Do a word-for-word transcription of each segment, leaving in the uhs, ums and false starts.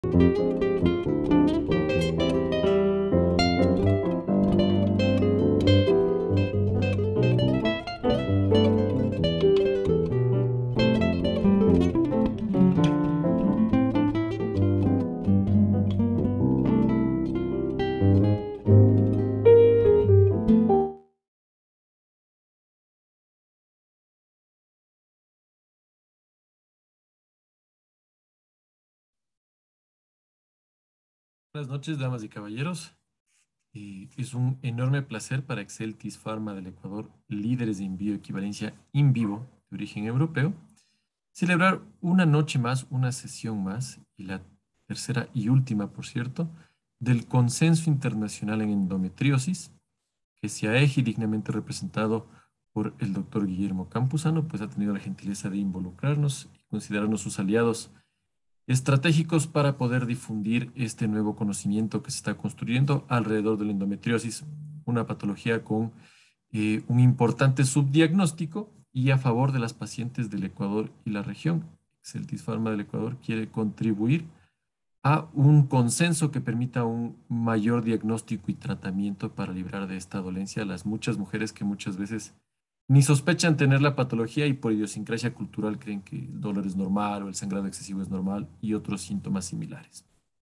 Buenas noches, damas y caballeros. Eh, es un enorme placer para Exceltis Pharma del Ecuador, líderes en bioequivalencia in vivo de origen europeo, celebrar una noche más, una sesión más, y la tercera y última, por cierto, del Consenso Internacional en Endometriosis, que se ha eje dignamente representado por el doctor Guillermo Campuzano, pues ha tenido la gentileza de involucrarnos y considerarnos sus aliados estratégicos para poder difundir este nuevo conocimiento que se está construyendo alrededor de la endometriosis, una patología con eh, un importante subdiagnóstico y a favor de las pacientes del Ecuador y la región. Exceltis Pharma del Ecuador quiere contribuir a un consenso que permita un mayor diagnóstico y tratamiento para librar de esta dolencia a las muchas mujeres que muchas veces ni sospechan tener la patología y por idiosincrasia cultural creen que el dolor es normal o el sangrado excesivo es normal y otros síntomas similares.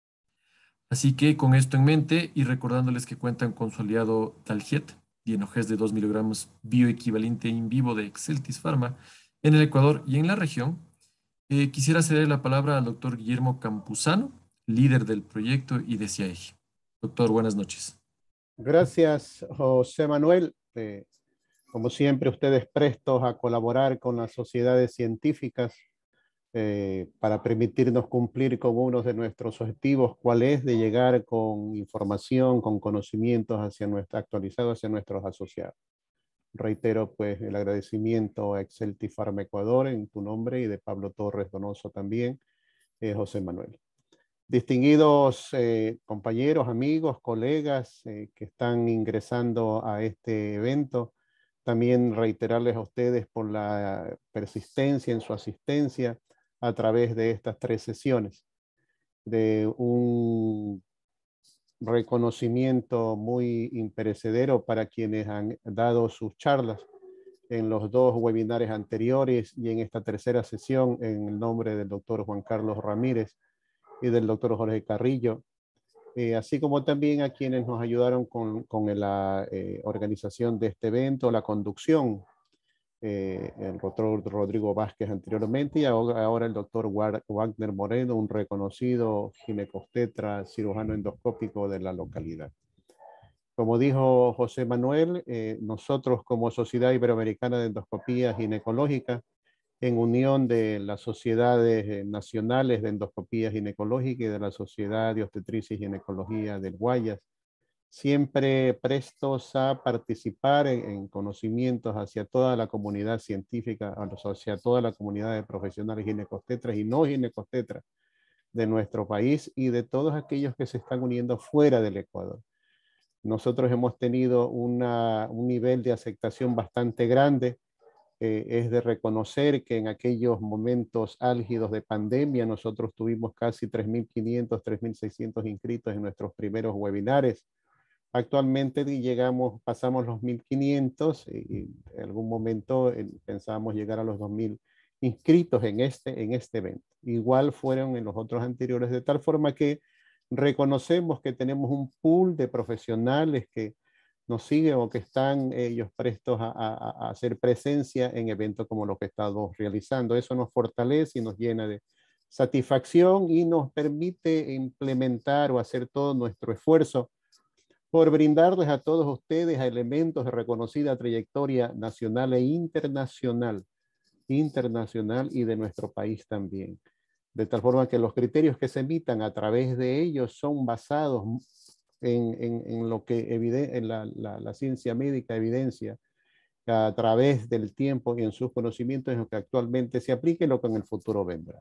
Así que con esto en mente y recordándoles que cuentan con su aliado Talget, Dienogés de dos miligramos bioequivalente in vivo de Exceltis Pharma en el Ecuador y en la región, eh, quisiera ceder la palabra al doctor Guillermo Campuzano, líder del proyecto y de CIAEG. Doctor, buenas noches. Gracias, José Manuel. Eh, como siempre, ustedes prestos a colaborar con las sociedades científicas eh, para permitirnos cumplir con uno de nuestros objetivos, cuál es de llegar con información, con conocimientos hacia nuestra, actualizados hacia nuestros asociados. Reitero pues el agradecimiento a Exceltis Pharma Ecuador en tu nombre y de Pablo Torres Donoso también, eh, José Manuel. Distinguidos eh, compañeros, amigos, colegas eh, que están ingresando a este evento, también reiterarles a ustedes por la persistencia en su asistencia a través de estas tres sesiones, de un reconocimiento muy imperecedero para quienes han dado sus charlas en los dos webinares anteriores y en esta tercera sesión en el nombre del doctor Juan Carlos Ramírez y del doctor Jorge Carrillo, eh, así como también a quienes nos ayudaron con, con la eh, organización de este evento, la conducción, eh, el doctor Rodrigo Vázquez anteriormente y ahora, ahora el doctor Wagner Moreno, un reconocido ginecobstetra cirujano endoscópico de la localidad. Como dijo José Manuel, eh, nosotros como Sociedad Iberoamericana de Endoscopía Ginecológica, en unión de las sociedades nacionales de endoscopía ginecológica y de la Sociedad de Obstetricia y Ginecología del Guayas, siempre prestos a participar en, en conocimientos hacia toda la comunidad científica, hacia toda la comunidad de profesionales ginecobstetras y no ginecobstetras de nuestro país y de todos aquellos que se están uniendo fuera del Ecuador. Nosotros hemos tenido una, un nivel de aceptación bastante grande. Eh, es de reconocer que en aquellos momentos álgidos de pandemia nosotros tuvimos casi tres mil quinientos, tres mil seiscientos inscritos en nuestros primeros webinares. Actualmente llegamos, pasamos los mil quinientos y en algún momento eh, pensábamos llegar a los dos mil inscritos en este, en este evento. Igual fueron en los otros anteriores, de tal forma que reconocemos que tenemos un pool de profesionales que nos siguen o que están ellos prestos a, a, a hacer presencia en eventos como los que estamos realizando. Eso nos fortalece y nos llena de satisfacción y nos permite implementar o hacer todo nuestro esfuerzo por brindarles a todos ustedes elementos de reconocida trayectoria nacional e internacional, internacional y de nuestro país también. De tal forma que los criterios que se emitan a través de ellos son basados en, en, en lo que en la, la, la ciencia médica evidencia a través del tiempo y en sus conocimientos en lo que actualmente se aplique y lo que en el futuro vendrá.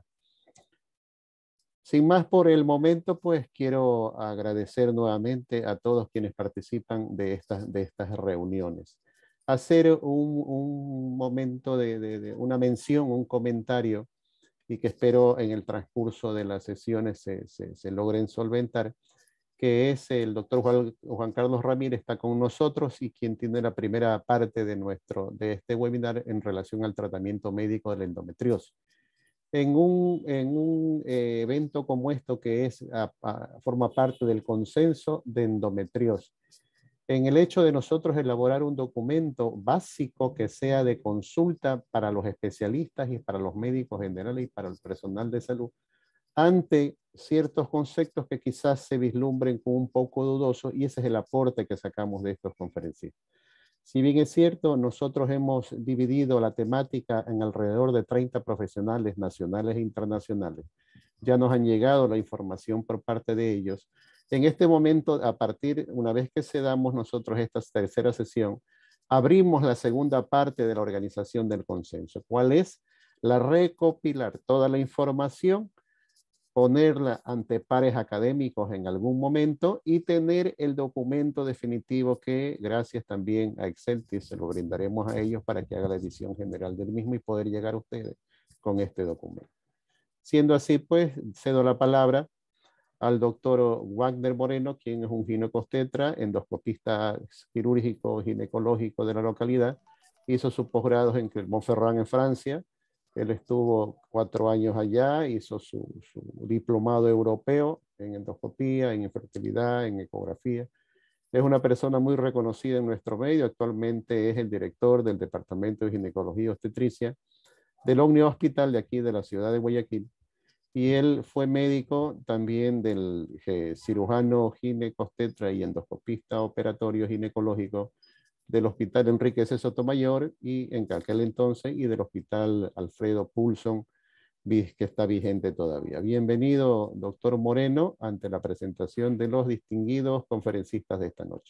Sin más por el momento, pues quiero agradecer nuevamente a todos quienes participan de estas, de estas reuniones. Hacer un, un momento de, de, de una mención, un comentario y que espero en el transcurso de las sesiones se, se, se logren solventar, que es el doctor Juan, Juan Carlos Ramírez, está con nosotros y quien tiene la primera parte de, nuestro, de este webinar en relación al tratamiento médico de la endometriosis. En un, en un eh, evento como esto que es, a, a, forma parte del consenso de endometriosis, en el hecho de nosotros elaborar un documento básico que sea de consulta para los especialistas y para los médicos generales y para el personal de salud, ante ciertos conceptos que quizás se vislumbren como un poco dudosos, y ese es el aporte que sacamos de estos conferencistas. Si bien es cierto, nosotros hemos dividido la temática en alrededor de treinta profesionales nacionales e internacionales. Ya nos han llegado la información por parte de ellos. En este momento, a partir, una vez que cedamos nosotros esta tercera sesión, abrimos la segunda parte de la organización del consenso. ¿Cuál es? La recopilar toda la información, ponerla ante pares académicos en algún momento y tener el documento definitivo que, gracias también a Exceltis, se lo brindaremos a ellos para que haga la edición general del mismo y poder llegar a ustedes con este documento. Siendo así, pues, cedo la palabra al doctor Wagner Moreno, quien es un ginecobstetra, endoscopista quirúrgico ginecológico de la localidad. Hizo sus posgrados en Clermont-Ferrand, en Francia. Él estuvo cuatro años allá, hizo su, su diplomado europeo en endoscopía, en infertilidad, en ecografía. Es una persona muy reconocida en nuestro medio. Actualmente es el director del Departamento de Ginecología y Obstetricia del Omni Hospital de aquí de la ciudad de Guayaquil. Y él fue médico también del eh, cirujano ginecobstetra y endoscopista operatorio ginecológico del Hospital Enrique C. Sotomayor y en aquel entonces y del Hospital Alfredo Poulson, que está vigente todavía. Bienvenido, doctor Moreno, ante la presentación de los distinguidos conferencistas de esta noche.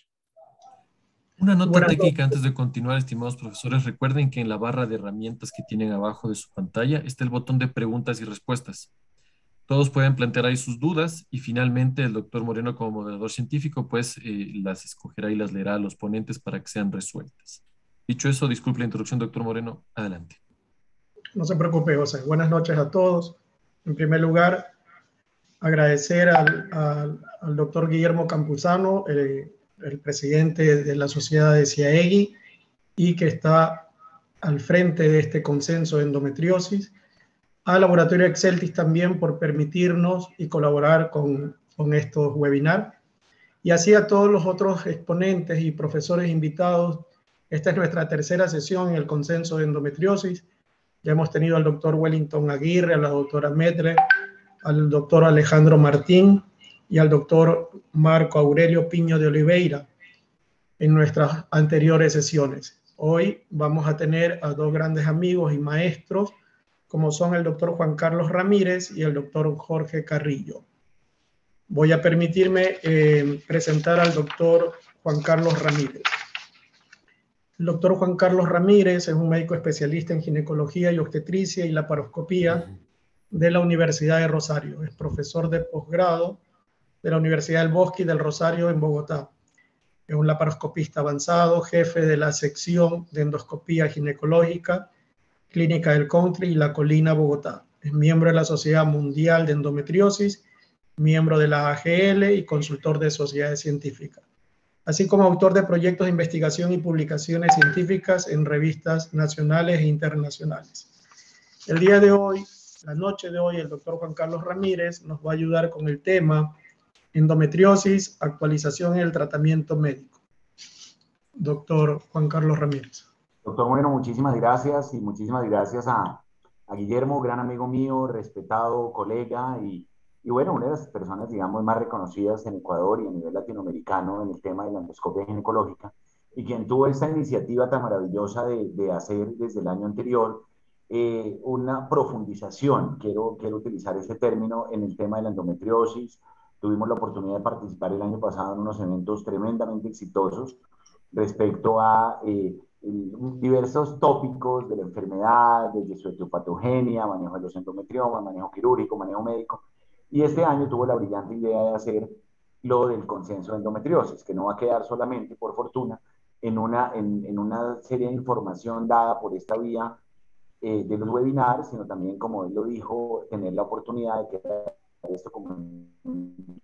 Una nota técnica antes de continuar, estimados profesores. Recuerden que en la barra de herramientas que tienen abajo de su pantalla está el botón de preguntas y respuestas. Todos pueden plantear ahí sus dudas y finalmente el doctor Moreno, como moderador científico, pues eh, las escogerá y las leerá a los ponentes para que sean resueltas. Dicho eso, disculpe la introducción, doctor Moreno. Adelante. No se preocupe, José. Buenas noches a todos. En primer lugar, agradecer al, al, al doctor Guillermo Campuzano, el, el presidente de la Sociedad de CIAEGI y que está al frente de este consenso de endometriosis, al Laboratorio Exceltis también por permitirnos y colaborar con, con estos webinars, y así a todos los otros exponentes y profesores invitados. Esta es nuestra tercera sesión en el consenso de endometriosis. Ya hemos tenido al doctor Wellington Aguirre, a la doctora Medre, al doctor Alejandro Martín y al doctor Marco Aurelio Piño de Oliveira en nuestras anteriores sesiones. Hoy vamos a tener a dos grandes amigos y maestros, como son el doctor Juan Carlos Ramírez y el doctor Jorge Carrillo. Voy a permitirme eh, presentar al doctor Juan Carlos Ramírez. El doctor Juan Carlos Ramírez es un médico especialista en ginecología y obstetricia y laparoscopía de la Universidad de Rosario. Es profesor de posgrado de la Universidad del Bosque y del Rosario en Bogotá. Es un laparoscopista avanzado, jefe de la sección de endoscopía ginecológica, Clínica del Country y La Colina, Bogotá. Es miembro de la Sociedad Mundial de Endometriosis, miembro de la A G L y consultor de sociedades científicas, así como autor de proyectos de investigación y publicaciones científicas en revistas nacionales e internacionales. El día de hoy, la noche de hoy, el doctor Juan Carlos Ramírez nos va a ayudar con el tema endometriosis, actualización en el tratamiento médico. Doctor Juan Carlos Ramírez. Doctor Moreno, muchísimas gracias y muchísimas gracias a, a Guillermo, gran amigo mío, respetado colega y, y bueno, una de las personas, digamos, más reconocidas en Ecuador y a nivel latinoamericano en el tema de la endoscopia ginecológica y quien tuvo esta iniciativa tan maravillosa de, de hacer desde el año anterior eh, una profundización, quiero, quiero utilizar este término, en el tema de la endometriosis. Tuvimos la oportunidad de participar el año pasado en unos eventos tremendamente exitosos respecto a eh, diversos tópicos de la enfermedad, desde su etiopatogenia, manejo de los endometriomas, manejo quirúrgico, manejo médico. Y este año tuvo la brillante idea de hacer lo del consenso de endometriosis, que no va a quedar solamente, por fortuna, en una, en, en una serie de información dada por esta vía eh, de los webinars, sino también, como él lo dijo, tener la oportunidad de que esto como un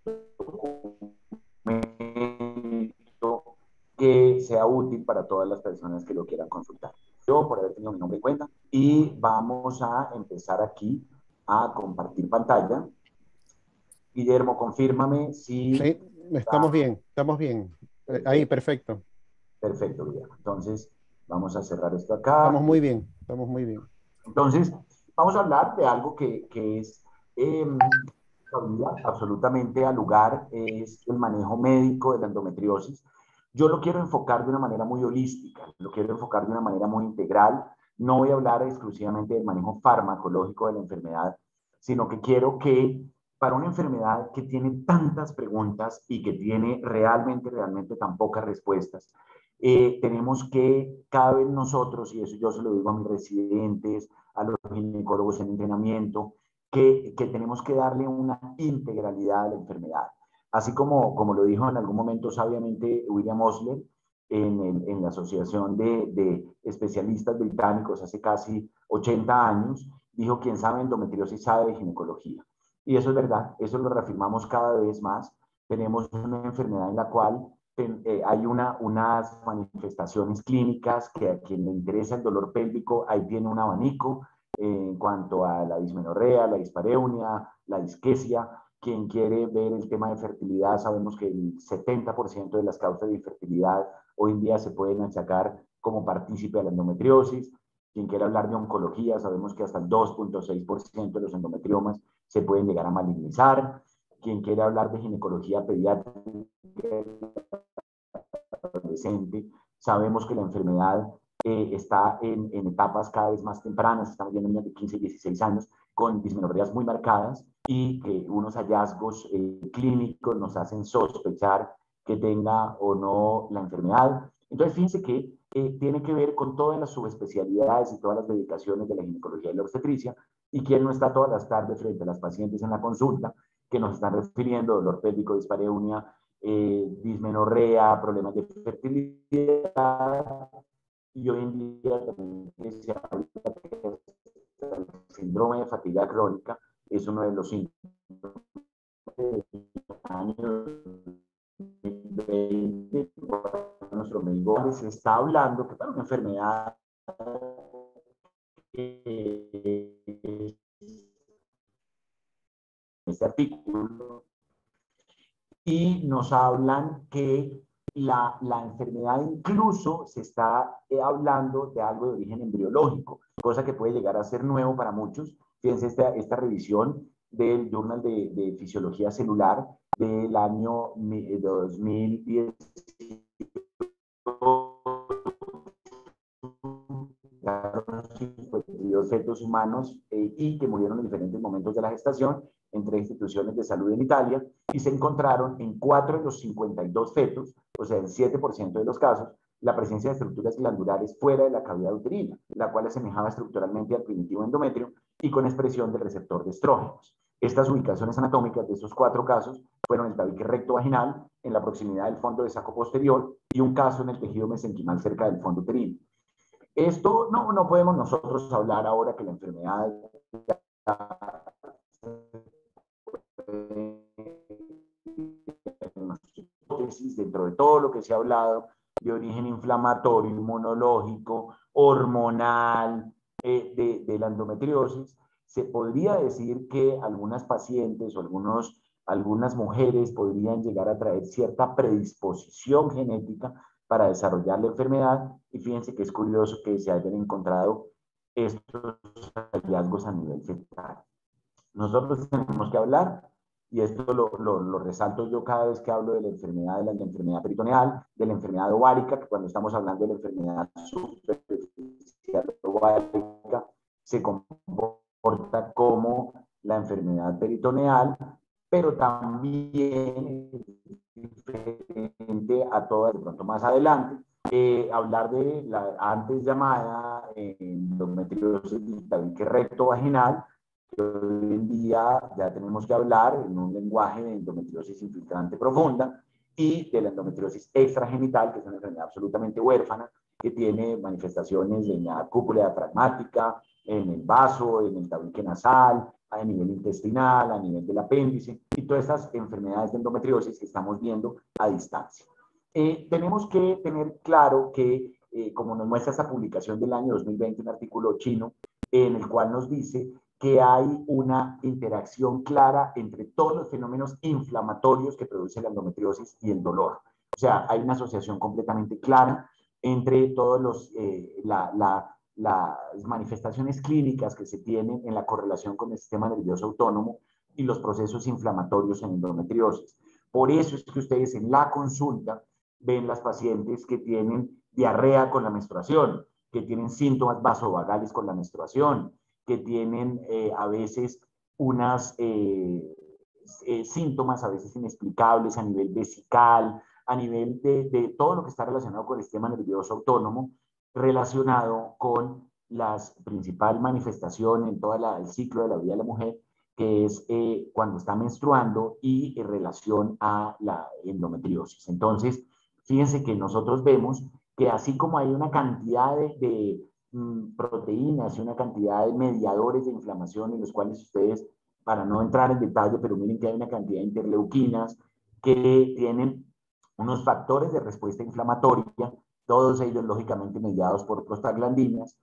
documento que sea útil para todas las personas que lo quieran consultar. Yo, por haber tenido mi nombre en cuenta, y vamos a empezar aquí a compartir pantalla. Guillermo, confírmame si... Sí, estamos bien, estamos bien. Eh, Ahí, perfecto. Perfecto, Guillermo. Entonces, vamos a cerrar esto acá. Estamos muy bien, estamos muy bien. Entonces, vamos a hablar de algo que, que es eh, absolutamente al lugar, es el manejo médico de la endometriosis. Yo lo quiero enfocar de una manera muy holística, lo quiero enfocar de una manera muy integral. No voy a hablar exclusivamente del manejo farmacológico de la enfermedad, sino que quiero que para una enfermedad que tiene tantas preguntas y que tiene realmente, realmente tan pocas respuestas, eh, tenemos que cada vez nosotros, y eso yo se lo digo a mis residentes, a los ginecólogos en entrenamiento, que, que tenemos que darle una integralidad a la enfermedad. Así como, como lo dijo en algún momento sabiamente William Osler en, el, en la Asociación de, de Especialistas Británicos hace casi ochenta años, dijo: quien sabe endometriosis sabe de ginecología. Y eso es verdad, eso lo reafirmamos cada vez más. Tenemos una enfermedad en la cual eh, hay una, unas manifestaciones clínicas que a quien le interesa el dolor pélvico, ahí tiene un abanico eh, en cuanto a la dismenorrea, la dispareunia, la disquesia. Quien quiere ver el tema de fertilidad, sabemos que el setenta por ciento de las causas de infertilidad hoy en día se pueden achacar como partícipe de la endometriosis. Quien quiere hablar de oncología, sabemos que hasta el dos punto seis por ciento de los endometriomas se pueden llegar a malignizar. Quien quiere hablar de ginecología pediátrica adolescente, sabemos que la enfermedad eh, está en, en etapas cada vez más tempranas, estamos viendo niñas de quince y dieciséis años con dismenorreas muy marcadas y que unos hallazgos eh, clínicos nos hacen sospechar que tenga o no la enfermedad. Entonces, fíjense que eh, tiene que ver con todas las subespecialidades y todas las dedicaciones de la ginecología y la obstetricia, y quien no está todas las tardes frente a las pacientes en la consulta que nos están refiriendo dolor pélvico, dispareunia, eh, dismenorrea, problemas de fertilidad, y hoy en día también se habla que el síndrome de fatiga crónica es uno de los síntomas de años veinte. Nuestro médico se está hablando que para una enfermedad eh, este artículo, y nos hablan que la, la enfermedad incluso se está eh, hablando de algo de origen embriológico, cosa que puede llegar a ser nuevo para muchos. Fíjense esta, esta revisión del Journal de, de Fisiología Celular del año dos mil diez. cincuenta y dos fetos humanos eh, y que murieron en diferentes momentos de la gestación entre instituciones de salud en Italia, y se encontraron en cuatro de los cincuenta y dos fetos, o sea, en siete por ciento de los casos, la presencia de estructuras glandulares fuera de la cavidad uterina, la cual asemejaba estructuralmente al primitivo endometrio y con expresión del receptor de estrógenos. Estas ubicaciones anatómicas de estos cuatro casos fueron el tabique recto vaginal, en la proximidad del fondo de saco posterior, y un caso en el tejido mesenquimal cerca del fondo uterino. Esto no, no podemos nosotros hablar ahora que la enfermedad dentro de todo lo que se ha hablado de origen inflamatorio, inmunológico, hormonal, eh, de, de la endometriosis, se podría decir que algunas pacientes o algunos, algunas mujeres podrían llegar a traer cierta predisposición genética para desarrollar la enfermedad, y fíjense que es curioso que se hayan encontrado estos hallazgos a nivel fetal. Nosotros tenemos que hablar, y esto lo, lo, lo resalto yo cada vez que hablo de la enfermedad, de la, de la enfermedad peritoneal, de la enfermedad ovárica, que cuando estamos hablando de la enfermedad superficial ovárica, se comporta como la enfermedad peritoneal, pero también diferente a todas, de pronto más adelante, eh, hablar de la antes llamada eh, endometriosis del tabique recto vaginal, que hoy en día ya tenemos que hablar en un lenguaje de endometriosis infiltrante profunda, y de la endometriosis extragenital, que es una enfermedad absolutamente huérfana, que tiene manifestaciones en la cúpula diafragmática, en el vaso, en el tabique nasal, a nivel intestinal, a nivel del apéndice, y todas estas enfermedades de endometriosis que estamos viendo a distancia. Eh, tenemos que tener claro que, eh, como nos muestra esta publicación del año dos mil veinte, un artículo chino, en el cual nos dice que hay una interacción clara entre todos los fenómenos inflamatorios que produce la endometriosis y el dolor. O sea, hay una asociación completamente clara entre todos los, eh, la, la, las manifestaciones clínicas que se tienen en la correlación con el sistema nervioso autónomo y los procesos inflamatorios en endometriosis. Por eso es que ustedes en la consulta ven las pacientes que tienen diarrea con la menstruación, que tienen síntomas vasovagales con la menstruación, que tienen eh, a veces unas eh, eh, síntomas a veces inexplicables a nivel vesical, a nivel de, de todo lo que está relacionado con el sistema nervioso autónomo, relacionado con la principal manifestación en todo el ciclo de la vida de la mujer, que es eh, cuando está menstruando y en relación a la endometriosis. Entonces, fíjense que nosotros vemos que así como hay una cantidad de, de mm, proteínas y una cantidad de mediadores de inflamación en los cuales ustedes, para no entrar en detalle, pero miren que hay una cantidad de interleuquinas que tienen unos factores de respuesta inflamatoria, todos ellos lógicamente mediados por prostaglandinas,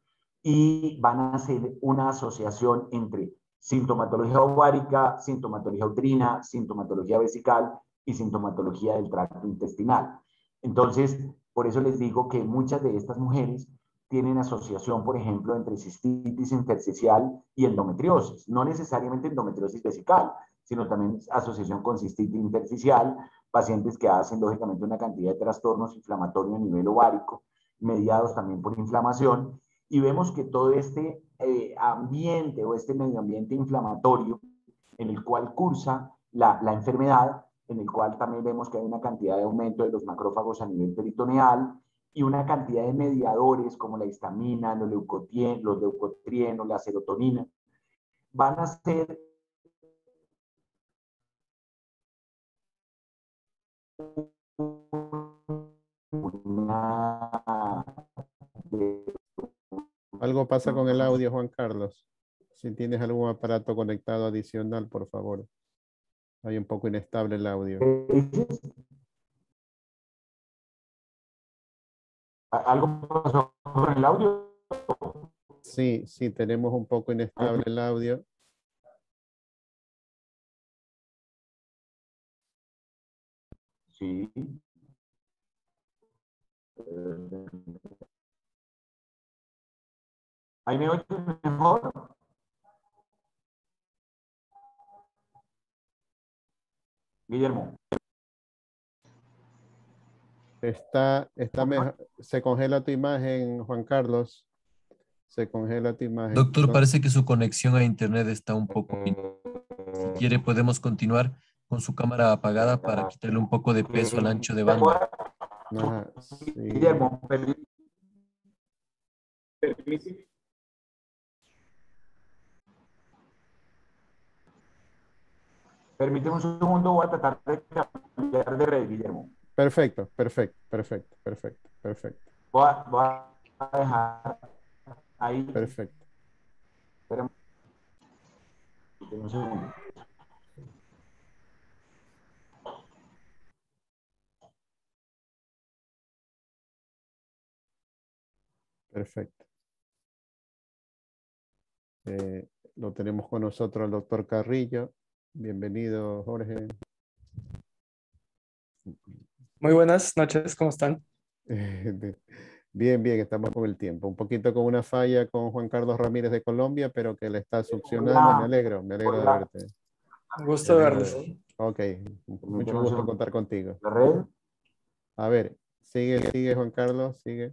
y van a hacer una asociación entre sintomatología ovárica, sintomatología uterina, sintomatología vesical y sintomatología del tracto intestinal. Entonces, por eso les digo que muchas de estas mujeres tienen asociación, por ejemplo, entre cistitis intersticial y endometriosis, no necesariamente endometriosis vesical, sino también asociación con cistitis intersticial, pacientes que hacen lógicamente una cantidad de trastornos inflamatorios a nivel ovárico, mediados también por inflamación, y vemos que todo este eh, ambiente o este medio ambiente inflamatorio en el cual cursa la, la enfermedad, en el cual también vemos que hay una cantidad de aumento de los macrófagos a nivel peritoneal y una cantidad de mediadores como la histamina, los, leucotien, los leucotrienos, la serotonina, van a ser una... Algo pasa con el audio, Juan Carlos. Si tienes algún aparato conectado adicional, por favor. Hay un poco inestable el audio. ¿Algo pasó con el audio? Sí, sí, tenemos un poco inestable el audio. Sí. ¿Ahí me oye mejor? Guillermo. Está, está mejor. Se congela tu imagen, Juan Carlos. Se congela tu imagen. Doctor, No. parece que su conexión a internet está un poco... Si quiere, podemos continuar con su cámara apagada para quitarle un poco de peso al ancho de banda. Ajá, sí. Guillermo, permíteme. Permíteme un segundo, voy a tratar de cambiar de red, Guillermo. Perfecto, perfecto, perfecto, perfecto, perfecto. Voy a, voy a dejar ahí. Perfecto. Espera un segundo. Perfecto. Eh, lo tenemos con nosotros el doctor Carrillo. Bienvenido, Jorge. Muy buenas noches, ¿cómo están? Bien, bien, estamos con el tiempo. Un poquito con una falla con Juan Carlos Ramírez de Colombia, pero que le está succionando. Me alegro, me alegro de verte. Un gusto verles. Ok, mucho gusto contar contigo. ¿La red? A ver, sigue, sigue Juan Carlos, sigue.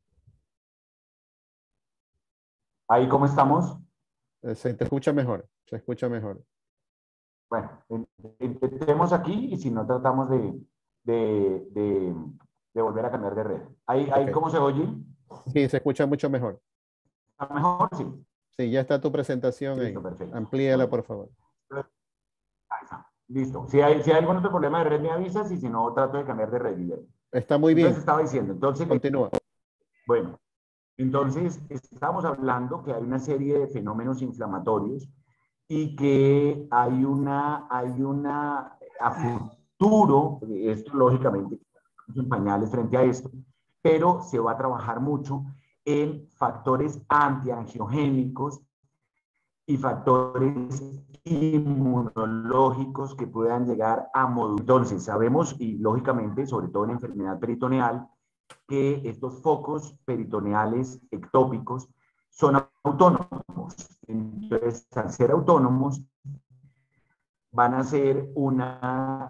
¿Ahí cómo estamos? Se te escucha mejor, se escucha mejor. Bueno, intentemos aquí y si no tratamos de, de, de, de volver a cambiar de red. ¿Ahí, ahí Ok. cómo se oye? Sí, se escucha mucho mejor. ¿Está mejor? Sí. Sí, ya está tu presentación Listo, ahí. perfecto. Amplíala, Bueno. por favor. Ahí está. Listo. Si hay, si hay algún otro problema de red, me avisas y si no, trato de cambiar de red, Guillermo. Está muy bien. Entonces estaba diciendo, entonces, Continúa. bueno, Entonces, estamos hablando que hay una serie de fenómenos inflamatorios y que hay una, hay una, a futuro, esto lógicamente, en pañales frente a esto, pero se va a trabajar mucho en factores antiangiogénicos y factores inmunológicos que puedan llegar a modular. Entonces, sabemos, y lógicamente, sobre todo en enfermedad peritoneal, que estos focos peritoneales ectópicos son autónomos. Entonces, al ser autónomos, van a ser una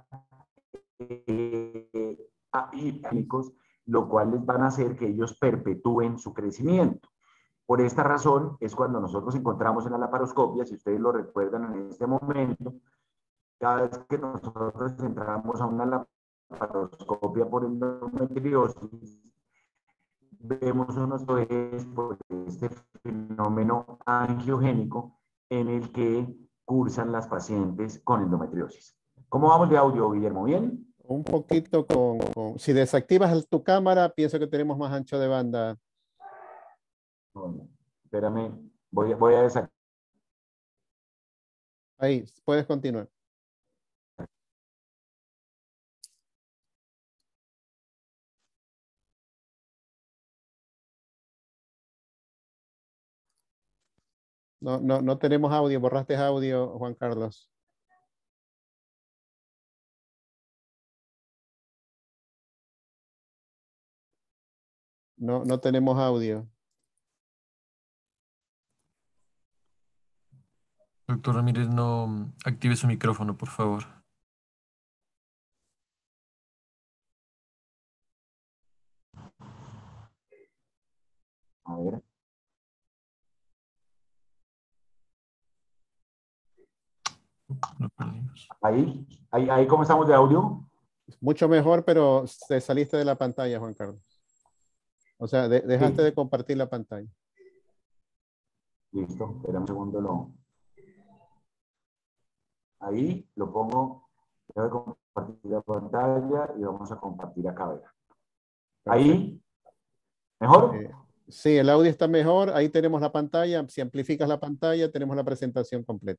eh, lo cual les van a hacer que ellos perpetúen su crecimiento. Por esta razón es cuando nosotros encontramos en la laparoscopia, si ustedes lo recuerdan en este momento, cada vez que nosotros entramos a una laparoscopia por endometriosis, vemos unos oeces por este fenómeno angiogénico en el que cursan las pacientes con endometriosis. ¿Cómo vamos de audio, Guillermo? ¿Bien? Un poquito con, con... Si desactivas tu cámara, pienso que tenemos más ancho de banda. Bueno, espérame, voy, voy a desactivar. Ahí, puedes continuar. No, no, no tenemos audio, borraste audio, Juan Carlos. No, no tenemos audio. Doctor Ramírez, no active su micrófono, por favor. A ver. Lo perdimos. Ahí, ahí, ahí, ¿cómo estamos de audio? Mucho mejor, pero te saliste de la pantalla, Juan Carlos. O sea, de, dejaste sí. de compartir la pantalla. Listo, espera un segundo. Lo... Ahí lo pongo. Voy a compartir la pantalla y vamos a compartir acá. Perfecto. Ahí. ¿Mejor? Eh, sí, el audio está mejor. Ahí tenemos la pantalla. Si amplificas la pantalla, tenemos la presentación completa.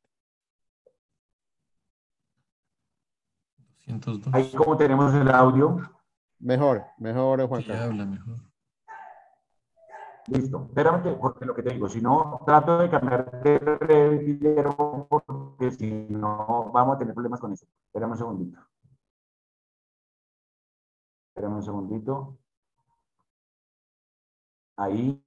doscientos dos. Ahí como tenemos el audio. Mejor, mejor, Juan Sí, Carlos. habla mejor. Listo. Espérame, porque lo que te digo, si no, trato de cambiar de red, Guillermo, porque si no, vamos a tener problemas con eso. Espérame un segundito. Espérame un segundito. Ahí.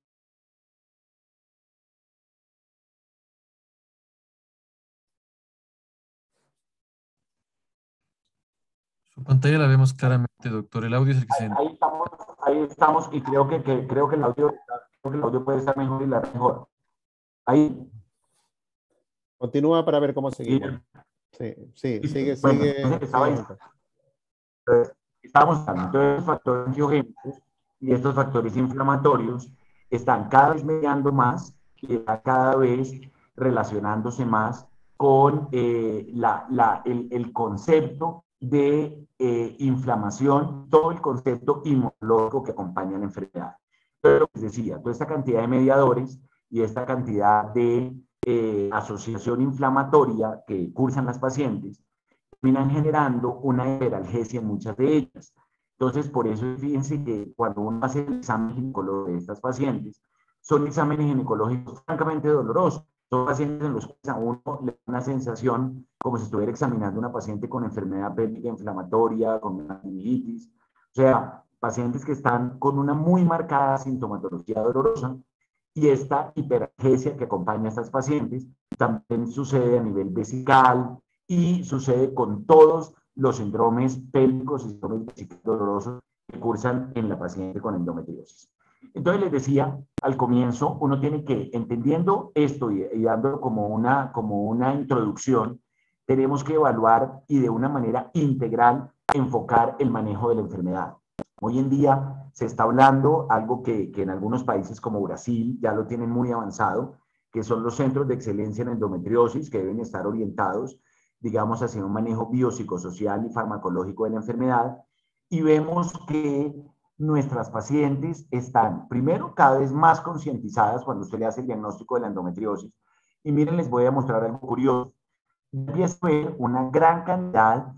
Su pantalla la vemos claramente, doctor. El audio es el que ahí, se... Ahí estamos, ahí estamos, y creo que, que, creo que el audio, creo que el audio puede estar mejor y la mejor. Ahí. Continúa para ver cómo seguimos. Sí, sí, sigue, bueno, sigue. Estaba sigue. Entonces, estamos hablando de los factores angiogénicos y estos factores inflamatorios están cada vez mediando más y están cada vez relacionándose más con eh, la, la, el, el concepto de eh, inflamación, todo el concepto inmunológico que acompaña la enfermedad. Pero, como les decía, toda esta cantidad de mediadores y esta cantidad de eh, asociación inflamatoria que cursan las pacientes terminan generando una hiperalgesia en muchas de ellas. Entonces, por eso fíjense que cuando uno hace el examen ginecológico de estas pacientes, son exámenes ginecológicos francamente dolorosos. Son pacientes en los que a uno le da una sensación como si estuviera examinando a una paciente con enfermedad pélvica inflamatoria, con una meningitis. O sea, pacientes que están con una muy marcada sintomatología dolorosa, y esta hiperalgesia que acompaña a estas pacientes también sucede a nivel vesical y sucede con todos los síndromes pélvicos y síndromes vesicales dolorosos que cursan en la paciente con endometriosis. Entonces les decía al comienzo, uno tiene que, entendiendo esto y, y dando como una, como una introducción, tenemos que evaluar y de una manera integral enfocar el manejo de la enfermedad. Hoy en día se está hablando algo que, que en algunos países como Brasil ya lo tienen muy avanzado, que son los centros de excelencia en endometriosis que deben estar orientados, digamos, hacia un manejo biopsicosocial y farmacológico de la enfermedad. Y vemos que nuestras pacientes están, primero, cada vez más concientizadas cuando usted le hace el diagnóstico de la endometriosis. Y miren, les voy a mostrar algo curioso. Empieza a ver una gran cantidad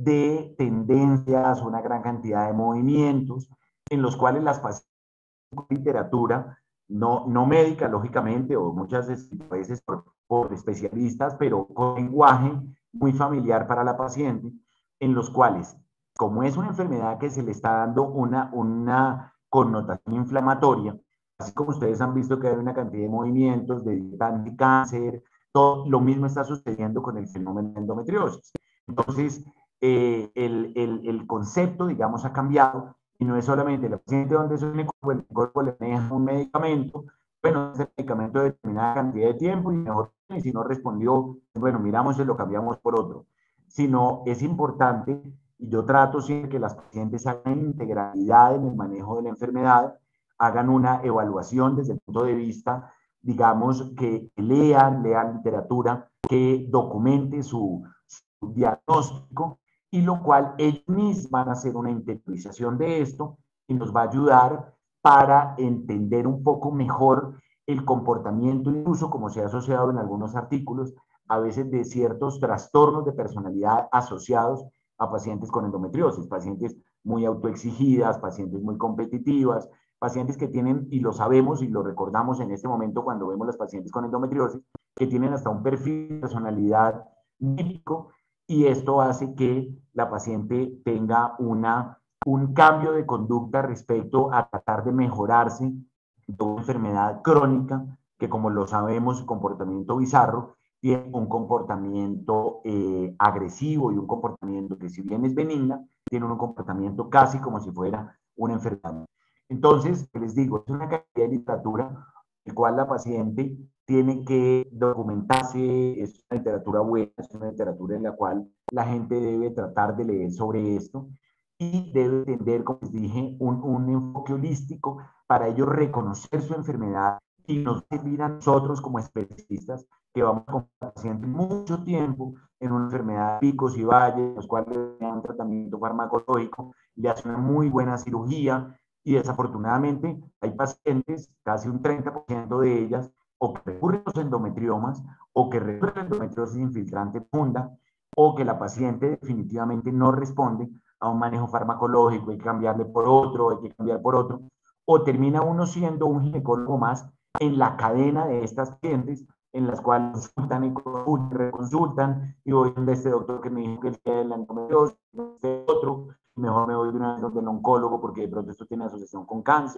de tendencias, una gran cantidad de movimientos en los cuales las pacientes con literatura, no, no médica, lógicamente, o muchas veces por, por especialistas, pero con lenguaje muy familiar para la paciente, en los cuales, como es una enfermedad que se le está dando una, una connotación inflamatoria, así como ustedes han visto que hay una cantidad de movimientos de dieta anticáncer, todo lo mismo está sucediendo con el fenómeno de endometriosis. Entonces, eh, el, el, el concepto, digamos, ha cambiado y no es solamente la paciente donde suene el cuerpo, el cuerpo le deja un medicamento, bueno, ese medicamento de determinada cantidad de tiempo y mejor, y si no respondió, bueno, miramos y lo cambiamos por otro. Sino es importante, y yo trato siempre que las pacientes hagan integralidad en el manejo de la enfermedad, hagan una evaluación desde el punto de vista, digamos, que lean, lean literatura, que documente su, su diagnóstico, y lo cual ellos mismos van a hacer una interiorización de esto y nos va a ayudar para entender un poco mejor el comportamiento, incluso como se ha asociado en algunos artículos, a veces de ciertos trastornos de personalidad asociados a pacientes con endometriosis, pacientes muy autoexigidas, pacientes muy competitivas, pacientes que tienen, y lo sabemos y lo recordamos en este momento cuando vemos las pacientes con endometriosis, que tienen hasta un perfil de personalidad típico, y esto hace que la paciente tenga una, un cambio de conducta respecto a tratar de mejorarse de una enfermedad crónica que, como lo sabemos, su comportamiento bizarro, tiene un comportamiento eh, agresivo y un comportamiento que, si bien es benigna, tiene un comportamiento casi como si fuera una enfermedad. Entonces, les digo, es una cantidad de literatura el cual la paciente tiene que documentarse, es una literatura buena, es una literatura en la cual la gente debe tratar de leer sobre esto y debe entender, como les dije, un, un enfoque holístico para ellos reconocer su enfermedad y nos servir a nosotros como especialistas que vamos con el paciente mucho tiempo en una enfermedad de picos y valles, en los cuales le dan un tratamiento farmacológico, le hacen una muy buena cirugía, y desafortunadamente hay pacientes, casi un treinta por ciento de ellas, o que recurren a los endometriomas, o que recurren a la endometriosis infiltrante profunda, o que la paciente definitivamente no responde a un manejo farmacológico, hay que cambiarle por otro, hay que cambiar por otro, o termina uno siendo un ginecólogo más en la cadena de estas pacientes, en las cuales consultan y consultan, reconsultan, y voy donde este doctor que me dijo que el día de la endometriosis, este otro, mejor me voy de una vez donde el oncólogo porque de pronto esto tiene asociación con cáncer.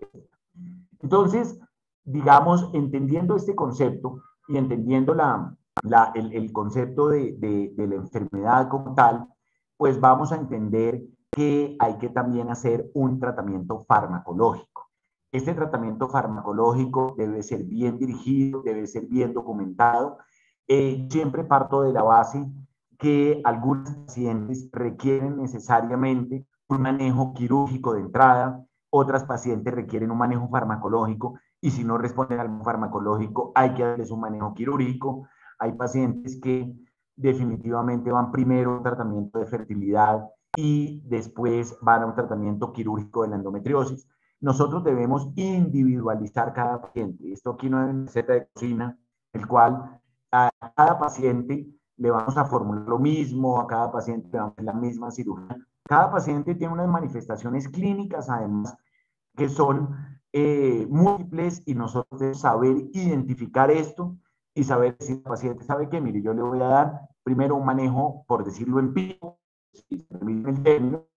Entonces, digamos, entendiendo este concepto y entendiendo la, la, el, el concepto de, de, de la enfermedad como tal, pues vamos a entender que hay que también hacer un tratamiento farmacológico. Este tratamiento farmacológico debe ser bien dirigido, debe ser bien documentado. Eh, siempre parto de la base que algunos pacientes requieren necesariamente un manejo quirúrgico de entrada, otras pacientes requieren un manejo farmacológico y si no responden al farmacológico hay que darles un manejo quirúrgico. Hay pacientes que definitivamente van primero a un tratamiento de fertilidad y después van a un tratamiento quirúrgico de la endometriosis. Nosotros debemos individualizar cada paciente. Esto aquí no es una receta de cocina, el cual a cada paciente le vamos a formular lo mismo, a cada paciente le vamos a hacer la misma cirugía. Cada paciente tiene unas manifestaciones clínicas, además, que son eh, múltiples, y nosotros debemos saber identificar esto y saber si el paciente sabe que, mire, yo le voy a dar primero un manejo, por decirlo empírico, si se permite el término,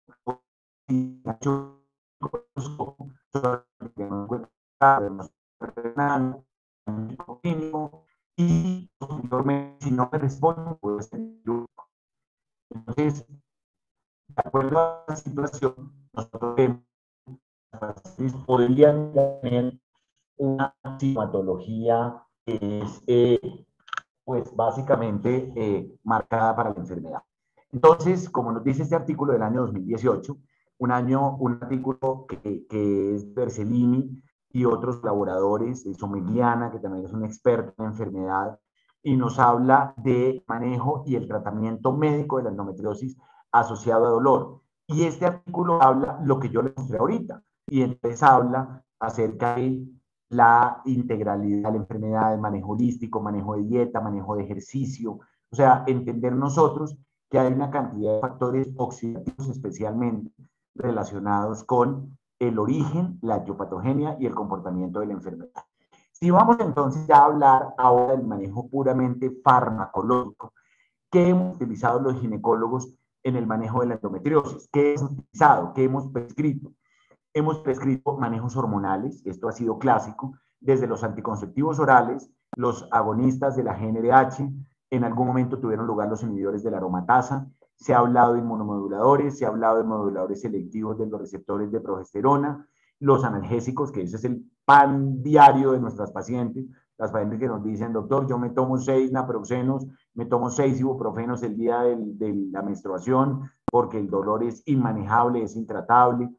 y si no me responden, puede ser quirúrgico. Entonces, de acuerdo a la situación, nosotros vemos que podrían tener una sintomatología que es, eh, pues, básicamente eh, marcada para la enfermedad. Entonces, como nos dice este artículo del año dos mil dieciocho, un año, un artículo que, que es Bercellini y otros colaboradores, Somigliana, que también es un experto en enfermedad, y nos habla de manejo y el tratamiento médico de la endometriosis asociado a dolor. Y este artículo habla lo que yo les mostré ahorita, y entonces habla acerca de la integralidad de la enfermedad, el manejo holístico, manejo de dieta, manejo de ejercicio, o sea, entender nosotros que hay una cantidad de factores oxidativos especialmente relacionados con el origen, la etiopatogenia y el comportamiento de la enfermedad. Si vamos entonces ya a hablar ahora del manejo puramente farmacológico, ¿qué hemos utilizado los ginecólogos en el manejo de la endometriosis? ¿Qué hemos utilizado? ¿Qué hemos prescrito? Hemos prescrito manejos hormonales, esto ha sido clásico, desde los anticonceptivos orales, los agonistas de la G N R H, en algún momento tuvieron lugar los inhibidores de la aromatasa, se ha hablado de inmunomoduladores, se ha hablado de moduladores selectivos de los receptores de progesterona, los analgésicos, que ese es el pan diario de nuestras pacientes, las pacientes que nos dicen, doctor, yo me tomo seis naproxenos, me tomo seis ibuprofenos el día del, de la menstruación, porque el dolor es inmanejable, es intratable,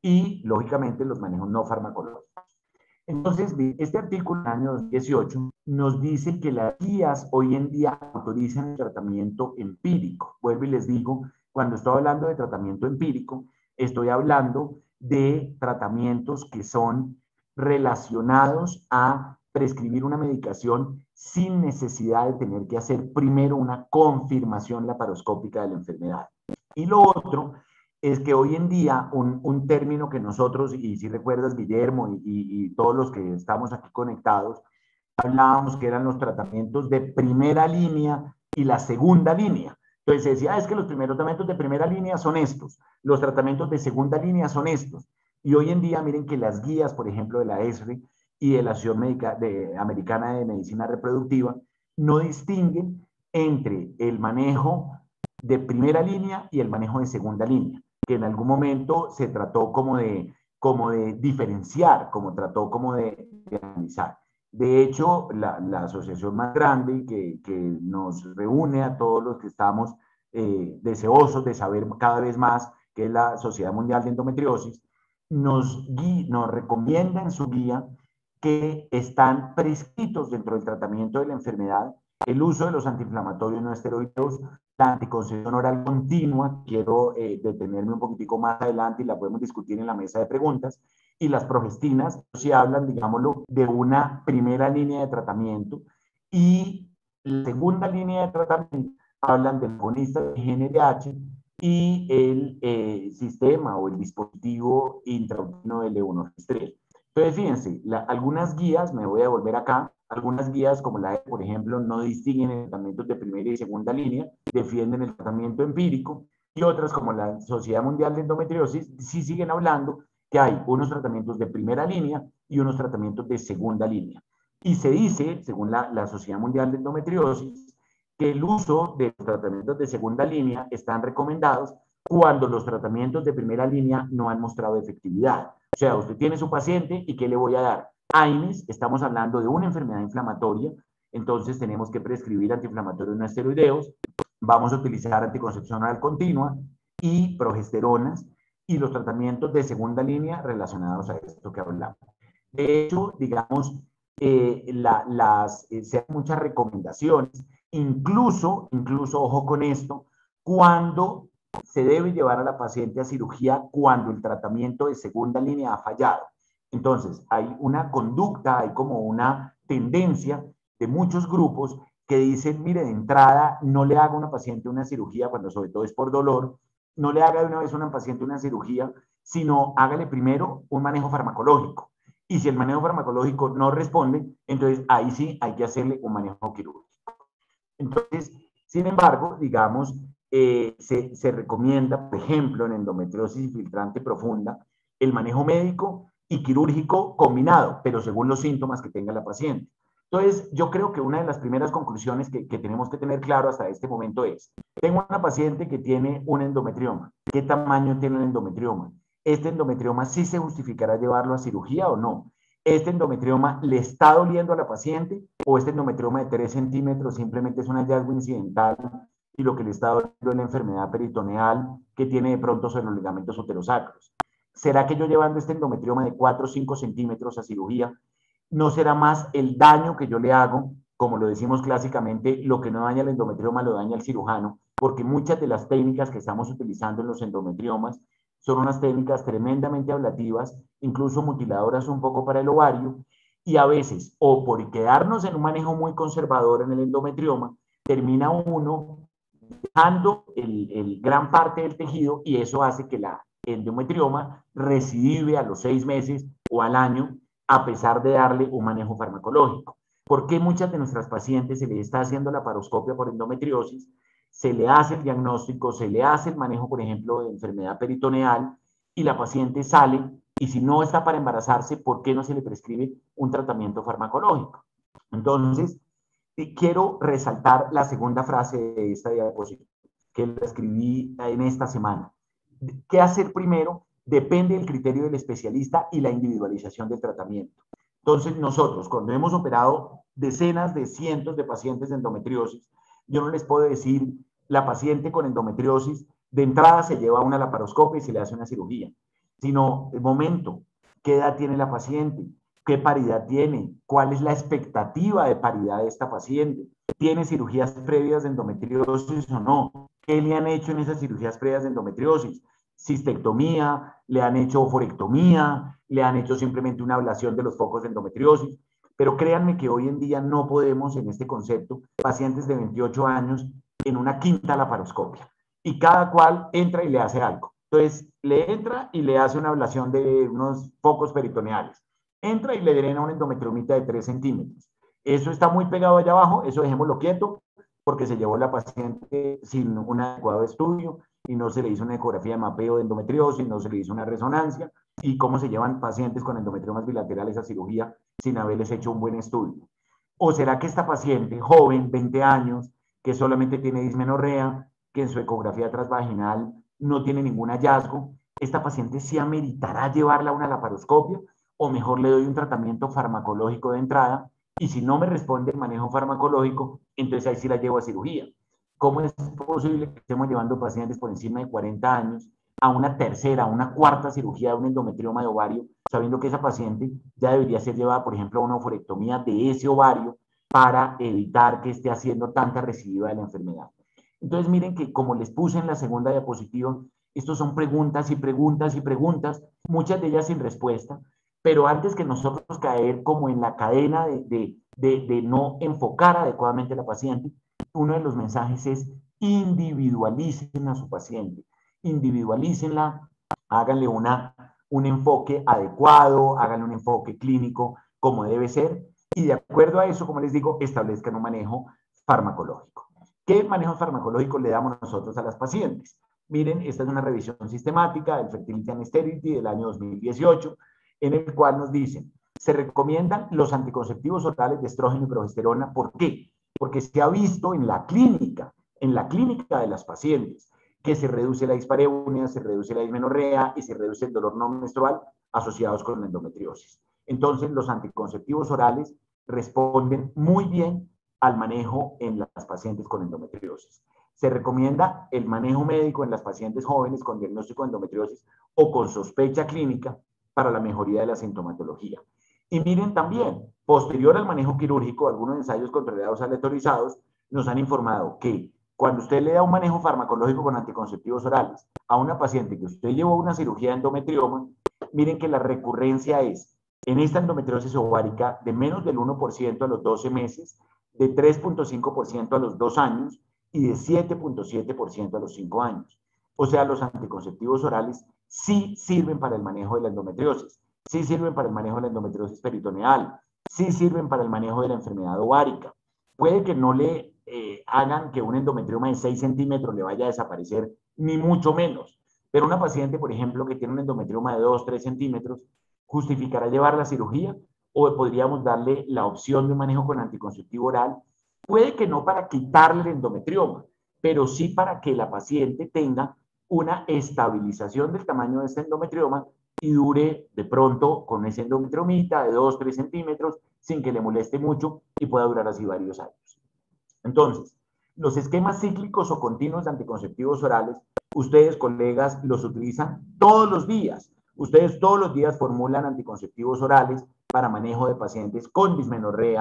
y lógicamente los manejos no farmacológicos. Entonces, este artículo del año dos mil dieciocho nos dice que las guías hoy en día autorizan el tratamiento empírico. Vuelvo y les digo, cuando estoy hablando de tratamiento empírico, estoy hablando de tratamientos que son relacionados a prescribir una medicación sin necesidad de tener que hacer primero una confirmación laparoscópica de la enfermedad. Y lo otro es que hoy en día un, un término que nosotros, y si recuerdas Guillermo y, y, y todos los que estamos aquí conectados, hablábamos que eran los tratamientos de primera línea y la segunda línea. Entonces se decía, ah, es que los primeros tratamientos de primera línea son estos, los tratamientos de segunda línea son estos. Y hoy en día miren que las guías, por ejemplo, de la E S R I y de la Asociación Médica de, Americana de Medicina Reproductiva, no distinguen entre el manejo de primera línea y el manejo de segunda línea, que en algún momento se trató como de, como de diferenciar, como trató como de, de analizar. De hecho, la, la asociación más grande que, que nos reúne a todos los que estamos eh, deseosos de saber cada vez más, que es la Sociedad Mundial de Endometriosis, nos, nos recomienda en su guía que están prescritos dentro del tratamiento de la enfermedad el uso de los antiinflamatorios no esteroideos, la anticoncepción oral continua, quiero eh, detenerme un poquitico más adelante y la podemos discutir en la mesa de preguntas, y las progestinas, si hablan, digámoslo, de una primera línea de tratamiento, y la segunda línea de tratamiento hablan del agonista de G N R H y el eh, sistema o el dispositivo intrauterino de levonorgestrel. Entonces, fíjense, la, algunas guías, me voy a volver acá, algunas guías como la, por ejemplo, no distinguen el tratamiento de primera y segunda línea, defienden el tratamiento empírico, y otras como la Sociedad Mundial de Endometriosis sí siguen hablando que hay unos tratamientos de primera línea y unos tratamientos de segunda línea. Y se dice, según la, la Sociedad Mundial de Endometriosis, que el uso de los tratamientos de segunda línea están recomendados cuando los tratamientos de primera línea no han mostrado efectividad. O sea, usted tiene su paciente y ¿qué le voy a dar? A I N E S, estamos hablando de una enfermedad inflamatoria, entonces tenemos que prescribir antiinflamatorios no esteroideos, vamos a utilizar anticoncepción oral continua y progesteronas y los tratamientos de segunda línea relacionados a esto que hablamos. De hecho, digamos, eh, la, las, eh, se hacen muchas recomendaciones, incluso, incluso, ojo con esto, cuando se debe llevar a la paciente a cirugía cuando el tratamiento de segunda línea ha fallado. Entonces, hay una conducta, hay como una tendencia de muchos grupos que dicen, mire, de entrada, no le haga a una paciente una cirugía, cuando sobre todo es por dolor, no le haga de una vez a una paciente una cirugía, sino hágale primero un manejo farmacológico. Y si el manejo farmacológico no responde, entonces ahí sí hay que hacerle un manejo quirúrgico. Entonces, sin embargo, digamos, eh, se, se recomienda, por ejemplo, en endometriosis infiltrante profunda, el manejo médico y quirúrgico combinado, pero según los síntomas que tenga la paciente. Entonces, yo creo que una de las primeras conclusiones que, que tenemos que tener claro hasta este momento es, tengo una paciente que tiene un endometrioma. ¿Qué tamaño tiene el endometrioma? ¿Este endometrioma sí se justificará llevarlo a cirugía o no? ¿Este endometrioma le está doliendo a la paciente o este endometrioma de tres centímetros simplemente es un hallazgo incidental y lo que le está doliendo es la enfermedad peritoneal que tiene de pronto sobre los ligamentos uterosacros? ¿Será que yo llevando este endometrioma de cuatro o cinco centímetros a cirugía no será más el daño que yo le hago como lo decimos clásicamente, lo que no daña el endometrioma lo daña el cirujano, porque muchas de las técnicas que estamos utilizando en los endometriomas son unas técnicas tremendamente ablativas, incluso mutiladoras un poco para el ovario, y a veces, o por quedarnos en un manejo muy conservador en el endometrioma, termina uno dejando el, el gran parte del tejido y eso hace que la endometrioma recidive a los seis meses o al año a pesar de darle un manejo farmacológico. ¿Por qué muchas de nuestras pacientes se le está haciendo la laparoscopia por endometriosis? Se le hace el diagnóstico, se le hace el manejo, por ejemplo, de enfermedad peritoneal y la paciente sale y si no está para embarazarse, ¿por qué no se le prescribe un tratamiento farmacológico? Entonces, quiero resaltar la segunda frase de esta diapositiva, que la escribí en esta semana. ¿Qué hacer primero? Depende del criterio del especialista y la individualización del tratamiento. Entonces, nosotros, cuando hemos operado decenas de cientos de pacientes de endometriosis, yo no les puedo decir, la paciente con endometriosis, de entrada se lleva una laparoscopia y se le hace una cirugía, sino el momento, qué edad tiene la paciente, qué paridad tiene, cuál es la expectativa de paridad de esta paciente, tiene cirugías previas de endometriosis o no, qué le han hecho en esas cirugías previas de endometriosis, cistectomía, le han hecho oforectomía, le han hecho simplemente una ablación de los focos de endometriosis, pero créanme que hoy en día no podemos en este concepto, pacientes de veintiocho años en una quinta laparoscopia, y cada cual entra y le hace algo. Entonces, le entra y le hace una ablación de unos focos peritoneales. Entra y le drena una endometriomita de tres centímetros. Eso está muy pegado allá abajo, eso dejémoslo quieto, porque se llevó la paciente sin un adecuado estudio y no se le hizo una ecografía de mapeo de endometriosis, no se le hizo una resonancia, y cómo se llevan pacientes con endometriomas bilaterales a cirugía sin haberles hecho un buen estudio. ¿O será que esta paciente, joven, veinte años, que solamente tiene dismenorrea, que en su ecografía transvaginal no tiene ningún hallazgo, esta paciente sí ameritará llevarla a una laparoscopia, o mejor le doy un tratamiento farmacológico de entrada, y si no me responde el manejo farmacológico, entonces ahí sí la llevo a cirugía? ¿Cómo es posible que estemos llevando pacientes por encima de cuarenta años a una tercera, a una cuarta cirugía de un endometrioma de ovario, sabiendo que esa paciente ya debería ser llevada, por ejemplo, a una oforectomía de ese ovario para evitar que esté haciendo tanta recidiva de la enfermedad? Entonces, miren que como les puse en la segunda diapositiva, estos son preguntas y preguntas y preguntas, muchas de ellas sin respuesta, pero antes que nosotros caer como en la cadena de, de, de, de no enfocar adecuadamente a la paciente, uno de los mensajes es individualicen a su paciente, individualícenla, háganle una, un enfoque adecuado, háganle un enfoque clínico como debe ser, y de acuerdo a eso, como les digo, establezcan un manejo farmacológico. ¿Qué manejo farmacológico le damos nosotros a las pacientes? Miren, esta es una revisión sistemática del Fertility and Sterility del año dos mil dieciocho, en el cual nos dicen, se recomiendan los anticonceptivos orales de estrógeno y progesterona. ¿Por qué? Porque se ha visto en la clínica, en la clínica de las pacientes, que se reduce la dispareunia, se reduce la dismenorrea y se reduce el dolor no menstrual asociados con la endometriosis. Entonces, los anticonceptivos orales responden muy bien al manejo en las pacientes con endometriosis. Se recomienda el manejo médico en las pacientes jóvenes con diagnóstico de endometriosis o con sospecha clínica para la mejoría de la sintomatología. Y miren también, posterior al manejo quirúrgico, algunos ensayos controlados aleatorizados nos han informado que cuando usted le da un manejo farmacológico con anticonceptivos orales a una paciente que usted llevó a una cirugía de endometrioma, miren que la recurrencia es en esta endometriosis ovárica de menos del uno por ciento a los doce meses, de tres punto cinco por ciento a los dos años y de siete punto siete por ciento a los cinco años. O sea, los anticonceptivos orales sí sirven para el manejo de la endometriosis, sí sirven para el manejo de la endometriosis peritoneal, sí sirven para el manejo de la enfermedad ovárica. Puede que no le eh, hagan que un endometrioma de seis centímetros le vaya a desaparecer, ni mucho menos. Pero una paciente, por ejemplo, que tiene un endometrioma de dos, tres centímetros, ¿justificará llevar la cirugía? ¿O podríamos darle la opción de un manejo con anticonceptivo oral? Puede que no para quitarle el endometrioma, pero sí para que la paciente tenga una estabilización del tamaño de este endometrioma y dure de pronto con ese endometriomita de dos, tres centímetros sin que le moleste mucho y pueda durar así varios años. Entonces, los esquemas cíclicos o continuos de anticonceptivos orales, ustedes, colegas, los utilizan todos los días. Ustedes todos los días formulan anticonceptivos orales para manejo de pacientes con dismenorrea,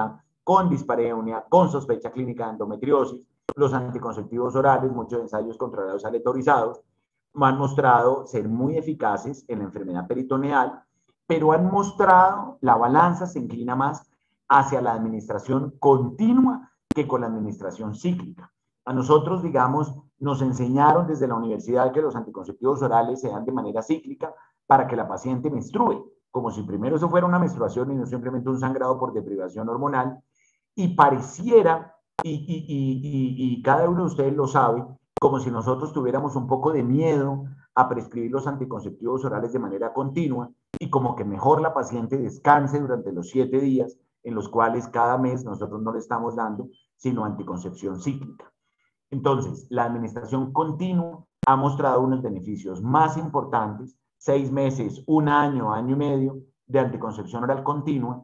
con dispareunia, con sospecha clínica de endometriosis. Los anticonceptivos orales, muchos ensayos controlados aleatorizados, han mostrado ser muy eficaces en la enfermedad peritoneal, pero han mostrado la balanza se inclina más hacia la administración continua que con la administración cíclica. A nosotros, digamos, nos enseñaron desde la universidad que los anticonceptivos orales se dan de manera cíclica para que la paciente menstrue, como si primero eso fuera una menstruación y no simplemente un sangrado por deprivación hormonal, y pareciera, y, y, y, y, y cada uno de ustedes lo sabe, como si nosotros tuviéramos un poco de miedo a prescribir los anticonceptivos orales de manera continua y como que mejor la paciente descanse durante los siete días en los cuales cada mes nosotros no le estamos dando sino anticoncepción cíclica. Entonces, la administración continua ha mostrado unos beneficios más importantes, seis meses, un año, año y medio de anticoncepción oral continua,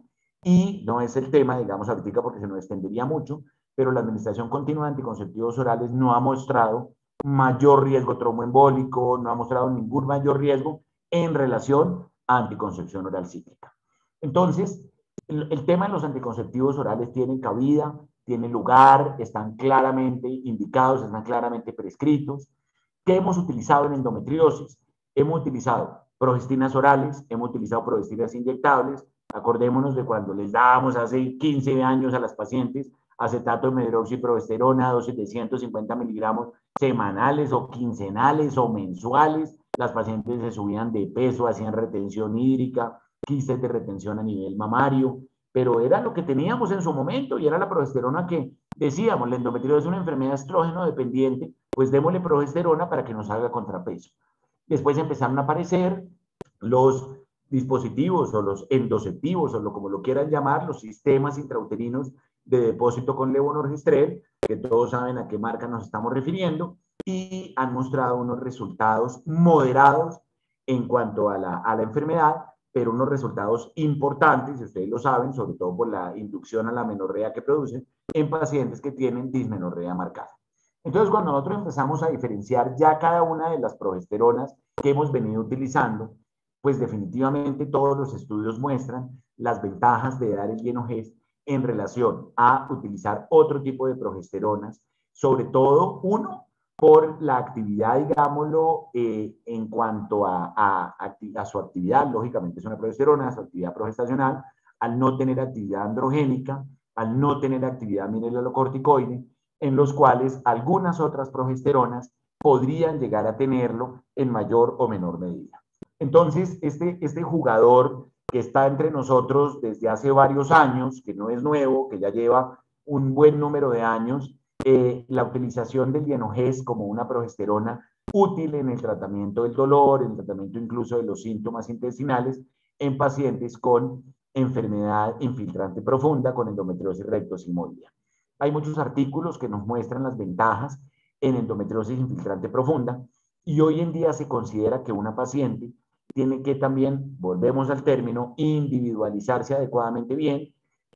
y no es el tema, digamos ahorita porque se nos extendería mucho, pero la administración continua de anticonceptivos orales no ha mostrado mayor riesgo tromboembólico, no ha mostrado ningún mayor riesgo en relación a anticoncepción oral cíclica. Entonces, el, el tema de los anticonceptivos orales tiene cabida, tiene lugar, están claramente indicados, están claramente prescritos. ¿Qué hemos utilizado en endometriosis? Hemos utilizado progestinas orales, hemos utilizado progestinas inyectables. Acordémonos de cuando les dábamos hace quince años a las pacientes acetato de medroxiprogesterona, dosis de ciento cincuenta miligramos semanales o quincenales o mensuales. Las pacientes se subían de peso, hacían retención hídrica, quistes de retención a nivel mamario, pero era lo que teníamos en su momento y era la progesterona que decíamos, la endometriosis es una enfermedad estrógeno dependiente, pues démosle progesterona para que nos haga contrapeso. Después empezaron a aparecer los dispositivos o los endoceptivos o lo, como lo quieran llamar, los sistemas intrauterinos de depósito con levonorgestrel, que todos saben a qué marca nos estamos refiriendo, y han mostrado unos resultados moderados en cuanto a la, a la enfermedad, pero unos resultados importantes, y ustedes lo saben, sobre todo por la inducción a la menorrea que producen en pacientes que tienen dismenorrea marcada. Entonces, cuando nosotros empezamos a diferenciar ya cada una de las progesteronas que hemos venido utilizando, pues definitivamente todos los estudios muestran las ventajas de dar el Dienogest en relación a utilizar otro tipo de progesteronas, sobre todo, uno, por la actividad, digámoslo, eh, en cuanto a, a, a su actividad, lógicamente es una progesterona, su actividad progestacional, al no tener actividad androgénica, al no tener actividad mineralocorticoide, en los cuales algunas otras progesteronas podrían llegar a tenerlo en mayor o menor medida. Entonces, este, este jugador que está entre nosotros desde hace varios años, que no es nuevo, que ya lleva un buen número de años, eh, la utilización del Dienogest como una progesterona útil en el tratamiento del dolor, en el tratamiento incluso de los síntomas intestinales en pacientes con enfermedad infiltrante profunda, con endometriosis rectosimoidea. Hay muchos artículos que nos muestran las ventajas en endometriosis infiltrante profunda y hoy en día se considera que una paciente tiene que también, volvemos al término, individualizarse adecuadamente bien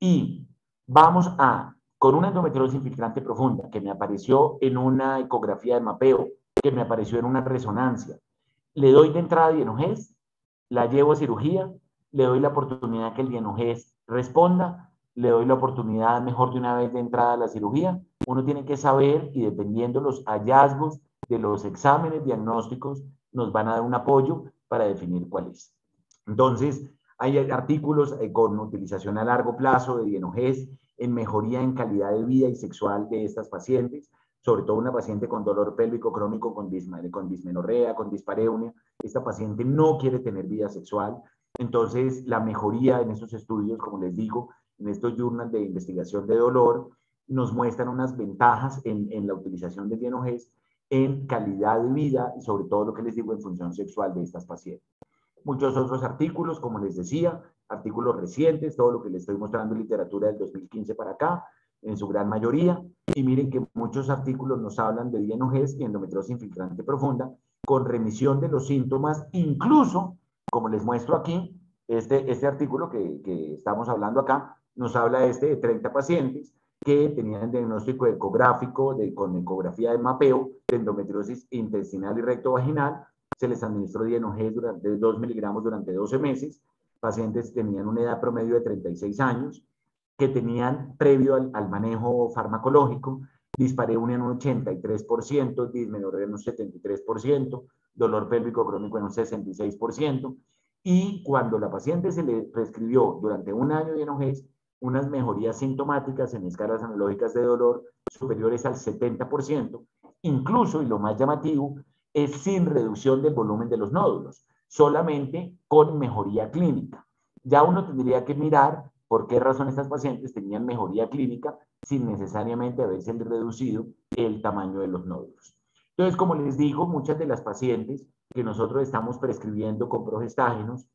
y vamos a, con una endometriosis infiltrante profunda que me apareció en una ecografía de mapeo, que me apareció en una resonancia, le doy de entrada Dienogest, la llevo a cirugía, le doy la oportunidad que el Dienogest responda, le doy la oportunidad mejor de una vez de entrada a la cirugía. Uno tiene que saber y dependiendo los hallazgos de los exámenes diagnósticos nos van a dar un apoyo para definir cuál es. Entonces, hay artículos eh, con utilización a largo plazo de Dienogest en mejoría en calidad de vida y sexual de estas pacientes, sobre todo una paciente con dolor pélvico crónico, con, disma, con dismenorrea, con dispareunia. Esta paciente no quiere tener vida sexual. Entonces, la mejoría en estos estudios, como les digo, en estos journals de investigación de dolor, nos muestran unas ventajas en, en la utilización de Dienogest en calidad de vida y sobre todo lo que les digo en función sexual de estas pacientes. Muchos otros artículos, como les decía, artículos recientes, todo lo que les estoy mostrando en literatura del dos mil quince para acá, en su gran mayoría, y miren que muchos artículos nos hablan de Dienogest y endometriosis infiltrante profunda con remisión de los síntomas, incluso, como les muestro aquí, este, este artículo que, que estamos hablando acá, nos habla este de treinta pacientes que tenían diagnóstico ecográfico de, con ecografía de mapeo de endometriosis intestinal y rectovaginal, se les administró Dienogest durante dos miligramos durante doce meses, pacientes tenían una edad promedio de treinta y seis años, que tenían previo al, al manejo farmacológico, dispareunia en un ochenta y tres por ciento, dismenorrea en un setenta y tres por ciento, dolor pélvico crónico en un sesenta y seis por ciento, y cuando la paciente se le prescribió durante un año de Dienogés, unas mejorías sintomáticas en escalas analógicas de dolor superiores al setenta por ciento, incluso, y lo más llamativo, es sin reducción del volumen de los nódulos, solamente con mejoría clínica. Ya uno tendría que mirar por qué razón estas pacientes tenían mejoría clínica sin necesariamente haberse reducido el tamaño de los nódulos. Entonces, como les digo, muchas de las pacientes que nosotros estamos prescribiendo con progestágenos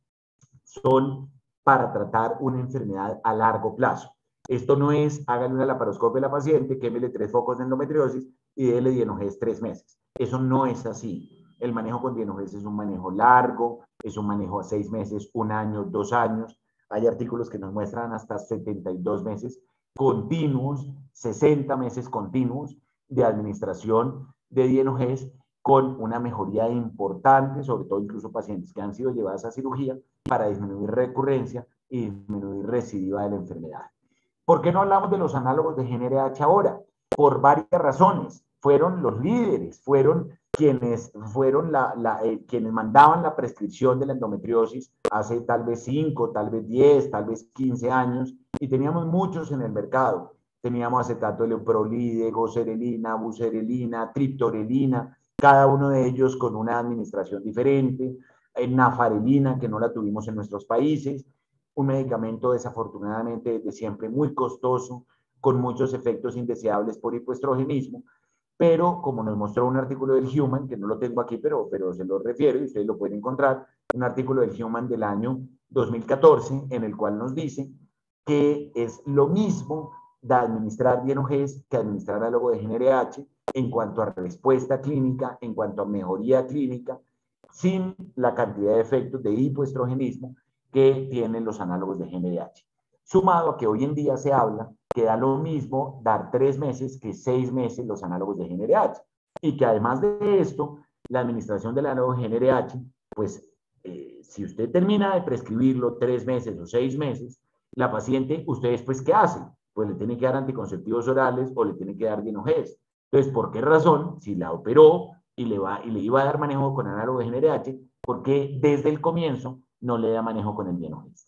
son para tratar una enfermedad a largo plazo. Esto no es, hágale una laparoscopia a la paciente, quémele tres focos de endometriosis y déle Dienogés tres meses. Eso no es así. El manejo con Dienogés es un manejo largo, es un manejo a seis meses, un año, dos años. Hay artículos que nos muestran hasta setenta y dos meses continuos, sesenta meses continuos de administración de Dienogés con una mejoría importante, sobre todo incluso pacientes que han sido llevadas a cirugía para disminuir recurrencia y disminuir recidiva de la enfermedad. ¿Por qué no hablamos de los análogos de G N R H ahora? Por varias razones. Fueron los líderes, fueron quienes, fueron la, la, eh, quienes mandaban la prescripción de la endometriosis hace tal vez cinco, tal vez diez, tal vez quince años, y teníamos muchos en el mercado. Teníamos acetato de leuprolide, goserelina, buserelina, triptorelina, cada uno de ellos con una administración diferente, nafarelina, que no la tuvimos en nuestros países, un medicamento desafortunadamente desde siempre muy costoso, con muchos efectos indeseables por hipoestrogenismo, pero como nos mostró un artículo del Human, que no lo tengo aquí, pero, pero se lo refiero y ustedes lo pueden encontrar, un artículo del Human del año dos mil catorce, en el cual nos dice que es lo mismo de administrar Dienogés que administrar análogo de G N R H en cuanto a respuesta clínica, en cuanto a mejoría clínica, sin la cantidad de efectos de hipoestrogenismo que tienen los análogos de G N R H. Sumado a que hoy en día se habla que da lo mismo dar tres meses que seis meses los análogos de G N R H. Y que además de esto, la administración del análogo de G N R H, pues eh, si usted termina de prescribirlo tres meses o seis meses, la paciente, ¿usted después qué hace? Pues le tiene que dar anticonceptivos orales o le tiene que dar Dienogés. Entonces, ¿por qué razón? Si la operó y le, va, y le iba a dar manejo con análogo de G N R H, ¿por qué desde el comienzo no le da manejo con el Dienogés?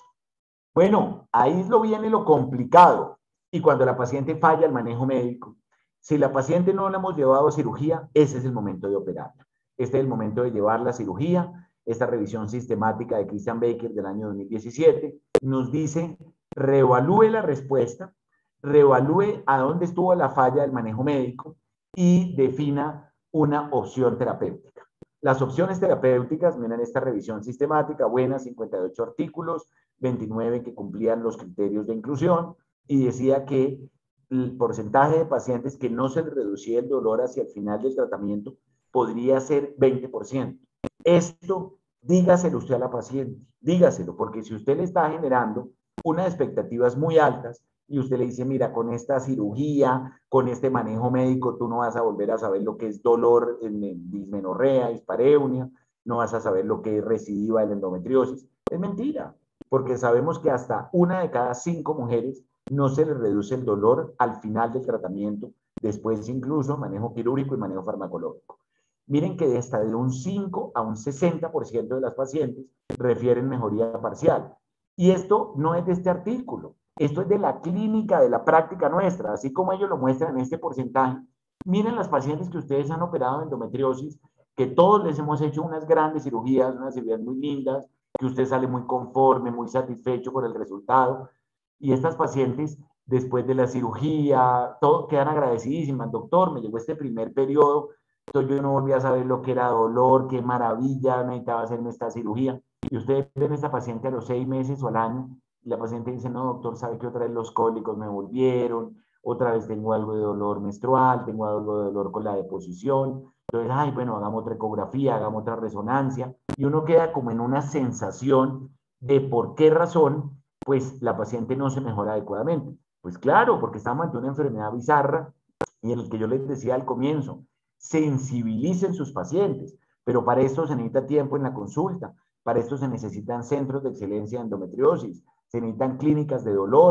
Bueno, ahí lo viene lo complicado. Y cuando la paciente falla el manejo médico, si la paciente no la hemos llevado a cirugía, ese es el momento de operarla. Este es el momento de llevarla a cirugía. Esta revisión sistemática de Christian Baker del año dos mil diecisiete nos dice, reevalúe la respuesta, reevalúe a dónde estuvo la falla del manejo médico y defina una opción terapéutica. Las opciones terapéuticas, miren esta revisión sistemática, buena, cincuenta y ocho artículos, veintinueve que cumplían los criterios de inclusión, y decía que el porcentaje de pacientes que no se les reducía el dolor hacia el final del tratamiento podría ser veinte por ciento. Esto, dígaselo usted a la paciente, dígaselo, porque si usted le está generando unas expectativas muy altas y usted le dice, mira, con esta cirugía, con este manejo médico, tú no vas a volver a saber lo que es dolor en dismenorrea, dispareunia, no vas a saber lo que es recidiva de la endometriosis. Es mentira, porque sabemos que hasta una de cada cinco mujeres no se les reduce el dolor al final del tratamiento, después incluso manejo quirúrgico y manejo farmacológico. Miren que hasta de un cinco a un sesenta por ciento de las pacientes refieren mejoría parcial. Y esto no es de este artículo, esto es de la clínica, de la práctica nuestra, así como ellos lo muestran en este porcentaje. Miren las pacientes que ustedes han operado de endometriosis, que todos les hemos hecho unas grandes cirugías, unas cirugías muy lindas, que usted sale muy conforme, muy satisfecho por el resultado. Y estas pacientes, después de la cirugía, todo, quedan agradecidísimas. Doctor, me llegó este primer periodo, entonces yo no volví a saber lo que era dolor, qué maravilla, necesitaba hacerme esta cirugía. Y ustedes ven a esta paciente a los seis meses o al año, y la paciente dice, no, doctor, sabe que otra vez los cólicos me volvieron, otra vez tengo algo de dolor menstrual, tengo algo de dolor con la deposición. Entonces, ay, bueno, hagamos otra ecografía, hagamos otra resonancia, y uno queda como en una sensación de por qué razón, pues la paciente no se mejora adecuadamente. Pues claro, porque estamos ante una enfermedad bizarra, y en el que yo les decía al comienzo, sensibilicen sus pacientes, pero para esto se necesita tiempo en la consulta, para esto se necesitan centros de excelencia de endometriosis, se necesitan clínicas de dolor,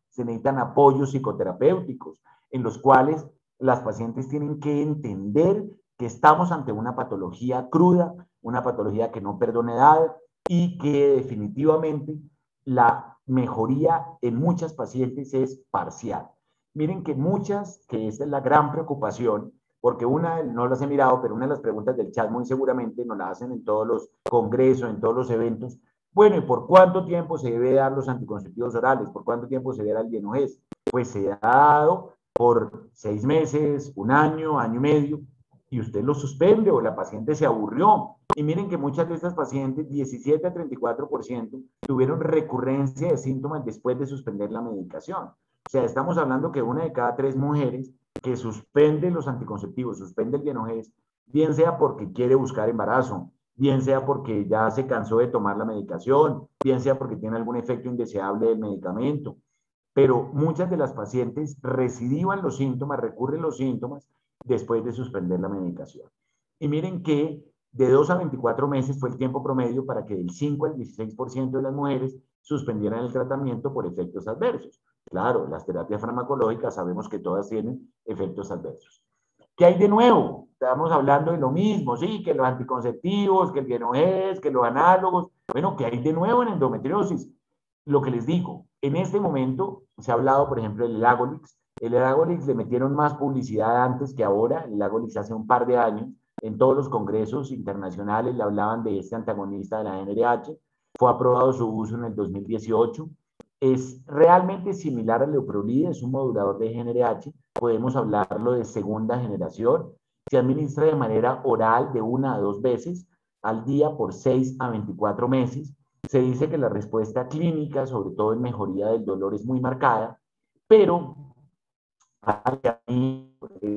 se necesitan apoyos psicoterapéuticos, en los cuales las pacientes tienen que entender que estamos ante una patología cruda, una patología que no perdona edad y que definitivamente la mejoría en muchas pacientes es parcial. Miren que muchas, que esta es la gran preocupación, porque una, no las he mirado, pero una de las preguntas del chat muy seguramente nos la hacen en todos los congresos, en todos los eventos. Bueno, ¿y por cuánto tiempo se debe dar los anticonceptivos orales? ¿Por cuánto tiempo se debe dar el Dienogés? Pues se ha dado por seis meses, un año, año y medio, y usted lo suspende o la paciente se aburrió. Y miren que muchas de estas pacientes, diecisiete a treinta y cuatro por ciento, tuvieron recurrencia de síntomas después de suspender la medicación. O sea, estamos hablando que una de cada tres mujeres que suspende los anticonceptivos, suspende el Dienogés, bien sea porque quiere buscar embarazo, bien sea porque ya se cansó de tomar la medicación, bien sea porque tiene algún efecto indeseable del medicamento. Pero muchas de las pacientes recidivan los síntomas, recurren los síntomas después de suspender la medicación. Y miren que de dos a veinticuatro meses fue el tiempo promedio para que del cinco al dieciséis por ciento de las mujeres suspendieran el tratamiento por efectos adversos. Claro, las terapias farmacológicas sabemos que todas tienen efectos adversos. ¿Qué hay de nuevo? Estamos hablando de lo mismo, sí, que los anticonceptivos, que el Dienogés, que los análogos. Bueno, ¿qué hay de nuevo en endometriosis? Lo que les digo, en este momento se ha hablado, por ejemplo, del Elagolix. El Elagolix le metieron más publicidad antes que ahora. El Elagolix hace un par de años, en todos los congresos internacionales le hablaban de este antagonista de la N R H. Fue aprobado su uso en el dos mil dieciocho. Es realmente similar al Leuprolide, es un modulador de G N R H. Podemos hablarlo de segunda generación. Se administra de manera oral de una a dos veces al día por seis a veinticuatro meses. Se dice que la respuesta clínica, sobre todo en mejoría del dolor, es muy marcada, pero a mí,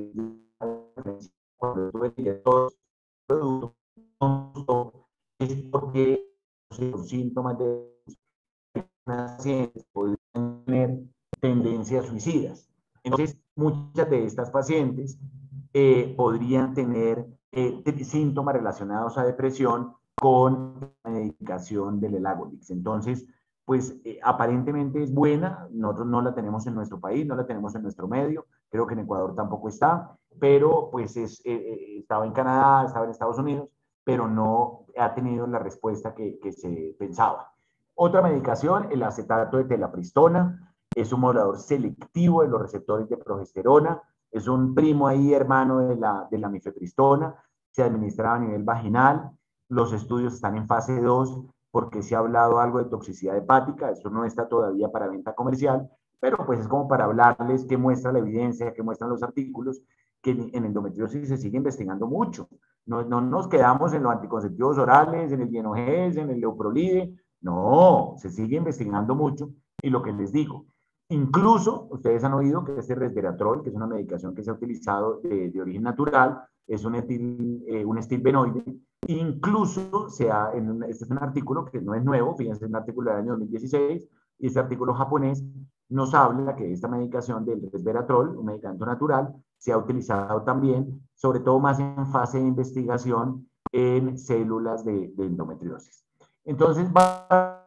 cuando tuve que todos los productos, es porque los síntomas de pacientes podrían tener tendencias suicidas. Entonces, muchas de estas pacientes eh, podrían tener eh, síntomas relacionados a depresión con la medicación del Elagolix. Entonces, pues eh, aparentemente es buena, nosotros no la tenemos en nuestro país, no la tenemos en nuestro medio, creo que en Ecuador tampoco está, pero pues es, eh, estaba en Canadá, estaba en Estados Unidos, pero no ha tenido la respuesta que, que se pensaba. Otra medicación, el acetato de telapristona, es un modulador selectivo de los receptores de progesterona, es un primo ahí hermano de la, de la mifepristona, se administra a nivel vaginal, los estudios están en fase dos porque se ha hablado algo de toxicidad hepática, eso no está todavía para venta comercial, pero pues es como para hablarles qué muestra la evidencia, qué muestran los artículos, que en endometriosis se sigue investigando mucho. No, no nos quedamos en los anticonceptivos orales, en el Dienogés, en el Leuprolide, no, se sigue investigando mucho y lo que les digo, incluso ustedes han oído que este resveratrol, que es una medicación que se ha utilizado de, de origen natural, es un, etil, eh, un estilbenoide, incluso se ha, en un, este es un artículo que no es nuevo, fíjense, es un artículo del año dos mil dieciséis, y este artículo japonés nos habla que esta medicación del resveratrol, un medicamento natural, se ha utilizado también, sobre todo más en fase de investigación en células de, de endometriosis. Entonces, va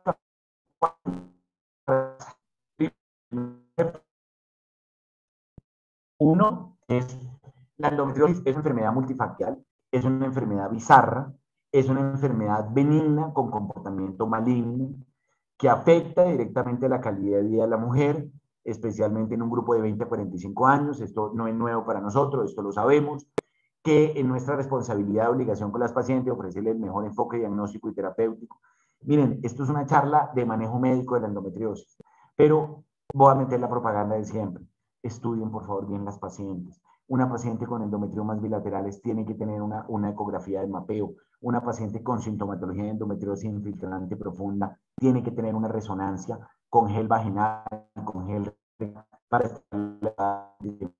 uno es la endometriosis, es una enfermedad multifactorial, es una enfermedad bizarra, es una enfermedad benigna con comportamiento maligno que afecta directamente la calidad de vida de la mujer, especialmente en un grupo de veinte a cuarenta y cinco años. Esto no es nuevo para nosotros, esto lo sabemos, que en nuestra responsabilidad y obligación con las pacientes ofrecerles el mejor enfoque diagnóstico y terapéutico. Miren, esto es una charla de manejo médico de la endometriosis, pero voy a meter la propaganda de siempre. Estudien, por favor, bien las pacientes. Una paciente con endometriomas bilaterales tiene que tener una, una ecografía de mapeo. Una paciente con sintomatología de endometriosis infiltrante profunda tiene que tener una resonancia con gel vaginal, con gel para estar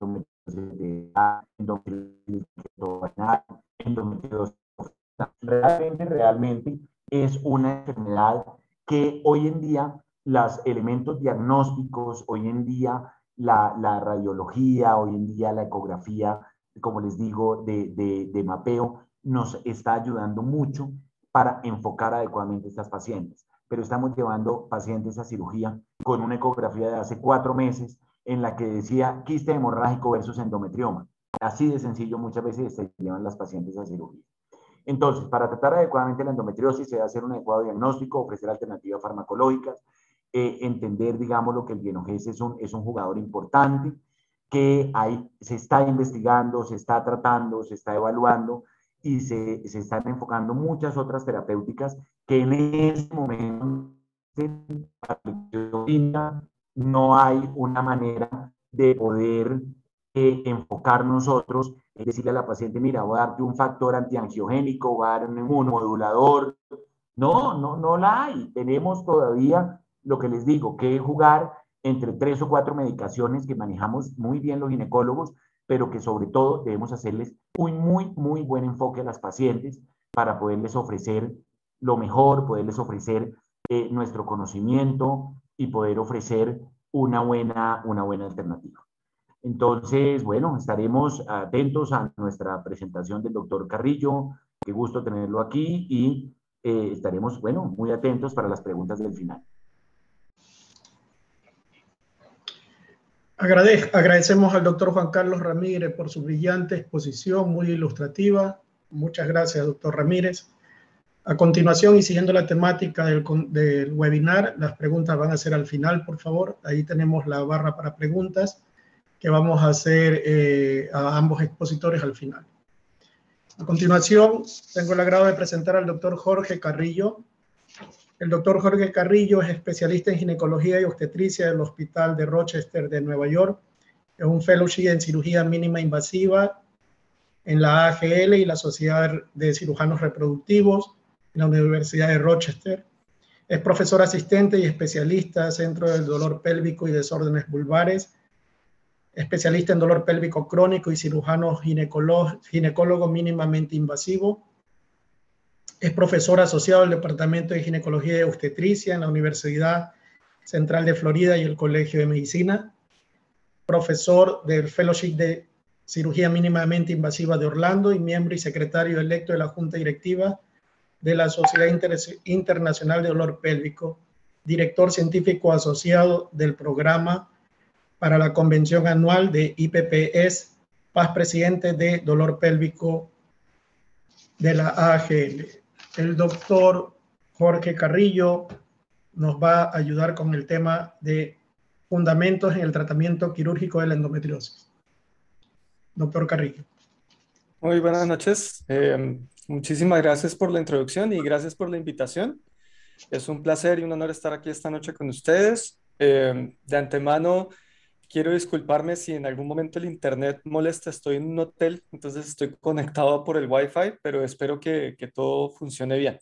endometriosis. Realmente, realmente es una enfermedad que hoy en día los elementos diagnósticos, hoy en día la, la radiología, hoy en día la ecografía, como les digo, de, de, de mapeo, nos está ayudando mucho para enfocar adecuadamente a estas pacientes. pero estamos llevando pacientes a cirugía con una ecografía de hace cuatro meses en la que decía quiste hemorrágico versus endometrioma. Así de sencillo muchas veces se llevan las pacientes a cirugía. Entonces, para tratar adecuadamente la endometriosis se debe hacer un adecuado diagnóstico, ofrecer alternativas farmacológicas, eh, entender, digamos, lo que el Bienogés es un, es un jugador importante, que hay, se está investigando, se está tratando, se está evaluando y se, se están enfocando muchas otras terapéuticas que en este momento no hay una manera de poder eh, enfocar nosotros, es decirle a la paciente, mira, voy a darte un factor antiangiogénico, voy a dar un inmunomodulador. No, no, no la hay. Tenemos todavía, lo que les digo, que jugar entre tres o cuatro medicaciones que manejamos muy bien los ginecólogos, pero que sobre todo debemos hacerles un muy, muy buen enfoque a las pacientes para poderles ofrecer lo mejor, poderles ofrecer eh, nuestro conocimiento y poder ofrecer una buena, una buena alternativa. Entonces, bueno, estaremos atentos a nuestra presentación del doctor Carrillo. Qué gusto tenerlo aquí y eh, estaremos, bueno, muy atentos para las preguntas del final. Agradez, agradecemos al doctor Juan Carlos Ramírez por su brillante exposición, muy ilustrativa. Muchas gracias, doctor Ramírez. A continuación, y siguiendo la temática del, del webinar, las preguntas van a ser al final, por favor. Ahí tenemos la barra para preguntas que vamos a hacer eh, a ambos expositores al final. A continuación, tengo el agrado de presentar al doctor Jorge Carrillo. El doctor Jorge Carrillo es especialista en ginecología y obstetricia del Hospital de Rochester de Nueva York. Es un fellowship en cirugía mínima invasiva en la A G L y la Sociedad de Cirujanos Reproductivos en la Universidad de Rochester. Es profesor asistente y especialista Centro del Dolor Pélvico y Desórdenes Vulvares, especialista en dolor pélvico crónico y cirujano ginecólogo, ginecólogo mínimamente invasivo. Es profesor asociado del Departamento de Ginecología y Obstetricia en la Universidad Central de Florida y el Colegio de Medicina. Profesor del Fellowship de Cirugía Mínimamente Invasiva de Orlando y miembro y secretario electo de la Junta Directiva de la Sociedad Inter Internacional de Dolor Pélvico. Director científico asociado del programa para la Convención Anual de I P P S, Paz Presidente de Dolor Pélvico de la A G L. El doctor Jorge Carrillo nos va a ayudar con el tema de fundamentos en el tratamiento quirúrgico de la endometriosis. Doctor Carrillo. Muy buenas noches. Eh, muchísimas gracias por la introducción y gracias por la invitación. Es un placer y un honor estar aquí esta noche con ustedes. Eh, de antemano, quiero disculparme si en algún momento el internet molesta. Estoy en un hotel, entonces estoy conectado por el Wi-Fi, pero espero que, que todo funcione bien.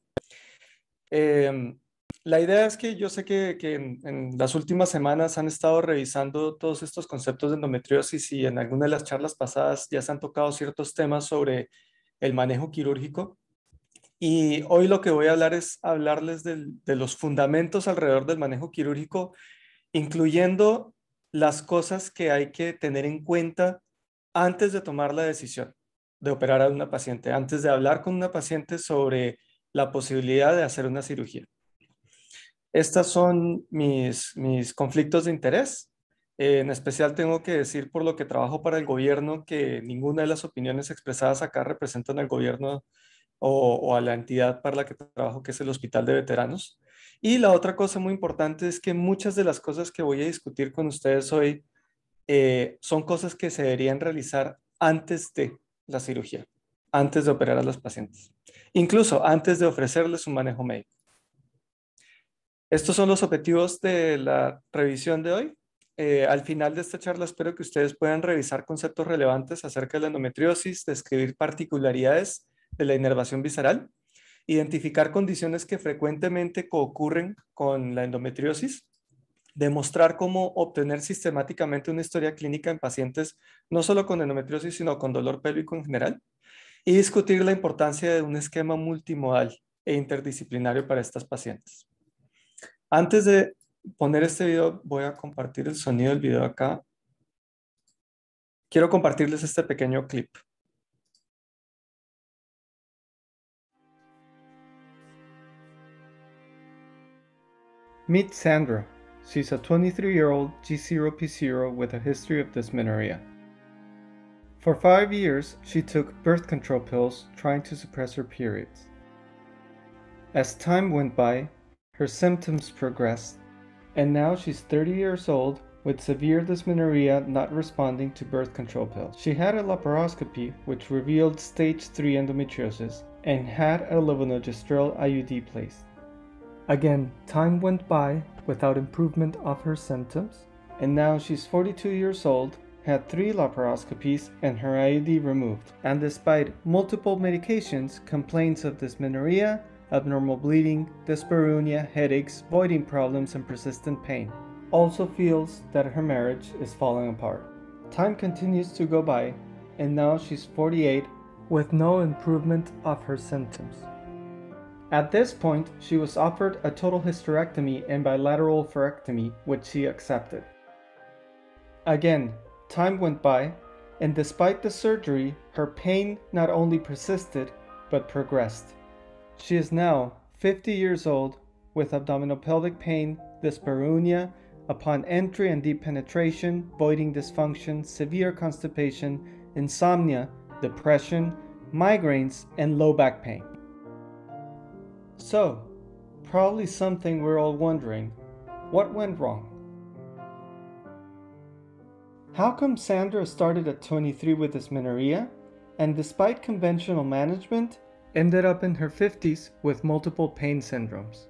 Eh, la idea es que yo sé que, que en, en las últimas semanas han estado revisando todos estos conceptos de endometriosis y en alguna de las charlas pasadas ya se han tocado ciertos temas sobre el manejo quirúrgico. Y hoy lo que voy a hablar es hablarles del, de los fundamentos alrededor del manejo quirúrgico, incluyendo las cosas que hay que tener en cuenta antes de tomar la decisión de operar a una paciente, antes de hablar con una paciente sobre la posibilidad de hacer una cirugía. Estas son mis, mis conflictos de interés. Eh, en especial tengo que decir por lo que trabajo para el gobierno que ninguna de las opiniones expresadas acá representan al gobierno o, o a la entidad para la que trabajo, que es el Hospital de Veteranos. Y la otra cosa muy importante es que muchas de las cosas que voy a discutir con ustedes hoy eh, son cosas que se deberían realizar antes de la cirugía, antes de operar a los pacientes, incluso antes de ofrecerles un manejo médico. Estos son los objetivos de la revisión de hoy. Eh, al final de esta charla espero que ustedes puedan revisar conceptos relevantes acerca de la endometriosis, describir particularidades de la inervación visceral, identificar condiciones que frecuentemente ocurren con la endometriosis, demostrar cómo obtener sistemáticamente una historia clínica en pacientes no solo con endometriosis, sino con dolor pélvico en general, y discutir la importancia de un esquema multimodal e interdisciplinario para estas pacientes. Antes de poner este video, voy a compartir el sonido del video acá. Quiero compartirles este pequeño clip. Meet Sandra. She's a twenty-three-year-old G zero P zero with a history of dysmenorrhea. For five years, she took birth control pills trying to suppress her periods. As time went by, her symptoms progressed, and now she's thirty years old with severe dysmenorrhea not responding to birth control pills. She had a laparoscopy which revealed stage three endometriosis and had a levonorgestrel I U D placed. Again, time went by without improvement of her symptoms, and now she's forty-two years old, had three laparoscopies and her I U D removed, and despite multiple medications, complains of dysmenorrhea, abnormal bleeding, dyspareunia, headaches, voiding problems, and persistent pain. Also feels that her marriage is falling apart. Time continues to go by, and now she's forty-eight with no improvement of her symptoms. At this point, she was offered a total hysterectomy and bilateral oophorectomy, which she accepted. Again, time went by, and despite the surgery, her pain not only persisted, but progressed. She is now fifty years old with abdominopelvic pain, dyspareunia, upon entry and deep penetration, voiding dysfunction, severe constipation, insomnia, depression, migraines, and low back pain. So, probably something we're all wondering, what went wrong? How come Sandra started at twenty-three with dysmenorrhea, and despite conventional management, ended up in her fifties with multiple pain syndromes?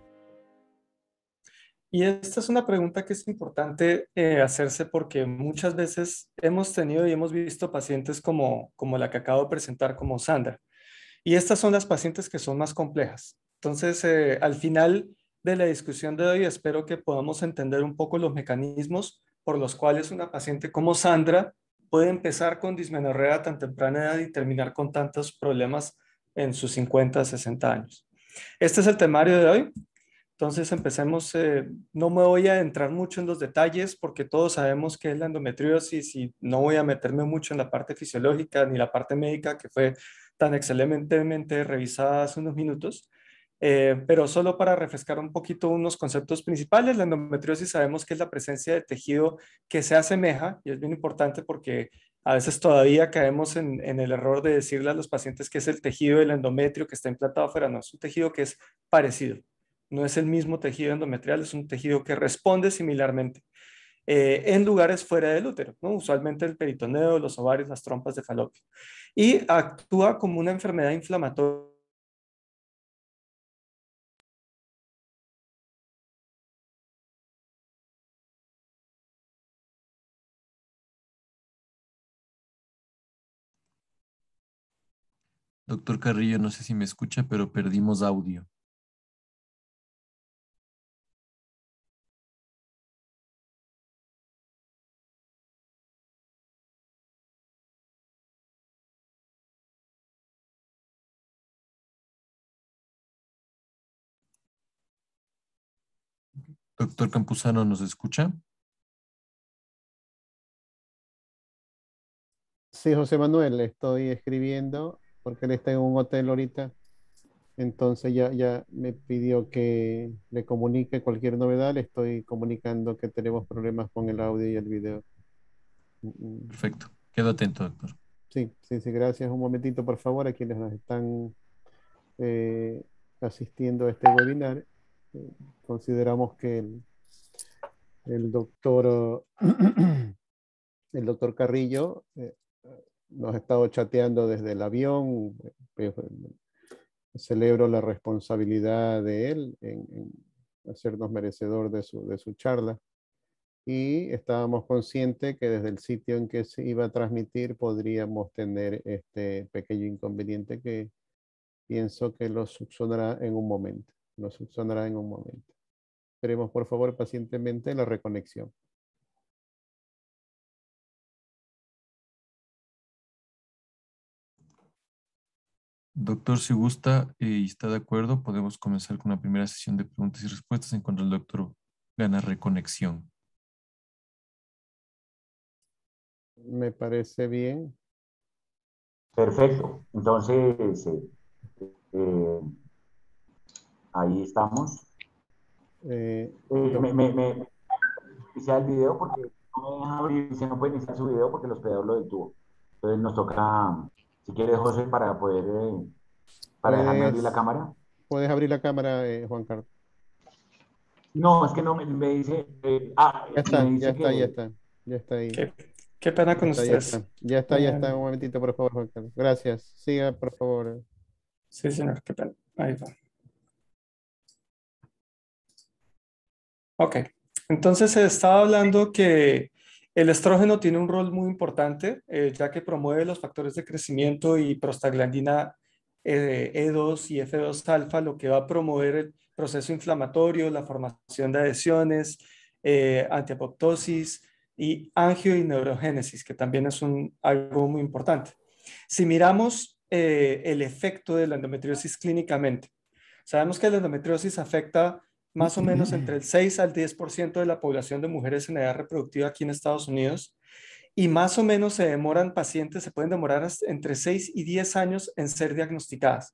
Y esta es una pregunta que es importante eh, hacerse porque muchas veces hemos tenido y hemos visto pacientes como, como la que acabo de presentar, como Sandra. Y estas son las pacientes que son más complejas. Entonces, eh, al final de la discusión de hoy, espero que podamos entender un poco los mecanismos por los cuales una paciente como Sandra puede empezar con dismenorrea a tan temprana edad y terminar con tantos problemas en sus cincuenta, sesenta años. Este es el temario de hoy. Entonces empecemos, eh, no me voy a entrar mucho en los detalles porque todos sabemos qué es la endometriosis y no voy a meterme mucho en la parte fisiológica ni la parte médica que fue tan excelentemente revisada hace unos minutos, eh, pero solo para refrescar un poquito unos conceptos principales. La endometriosis sabemos que es la presencia de tejido que se asemeja, y es bien importante porque a veces todavía caemos en, en el error de decirle a los pacientes que es el tejido del endometrio que está implantado afuera. No, es un tejido que es parecido. No es el mismo tejido endometrial, es un tejido que responde similarmente eh, en lugares fuera del útero, ¿no? Usualmente el peritoneo, los ovarios, las trompas de falopio. Y actúa como una enfermedad inflamatoria. Doctor Carrillo, no sé si me escucha, pero perdimos audio. Doctor Campuzano, ¿nos escucha? Sí, José Manuel, le estoy escribiendo porque él está en un hotel ahorita. Entonces ya, ya me pidió que le comunique cualquier novedad. Le estoy comunicando que tenemos problemas con el audio y el video. Mm, mm. Perfecto. Quedo atento, doctor. Sí, sí, sí, gracias. Un momentito, por favor, a quienes nos están eh, asistiendo a este webinar. Eh, consideramos que el, el doctor, el doctor Carrillo eh, nos ha estado chateando desde el avión. Eh, celebro la responsabilidad de él en, en hacernos merecedor de su, de su charla. Y estábamos conscientes que desde el sitio en que se iba a transmitir podríamos tener este pequeño inconveniente que pienso que lo subsanará en un momento. Lo subsanará en un momento. Esperemos por favor pacientemente la reconexión. Doctor, si gusta eh, y está de acuerdo, podemos comenzar con una primera sesión de preguntas y respuestas en cuanto el doctor gana reconexión. Me parece bien. Perfecto. Entonces, eh, eh, ahí estamos. Eh, Eh, me, me, me iniciar el video porque no me deja abrir, dice no puede iniciar su video porque el hospedador lo detuvo. Entonces nos toca, si quieres, José, para poder, eh, para dejarme abrir la puedes, cámara. puedes abrir la cámara, eh, Juan Carlos. No, es que no me, me dice, eh, ah, Ya me está, ya dice está, ya que, está. Ya está ahí. Qué, qué pena Ya con está, ya ustedes. está. Ya está, ya está. Eh, Un momentito, por favor, Juan Carlos. Gracias. Siga, por favor. sí, señor, qué pena. Ahí va. Ok, entonces se estaba hablando que el estrógeno tiene un rol muy importante, eh, ya que promueve los factores de crecimiento y prostaglandina eh, E dos y F dos alfa, lo que va a promover el proceso inflamatorio, la formación de adhesiones, eh, antiapoptosis y angio y neurogénesis, que también es un, algo muy importante. Si miramos eh, el efecto de la endometriosis clínicamente, sabemos que la endometriosis afecta más o menos entre el seis al diez por ciento de la población de mujeres en edad reproductiva aquí en Estados Unidos, y más o menos se demoran pacientes, se pueden demorar hasta entre seis y diez años en ser diagnosticadas.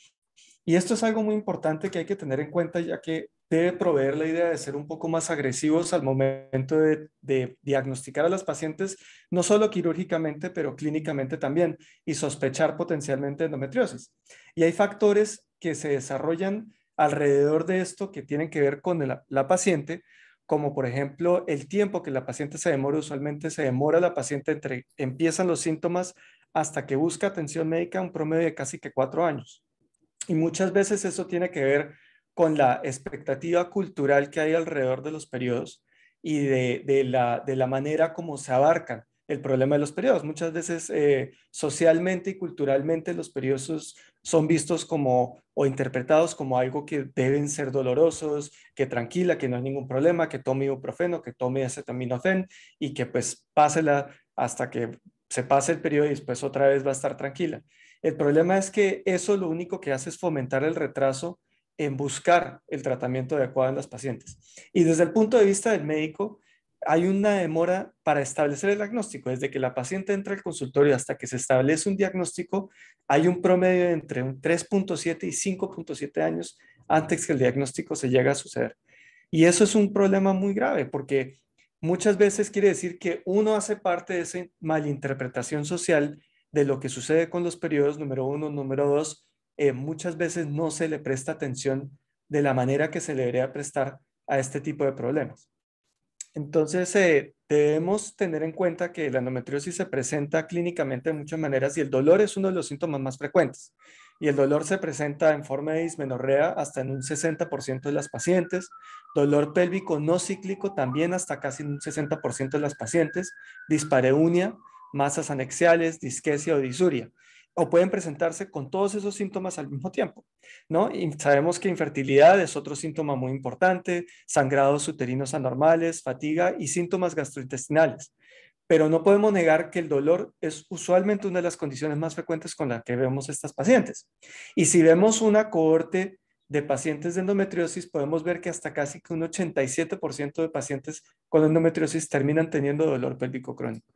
Y esto es algo muy importante que hay que tener en cuenta, ya que debe proveer la idea de ser un poco más agresivos al momento de, de diagnosticar a las pacientes, no solo quirúrgicamente, pero clínicamente también, y sospechar potencialmente endometriosis. Y hay factores que se desarrollan alrededor de esto que tienen que ver con la, la paciente, como por ejemplo el tiempo que la paciente se demora. Usualmente se demora la paciente entre empiezan los síntomas hasta que busca atención médica, un promedio de casi que cuatro años. Y muchas veces eso tiene que ver con la expectativa cultural que hay alrededor de los periodos y de, de, la, de la manera como se abarcan el problema de los periodos. Muchas veces eh, socialmente y culturalmente los periodos son vistos como o interpretados como algo que deben ser dolorosos, que tranquila, que no hay ningún problema, que tome ibuprofeno, que tome acetaminofén y que pues pásela hasta que se pase el periodo y después otra vez va a estar tranquila. El problema es que eso lo único que hace es fomentar el retraso en buscar el tratamiento adecuado en las pacientes. Y desde el punto de vista del médico, hay una demora para establecer el diagnóstico. Desde que la paciente entra al consultorio hasta que se establece un diagnóstico, hay un promedio de entre un tres punto siete y cinco punto siete años antes que el diagnóstico se llegue a suceder. Y eso es un problema muy grave porque muchas veces quiere decir que uno hace parte de esa malinterpretación social de lo que sucede con los periodos, número uno. Número dos, eh, muchas veces no se le presta atención de la manera que se le debería prestar a este tipo de problemas. Entonces, eh, debemos tener en cuenta que la endometriosis se presenta clínicamente de muchas maneras y el dolor es uno de los síntomas más frecuentes. Y el dolor se presenta en forma de dismenorrea hasta en un sesenta por ciento de las pacientes, dolor pélvico no cíclico también hasta casi un sesenta por ciento de las pacientes, dispareunia, masas anexiales, disquesia o disuria. O pueden presentarse con todos esos síntomas al mismo tiempo, ¿no? Y sabemos que infertilidad es otro síntoma muy importante, sangrados uterinos anormales, fatiga y síntomas gastrointestinales. Pero no podemos negar que el dolor es usualmente una de las condiciones más frecuentes con las que vemos estas pacientes. Y si vemos una cohorte de pacientes de endometriosis, podemos ver que hasta casi que un ochenta y siete por ciento de pacientes con endometriosis terminan teniendo dolor pélvico crónico.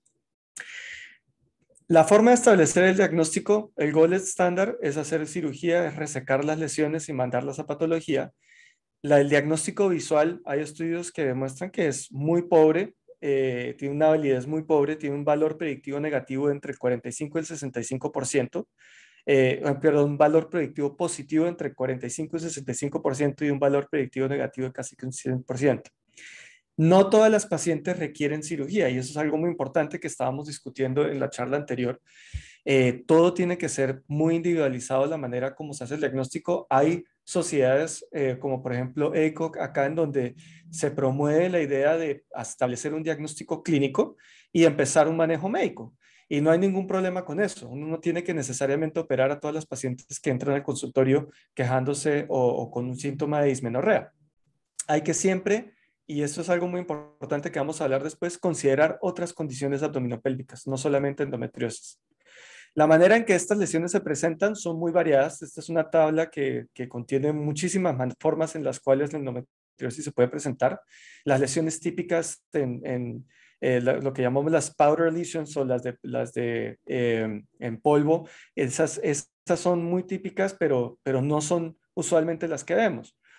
La forma de establecer el diagnóstico, el gold estándar, es hacer cirugía, es resecar las lesiones y mandarlas a patología. La, el diagnóstico visual, hay estudios que demuestran que es muy pobre, eh, tiene una validez muy pobre, tiene un valor predictivo negativo entre el cuarenta y cinco y el sesenta y cinco por ciento, eh, perdón, un valor predictivo positivo entre cuarenta y cinco y sesenta y cinco por ciento y un valor predictivo negativo de casi que un cien por ciento. No todas las pacientes requieren cirugía y eso es algo muy importante que estábamos discutiendo en la charla anterior. Eh, todo tiene que ser muy individualizado la manera como se hace el diagnóstico. Hay sociedades eh, como por ejemplo A C O C acá en donde se promueve la idea de establecer un diagnóstico clínico y empezar un manejo médico. Y no hay ningún problema con eso. Uno no tiene que necesariamente operar a todas las pacientes que entran al consultorio quejándose o, o con un síntoma de dismenorrea. Hay que siempre, y esto es algo muy importante que vamos a hablar después, considerar otras condiciones abdominopélvicas, no solamente endometriosis. La manera en que estas lesiones se presentan son muy variadas. Esta es una tabla que, que contiene muchísimas formas en las cuales la endometriosis se puede presentar. Las lesiones típicas en, en eh, lo que llamamos las powder lesions o las de, las de eh, en polvo, esas, esas son muy típicas, pero, pero no son usualmente las que vemos.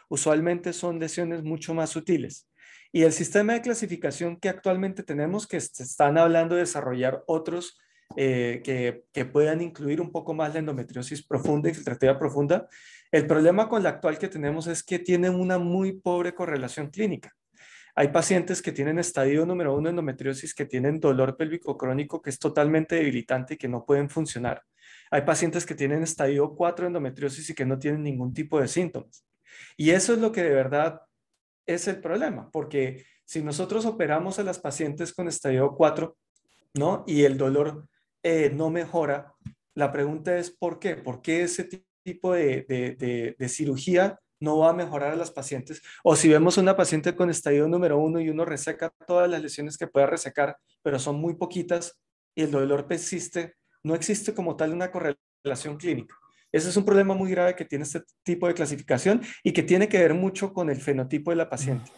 usualmente son lesiones mucho más sutiles. Y el sistema de clasificación que actualmente tenemos, que están hablando de desarrollar otros eh, que, que puedan incluir un poco más la endometriosis profunda, infiltrativa profunda, el problema con la actual que tenemos es que tienen una muy pobre correlación clínica. Hay pacientes que tienen estadio número uno endometriosis, que tienen dolor pélvico crónico que es totalmente debilitante y que no pueden funcionar. Hay pacientes que tienen estadio cuatro endometriosis y que no tienen ningún tipo de síntomas. Y eso es lo que de verdad es el problema, porque si nosotros operamos a las pacientes con estadio cuatro, ¿no? Y el dolor eh, no mejora, la pregunta es ¿por qué? ¿Por qué ese tipo de, de, de, de cirugía no va a mejorar a las pacientes? O si vemos una paciente con estadio número uno y uno reseca todas las lesiones que pueda resecar, pero son muy poquitas y el dolor persiste, no existe como tal una correlación clínica. Ese es un problema muy grave que tiene este tipo de clasificación y que tiene que ver mucho con el fenotipo de la paciente.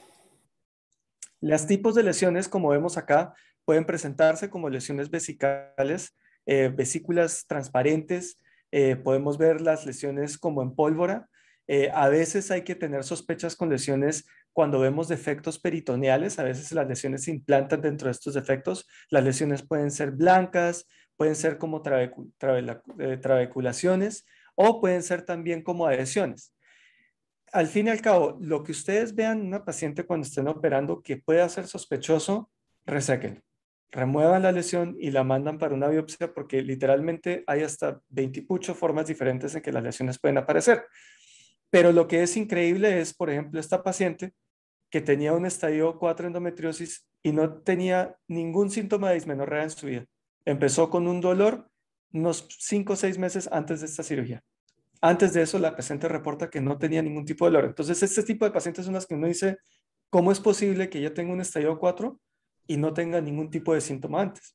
Los tipos de lesiones, como vemos acá, pueden presentarse como lesiones vesicales, eh, vesículas transparentes. Eh, podemos ver las lesiones como en pólvora. Eh, a veces hay que tener sospechas con lesiones cuando vemos defectos peritoneales. A veces las lesiones se implantan dentro de estos defectos. Las lesiones pueden ser blancas, pueden ser como trabecu trabe eh, trabeculaciones o pueden ser también como adhesiones. Al fin y al cabo, lo que ustedes vean en una paciente cuando estén operando que pueda ser sospechoso, resequen, remuevan la lesión y la mandan para una biopsia porque literalmente hay hasta veintipucho formas diferentes en que las lesiones pueden aparecer. Pero lo que es increíble es, por ejemplo, esta paciente que tenía un estadio cuatro endometriosis y no tenía ningún síntoma de dismenorrea en su vida. Empezó con un dolor unos cinco o seis meses antes de esta cirugía. Antes de eso, la paciente reporta que no tenía ningún tipo de dolor. Entonces, este tipo de pacientes son las que uno dice, ¿cómo es posible que ella tenga un estadio cuatro y no tenga ningún tipo de síntoma antes?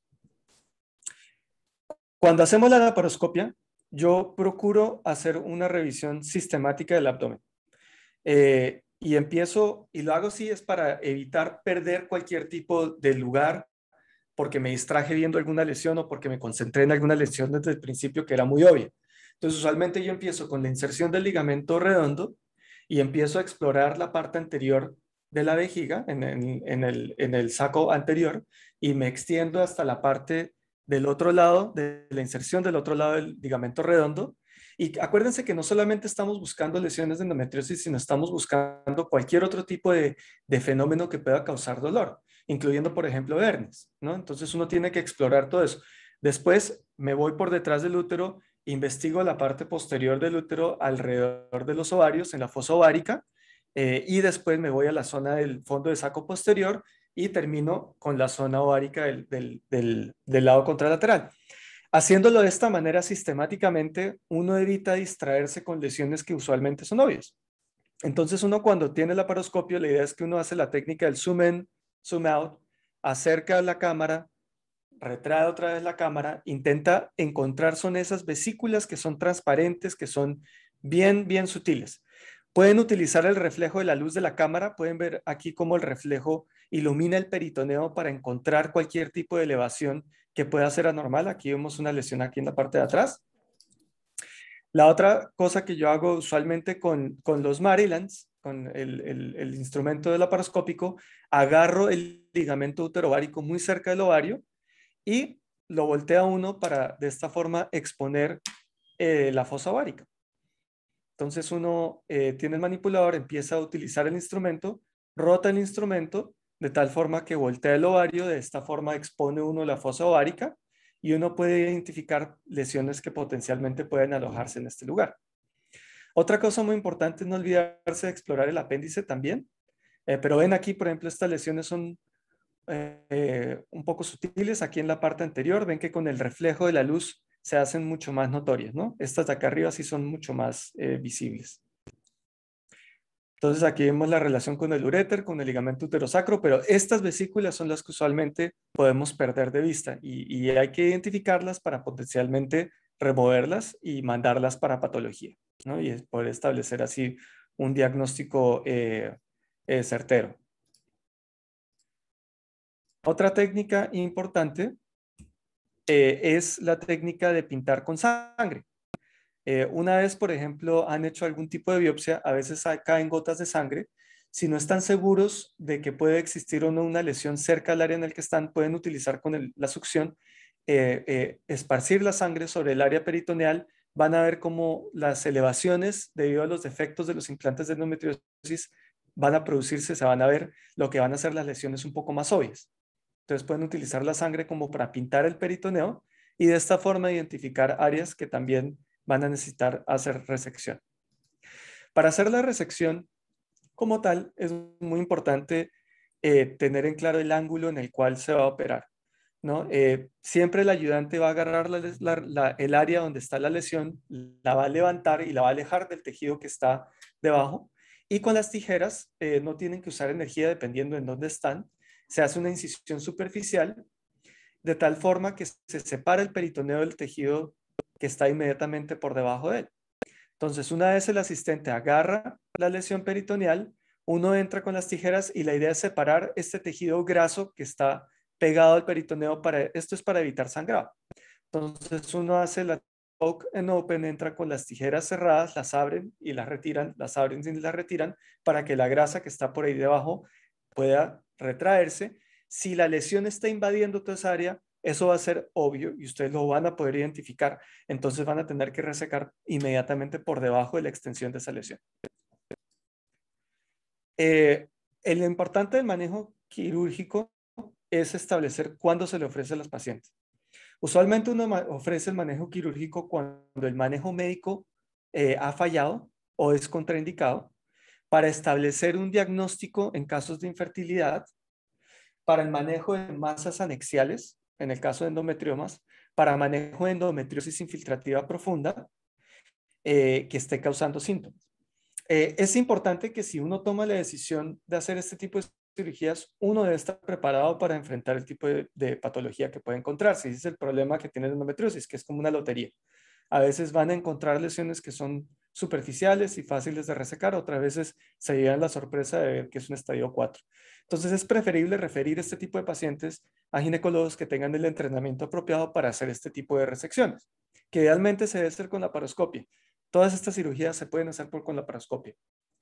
Cuando hacemos la laparoscopia, yo procuro hacer una revisión sistemática del abdomen. Eh, y empiezo, y lo hago así, es para evitar perder cualquier tipo de lugar porque me distraje viendo alguna lesión o porque me concentré en alguna lesión desde el principio que era muy obvia. Entonces, usualmente yo empiezo con la inserción del ligamento redondo y empiezo a explorar la parte anterior de la vejiga, en, en, en, el, en el saco anterior, y me extiendo hasta la parte del otro lado, de la inserción del otro lado del ligamento redondo. Y acuérdense que no solamente estamos buscando lesiones de endometriosis, sino estamos buscando cualquier otro tipo de, de fenómeno que pueda causar dolor, incluyendo, por ejemplo, hernias, ¿no? Entonces uno tiene que explorar todo eso. Después me voy por detrás del útero, investigo la parte posterior del útero alrededor de los ovarios, en la fosa ovárica, eh, y después me voy a la zona del fondo de saco posterior y termino con la zona ovárica del, del, del, del lado contralateral. Haciéndolo de esta manera sistemáticamente, uno evita distraerse con lesiones que usualmente son obvias. Entonces uno cuando tiene el laparoscopio, la idea es que uno hace la técnica del zoom in, zoom out, acerca la cámara, retrae otra vez la cámara, intenta encontrar son esas vesículas que son transparentes, que son bien, bien sutiles. Pueden utilizar el reflejo de la luz de la cámara, pueden ver aquí cómo el reflejo ilumina el peritoneo para encontrar cualquier tipo de elevación que pueda ser anormal. Aquí vemos una lesión aquí en la parte de atrás. La otra cosa que yo hago usualmente con, con los Marylands, con el, el, el instrumento de laparoscópico, agarro el ligamento uterovárico muy cerca del ovario y lo voltea uno para de esta forma exponer eh, la fosa ovárica. Entonces uno eh, tiene el manipulador, empieza a utilizar el instrumento, rota el instrumento de tal forma que voltea el ovario, de esta forma expone uno la fosa ovárica y uno puede identificar lesiones que potencialmente pueden alojarse en este lugar. Otra cosa muy importante es no olvidarse de explorar el apéndice también, eh, pero ven aquí, por ejemplo, estas lesiones son eh, un poco sutiles aquí en la parte anterior, ven que con el reflejo de la luz se hacen mucho más notorias, ¿no? Estas de acá arriba sí son mucho más eh, visibles. Entonces aquí vemos la relación con el uréter, con el ligamento uterosacro, pero estas vesículas son las que usualmente podemos perder de vista y, y hay que identificarlas para potencialmente removerlas y mandarlas para patología, ¿no? Y poder establecer así un diagnóstico eh, eh, certero. Otra técnica importante eh, es la técnica de pintar con sangre. Eh, una vez, por ejemplo, han hecho algún tipo de biopsia, a veces caen gotas de sangre. Si no están seguros de que puede existir o no una lesión cerca al área en el que están, pueden utilizar con el, la succión, eh, eh, esparcir la sangre sobre el área peritoneal. Van a ver cómo las elevaciones, debido a los defectos de los implantes de endometriosis, van a producirse, se van a ver lo que van a ser las lesiones un poco más obvias. Entonces pueden utilizar la sangre como para pintar el peritoneo y de esta forma identificar áreas que también van a necesitar hacer resección. Para hacer la resección como tal, es muy importante eh, tener en claro el ángulo en el cual se va a operar, ¿no? Eh, siempre el ayudante va a agarrar la, la, la, el área donde está la lesión, la va a levantar y la va a alejar del tejido que está debajo, y con las tijeras eh, no tienen que usar energía dependiendo en dónde están. Se hace una incisión superficial de tal forma que se separa el peritoneo del tejido que está inmediatamente por debajo de él. Entonces, una vez el asistente agarra la lesión peritoneal, uno entra con las tijeras y la idea es separar este tejido graso que está pegado al peritoneo. Para, esto es para evitar sangrado. Entonces, uno hace la poke and open, entra con las tijeras cerradas, las abren y las retiran, las abren y las retiran para que la grasa que está por ahí debajo pueda retraerse. Si la lesión está invadiendo toda esa área, eso va a ser obvio y ustedes lo van a poder identificar. Entonces van a tener que resecar inmediatamente por debajo de la extensión de esa lesión. Eh, el importante del manejo quirúrgico es establecer cuándo se le ofrece a los pacientes. Usualmente uno ofrece el manejo quirúrgico cuando el manejo médico eh, ha fallado o es contraindicado, para establecer un diagnóstico en casos de infertilidad, para el manejo de masas anexiales, en el caso de endometriomas, para manejo de endometriosis infiltrativa profunda eh, que esté causando síntomas. Eh, es importante que si uno toma la decisión de hacer este tipo de cirugías, uno debe estar preparado para enfrentar el tipo de, de patología que puede encontrarse. Ese es el problema que tiene la endometriosis, que es como una lotería. A veces van a encontrar lesiones que son superficiales y fáciles de resecar, otras veces se llevan la sorpresa de ver que es un estadio cuatro. Entonces es preferible referir este tipo de pacientes a ginecólogos que tengan el entrenamiento apropiado para hacer este tipo de resecciones, que idealmente se debe hacer con laparoscopia. Todas estas cirugías se pueden hacer por, con laparoscopia.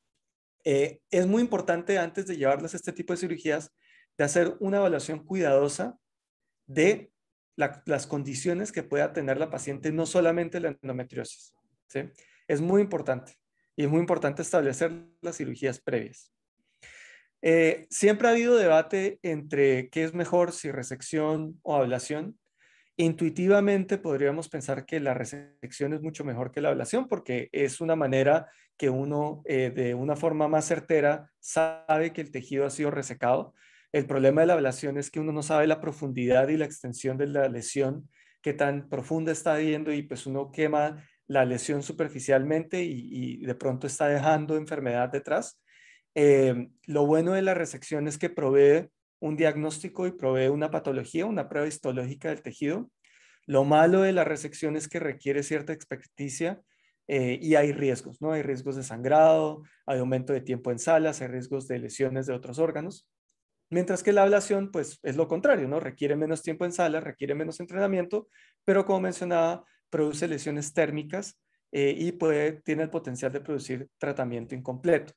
Eh, es muy importante, antes de llevarlas a este tipo de cirugías, de hacer una evaluación cuidadosa de la, las condiciones que pueda tener la paciente, no solamente la endometriosis, ¿sí? Es muy importante y es muy importante establecer las cirugías previas. Eh, siempre ha habido debate entre qué es mejor, si resección o ablación. Intuitivamente podríamos pensar que la resección es mucho mejor que la ablación porque es una manera que uno eh, de una forma más certera sabe que el tejido ha sido resecado. El problema de la ablación es que uno no sabe la profundidad y la extensión de la lesión, qué tan profunda está yendo, y pues uno quema la lesión superficialmente y, y de pronto está dejando enfermedad detrás. Eh, lo bueno de la resección es que provee un diagnóstico y provee una patología, una prueba histológica del tejido. Lo malo de la resección es que requiere cierta experticia eh, y hay riesgos, ¿no? Hay riesgos de sangrado, hay aumento de tiempo en salas, hay riesgos de lesiones de otros órganos. Mientras que la ablación, pues, es lo contrario, ¿no? Requiere menos tiempo en sala, requiere menos entrenamiento, pero como mencionaba, produce lesiones térmicas eh, y puede, tiene el potencial de producir tratamiento incompleto.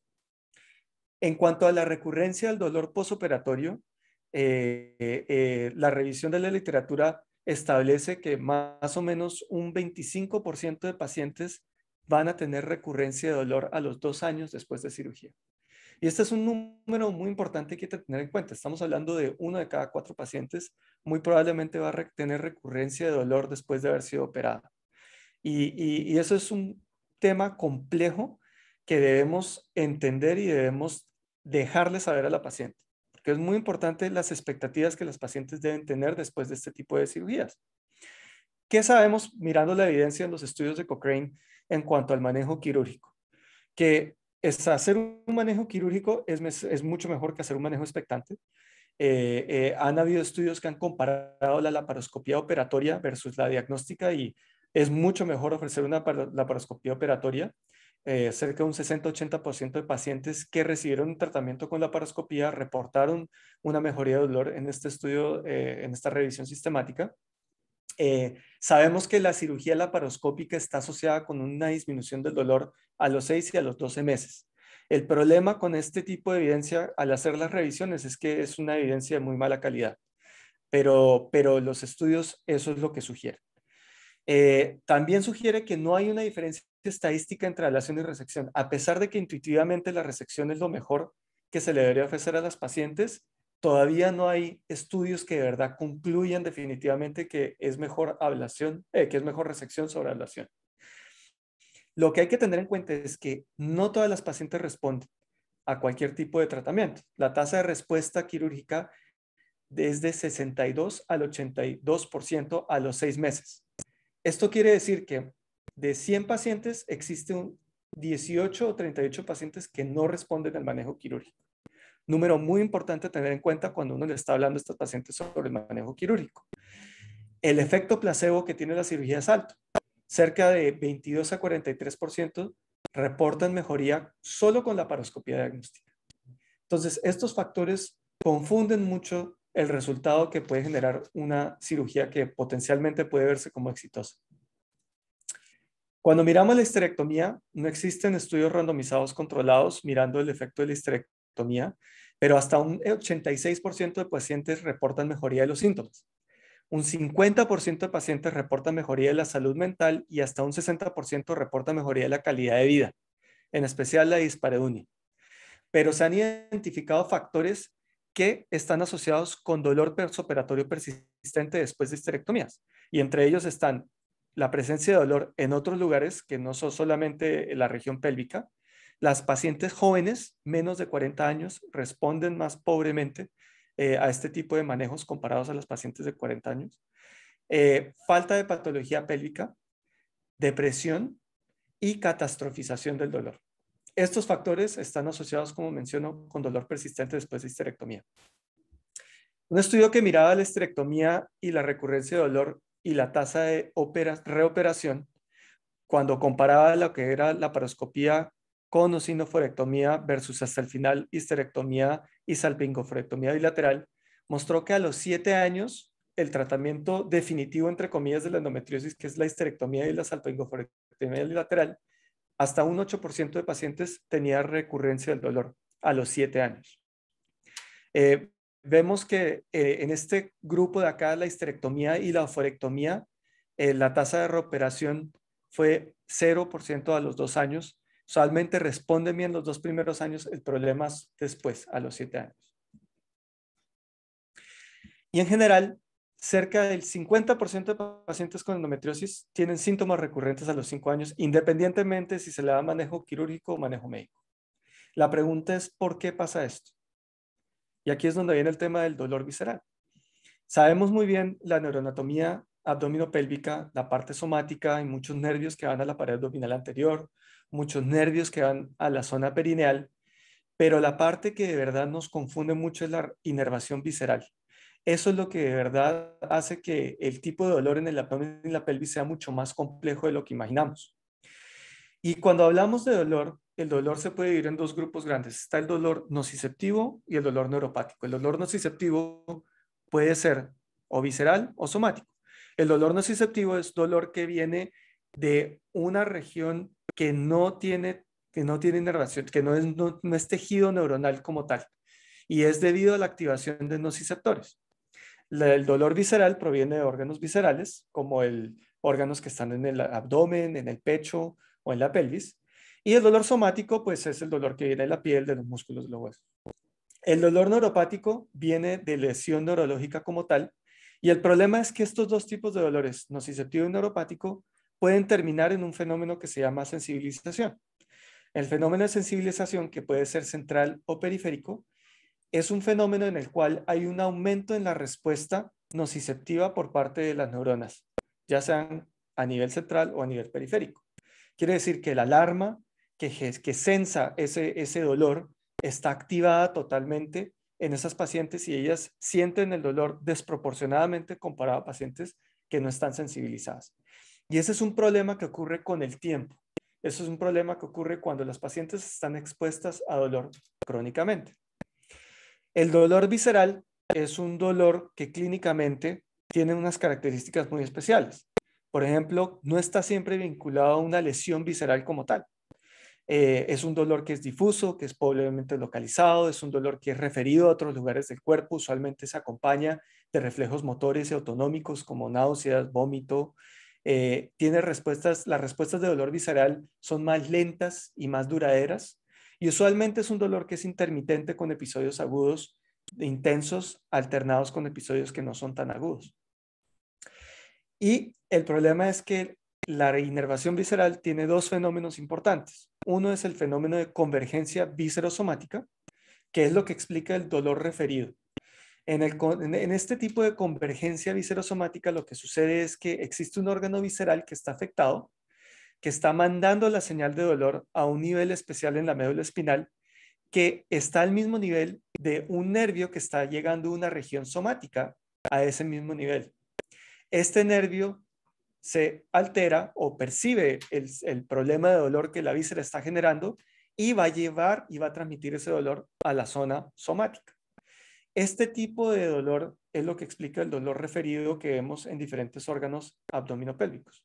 En cuanto a la recurrencia del dolor posoperatorio, eh, eh, la revisión de la literatura establece que más o menos un veinticinco por ciento de pacientes van a tener recurrencia de dolor a los dos años después de cirugía. Y este es un número muy importante que hay que tener en cuenta. Estamos hablando de uno de cada cuatro pacientes muy probablemente va a tener recurrencia de dolor después de haber sido operada. Y, y, y eso es un tema complejo que debemos entender y debemos dejarle saber a la paciente, porque es muy importante las expectativas que los pacientes deben tener después de este tipo de cirugías. ¿Qué sabemos mirando la evidencia en los estudios de Cochrane en cuanto al manejo quirúrgico? Que es hacer un manejo quirúrgico es, es mucho mejor que hacer un manejo expectante. Eh, eh, han habido estudios que han comparado la laparoscopía operatoria versus la diagnóstica y es mucho mejor ofrecer una laparoscopía operatoria. Eh, cerca de un sesenta a ochenta por ciento de pacientes que recibieron un tratamiento con laparoscopía reportaron una mejoría de dolor en este estudio, eh, en esta revisión sistemática. Eh, sabemos que la cirugía laparoscópica está asociada con una disminución del dolor a los seis y a los doce meses. El problema con este tipo de evidencia al hacer las revisiones es que es una evidencia de muy mala calidad, pero, pero los estudios eso es lo que sugieren. Eh, también sugiere que no hay una diferencia estadística entre ablación y resección, a pesar de que intuitivamente la resección es lo mejor que se le debería ofrecer a las pacientes. Todavía no hay estudios que de verdad concluyan definitivamente que es mejor ablación, eh, que es mejor resección sobre ablación. Lo que hay que tener en cuenta es que no todas las pacientes responden a cualquier tipo de tratamiento. La tasa de respuesta quirúrgica es de sesenta y dos al ochenta y dos por ciento a los seis meses. Esto quiere decir que de cien pacientes existe un dieciocho o treinta y ocho pacientes que no responden al manejo quirúrgico. Número muy importante a tener en cuenta cuando uno le está hablando a estos pacientes sobre el manejo quirúrgico. El efecto placebo que tiene la cirugía es alto. Cerca de veintidós a cuarenta y tres por ciento reportan mejoría solo con la laparoscopía diagnóstica. Entonces, estos factores confunden mucho el resultado que puede generar una cirugía que potencialmente puede verse como exitosa. Cuando miramos la histerectomía, no existen estudios randomizados controlados mirando el efecto de la histerectomía, pero hasta un ochenta y seis por ciento de pacientes reportan mejoría de los síntomas. Un cincuenta por ciento de pacientes reportan mejoría de la salud mental y hasta un sesenta por ciento reportan mejoría de la calidad de vida, en especial la dispareunia. Pero se han identificado factores que están asociados con dolor postoperatorio persistente después de histerectomías. Y entre ellos están la presencia de dolor en otros lugares que no son solamente la región pélvica. Las pacientes jóvenes, menos de cuarenta años, responden más pobremente eh, a este tipo de manejos comparados a las pacientes de cuarenta años. Eh, falta de patología pélvica, depresión y catastrofización del dolor. Estos factores están asociados, como menciono, con dolor persistente después de histerectomía. Un estudio que miraba la histerectomía y la recurrencia de dolor y la tasa de reoperación, cuando comparaba lo que era la laparoscopía con o sin oforectomía versus hasta el final histerectomía y salpingoforectomía bilateral, mostró que a los siete años el tratamiento definitivo, entre comillas, de la endometriosis, que es la histerectomía y la salpingoforectomía bilateral, hasta un ocho por ciento de pacientes tenía recurrencia del dolor a los siete años. Eh, vemos que eh, en este grupo de acá, la histerectomía y la oforectomía, eh, la tasa de reoperación fue cero por ciento a los dos años. Usualmente responden bien los dos primeros años, el problema es después, a los siete años. Y en general, cerca del cincuenta por ciento de pacientes con endometriosis tienen síntomas recurrentes a los cinco años, independientemente si se le da manejo quirúrgico o manejo médico. La pregunta es, ¿por qué pasa esto? Y aquí es donde viene el tema del dolor visceral. Sabemos muy bien la neuroanatomía abdominopélvica, la parte somática, hay muchos nervios que van a la pared abdominal anterior, muchos nervios que van a la zona perineal, pero la parte que de verdad nos confunde mucho es la inervación visceral. Eso es lo que de verdad hace que el tipo de dolor en el abdomen y la pelvis sea mucho más complejo de lo que imaginamos. Y cuando hablamos de dolor, el dolor se puede dividir en dos grupos grandes. Está el dolor nociceptivo y el dolor neuropático. El dolor nociceptivo puede ser o visceral o somático. El dolor nociceptivo es dolor que viene de una región que no tiene, que no tiene inervación, que no es, no, no es tejido neuronal como tal. Y es debido a la activación de nociceptores. El dolor visceral proviene de órganos viscerales, como el órganos que están en el abdomen, en el pecho o en la pelvis. Y el dolor somático, pues es el dolor que viene de la piel, de los músculos, de los huesos. El dolor neuropático viene de lesión neurológica como tal. Y el problema es que estos dos tipos de dolores, nociceptivo y neuropático, pueden terminar en un fenómeno que se llama sensibilización. El fenómeno de sensibilización, que puede ser central o periférico, es un fenómeno en el cual hay un aumento en la respuesta nociceptiva por parte de las neuronas, ya sean a nivel central o a nivel periférico. Quiere decir que la alarma que, que sensa ese, ese dolor está activada totalmente en esas pacientes y ellas sienten el dolor desproporcionadamente comparado a pacientes que no están sensibilizadas. Y ese es un problema que ocurre con el tiempo. Eso es un problema que ocurre cuando las pacientes están expuestas a dolor crónicamente. El dolor visceral es un dolor que clínicamente tiene unas características muy especiales. Por ejemplo, no está siempre vinculado a una lesión visceral como tal. Eh, es un dolor que es difuso, que es pobremente localizado, es un dolor que es referido a otros lugares del cuerpo, usualmente se acompaña de reflejos motores y autonómicos como náuseas, vómito. Eh, tiene respuestas, las respuestas de dolor visceral son más lentas y más duraderas, y usualmente es un dolor que es intermitente con episodios agudos intensos alternados con episodios que no son tan agudos. Y el problema es que la inervación visceral tiene dos fenómenos importantes. Uno es el fenómeno de convergencia viscerosomática, que es lo que explica el dolor referido. En, el, en este tipo de convergencia viscerosomática lo que sucede es que existe un órgano visceral que está afectado, que está mandando la señal de dolor a un nivel especial en la médula espinal, que está al mismo nivel de un nervio que está llegando a una región somática a ese mismo nivel. Este nervio se altera o percibe el, el problema de dolor que la víscera está generando y va a llevar y va a transmitir ese dolor a la zona somática. Este tipo de dolor es lo que explica el dolor referido que vemos en diferentes órganos abdominopélvicos.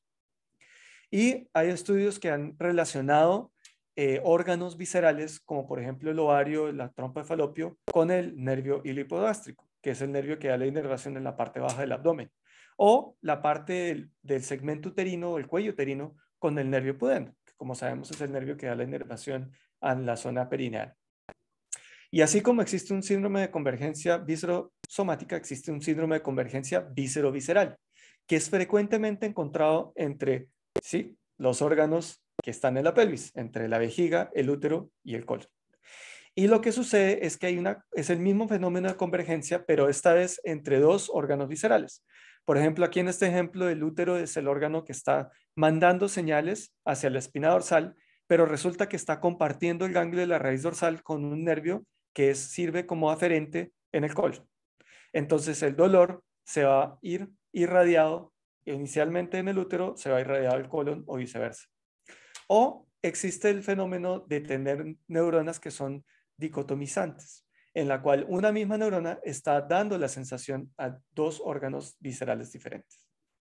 Y hay estudios que han relacionado eh, órganos viscerales, como por ejemplo el ovario, la trompa de falopio, con el nervio ilipogástrico, que es el nervio que da la inervación en la parte baja del abdomen, o la parte del, del segmento uterino o el cuello uterino con el nervio pudendo, que como sabemos es el nervio que da la inervación a la zona perineal. Y así como existe un síndrome de convergencia viscerosomática, existe un síndrome de convergencia viscerovisceral, que es frecuentemente encontrado entre ¿sí? los órganos que están en la pelvis, entre la vejiga, el útero y el colon. Y lo que sucede es que hay una, es el mismo fenómeno de convergencia, pero esta vez entre dos órganos viscerales. Por ejemplo, aquí en este ejemplo, el útero es el órgano que está mandando señales hacia la espina dorsal, pero resulta que está compartiendo el ganglio de la raíz dorsal con un nervio que es, sirve como aferente en el colon. Entonces el dolor se va a ir irradiado inicialmente en el útero, se va a irradiar al colon o viceversa. O existe el fenómeno de tener neuronas que son dicotomizantes, en la cual una misma neurona está dando la sensación a dos órganos viscerales diferentes.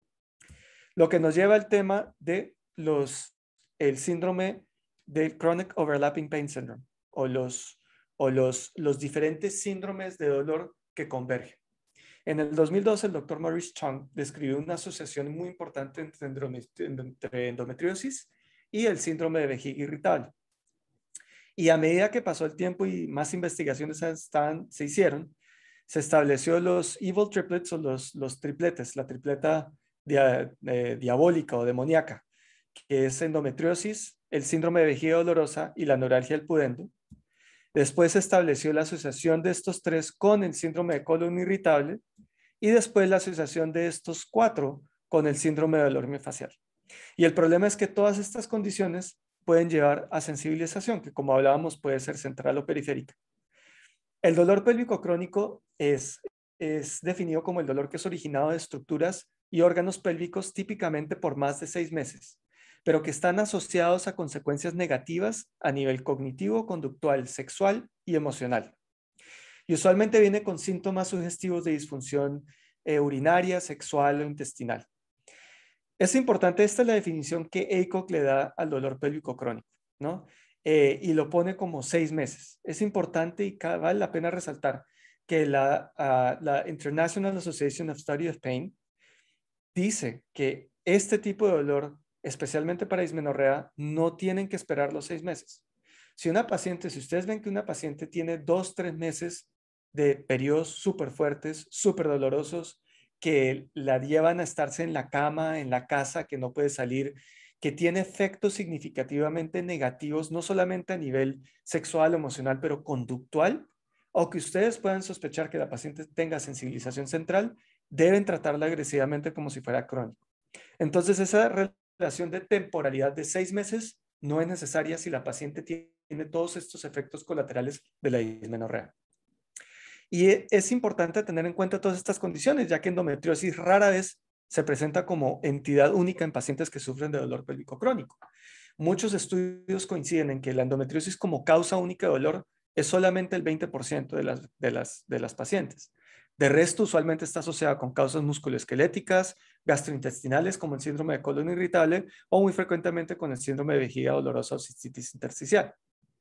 Lo que nos lleva al tema de los, el síndrome del Chronic Overlapping Pain Syndrome o los o los, los diferentes síndromes de dolor que convergen. En el dos mil doce, el doctor Maurice Chung describió una asociación muy importante entre endometriosis y el síndrome de vejiga irritable. Y a medida que pasó el tiempo y más investigaciones están, se hicieron, se estableció los evil triplets o los, los tripletes, la tripleta dia, eh, diabólica o demoníaca, que es endometriosis, el síndrome de vejiga dolorosa y la neuralgia del pudendo. Después se estableció la asociación de estos tres con el síndrome de colon irritable y después la asociación de estos cuatro con el síndrome de dolor miofascial. Y el problema es que todas estas condiciones pueden llevar a sensibilización, que como hablábamos puede ser central o periférica. El dolor pélvico crónico es, es definido como el dolor que es originado de estructuras y órganos pélvicos típicamente por más de seis meses. Pero que están asociados a consecuencias negativas a nivel cognitivo, conductual, sexual y emocional. Y usualmente viene con síntomas sugestivos de disfunción eh, urinaria, sexual o intestinal. Es importante, esta es la definición que A C O C le da al dolor pélvico crónico, ¿no? Eh, y lo pone como seis meses. Es importante y vale la pena resaltar que la, uh, la International Association of Study of Pain dice que este tipo de dolor, especialmente para dismenorrea, no tienen que esperar los seis meses. Si una paciente, si ustedes ven que una paciente tiene dos, tres meses de periodos súper fuertes, súper dolorosos, que la llevan a estarse en la cama, en la casa, que no puede salir, que tiene efectos significativamente negativos, no solamente a nivel sexual, emocional, pero conductual, o que ustedes puedan sospechar que la paciente tenga sensibilización central, deben tratarla agresivamente como si fuera crónico. Entonces, esa relación de temporalidad de seis meses no es necesaria si la paciente tiene todos estos efectos colaterales de la dismenorrea. Y es importante tener en cuenta todas estas condiciones, ya que endometriosis rara vez se presenta como entidad única en pacientes que sufren de dolor pélvico crónico. Muchos estudios coinciden en que la endometriosis como causa única de dolor es solamente el veinte por ciento de las, de las, de las pacientes. De resto, usualmente está asociada con causas musculoesqueléticas, gastrointestinales, como el síndrome de colon irritable, o muy frecuentemente con el síndrome de vejiga dolorosa o cistitis intersticial.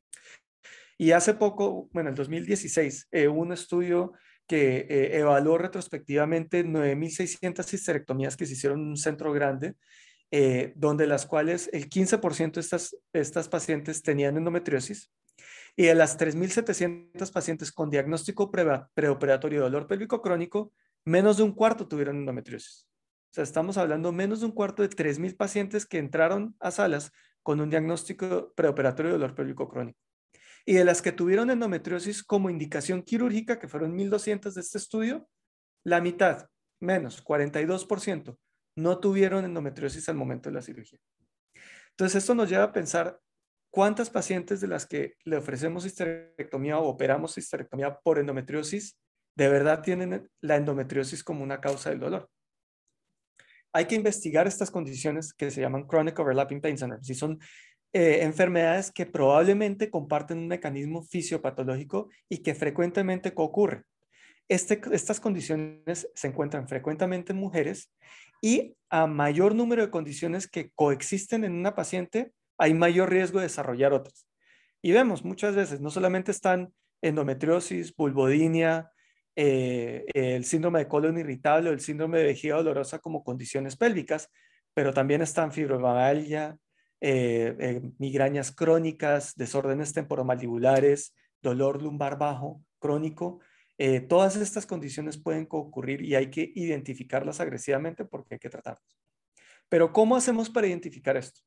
Y hace poco, bueno, en dos mil dieciséis, eh, hubo un estudio que eh, evaluó retrospectivamente nueve mil seiscientas histerectomías que se hicieron en un centro grande, eh, donde las cuales el quince por ciento de estas, estas pacientes tenían endometriosis, y de las tres mil setecientas pacientes con diagnóstico pre preoperatorio de dolor pélvico crónico, menos de un cuarto tuvieron endometriosis. O sea, estamos hablando menos de un cuarto de tres mil pacientes que entraron a salas con un diagnóstico preoperatorio de dolor pélvico crónico. Y de las que tuvieron endometriosis como indicación quirúrgica, que fueron mil doscientas de este estudio, la mitad, menos, cuarenta y dos por ciento, no tuvieron endometriosis al momento de la cirugía. Entonces, esto nos lleva a pensar cuántas pacientes de las que le ofrecemos histerectomía o operamos histerectomía por endometriosis de verdad tienen la endometriosis como una causa del dolor. Hay que investigar estas condiciones que se llaman Chronic Overlapping Pain Syndrome. Si son eh, enfermedades que probablemente comparten un mecanismo fisiopatológico y que frecuentemente ocurren. Este, estas condiciones se encuentran frecuentemente en mujeres, y a mayor número de condiciones que coexisten en una paciente, hay mayor riesgo de desarrollar otras. Y vemos muchas veces, no solamente están endometriosis, vulvodinia, eh, el síndrome de colon irritable o el síndrome de vejiga dolorosa como condiciones pélvicas, pero también están fibromialgia, eh, eh, migrañas crónicas, desórdenes temporomandibulares, dolor lumbar bajo crónico. Eh, todas estas condiciones pueden ocurrir y hay que identificarlas agresivamente porque hay que tratarlas. Pero ¿cómo hacemos para identificar esto?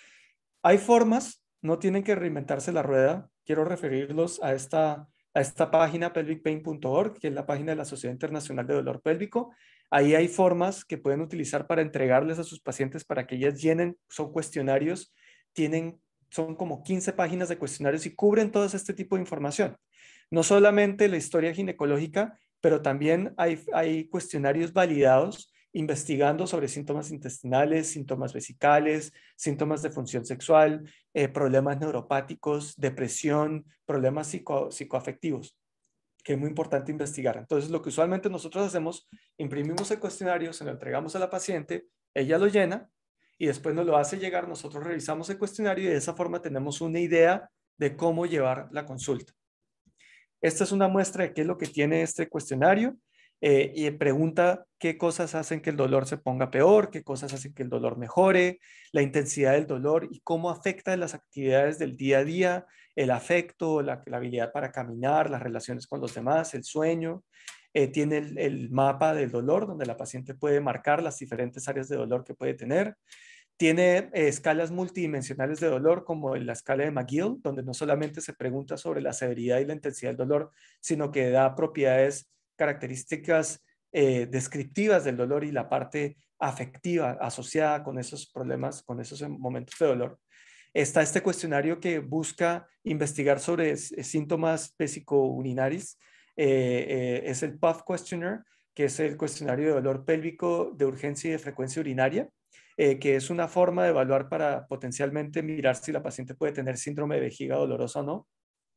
Hay formas, no tienen que reinventarse la rueda. Quiero referirlos a esta, a esta página pelvic pain punto org, que es la página de la Sociedad Internacional de Dolor Pélvico. Ahí hay formas que pueden utilizar para entregarles a sus pacientes para que ellas llenen, son cuestionarios, tienen, son como quince páginas de cuestionarios y cubren todo este tipo de información. No solamente la historia ginecológica, pero también hay, hay cuestionarios validados investigando sobre síntomas intestinales, síntomas vesicales, síntomas de función sexual, eh, problemas neuropáticos, depresión, problemas psico, psicoafectivos, que es muy importante investigar. Entonces, lo que usualmente nosotros hacemos, imprimimos el cuestionario, se lo entregamos a la paciente, ella lo llena y después nos lo hace llegar, nosotros revisamos el cuestionario y de esa forma tenemos una idea de cómo llevar la consulta. Esta es una muestra de qué es lo que tiene este cuestionario. Eh, y pregunta qué cosas hacen que el dolor se ponga peor, qué cosas hacen que el dolor mejore, la intensidad del dolor y cómo afecta las actividades del día a día, el afecto, la, la habilidad para caminar, las relaciones con los demás, el sueño. Eh, tiene el, el mapa del dolor donde la paciente puede marcar las diferentes áreas de dolor que puede tener. Tiene eh, escalas multidimensionales de dolor como en la escala de McGill, donde no solamente se pregunta sobre la severidad y la intensidad del dolor, sino que da propiedades, características eh, descriptivas del dolor y la parte afectiva asociada con esos problemas, con esos momentos de dolor. Está este cuestionario que busca investigar sobre eh, síntomas vesico-urinaris, eh, eh, es el P U F Questionnaire, que es el cuestionario de dolor pélvico de urgencia y de frecuencia urinaria. Eh, que es una forma de evaluar para potencialmente mirar si la paciente puede tener síndrome de vejiga dolorosa o no.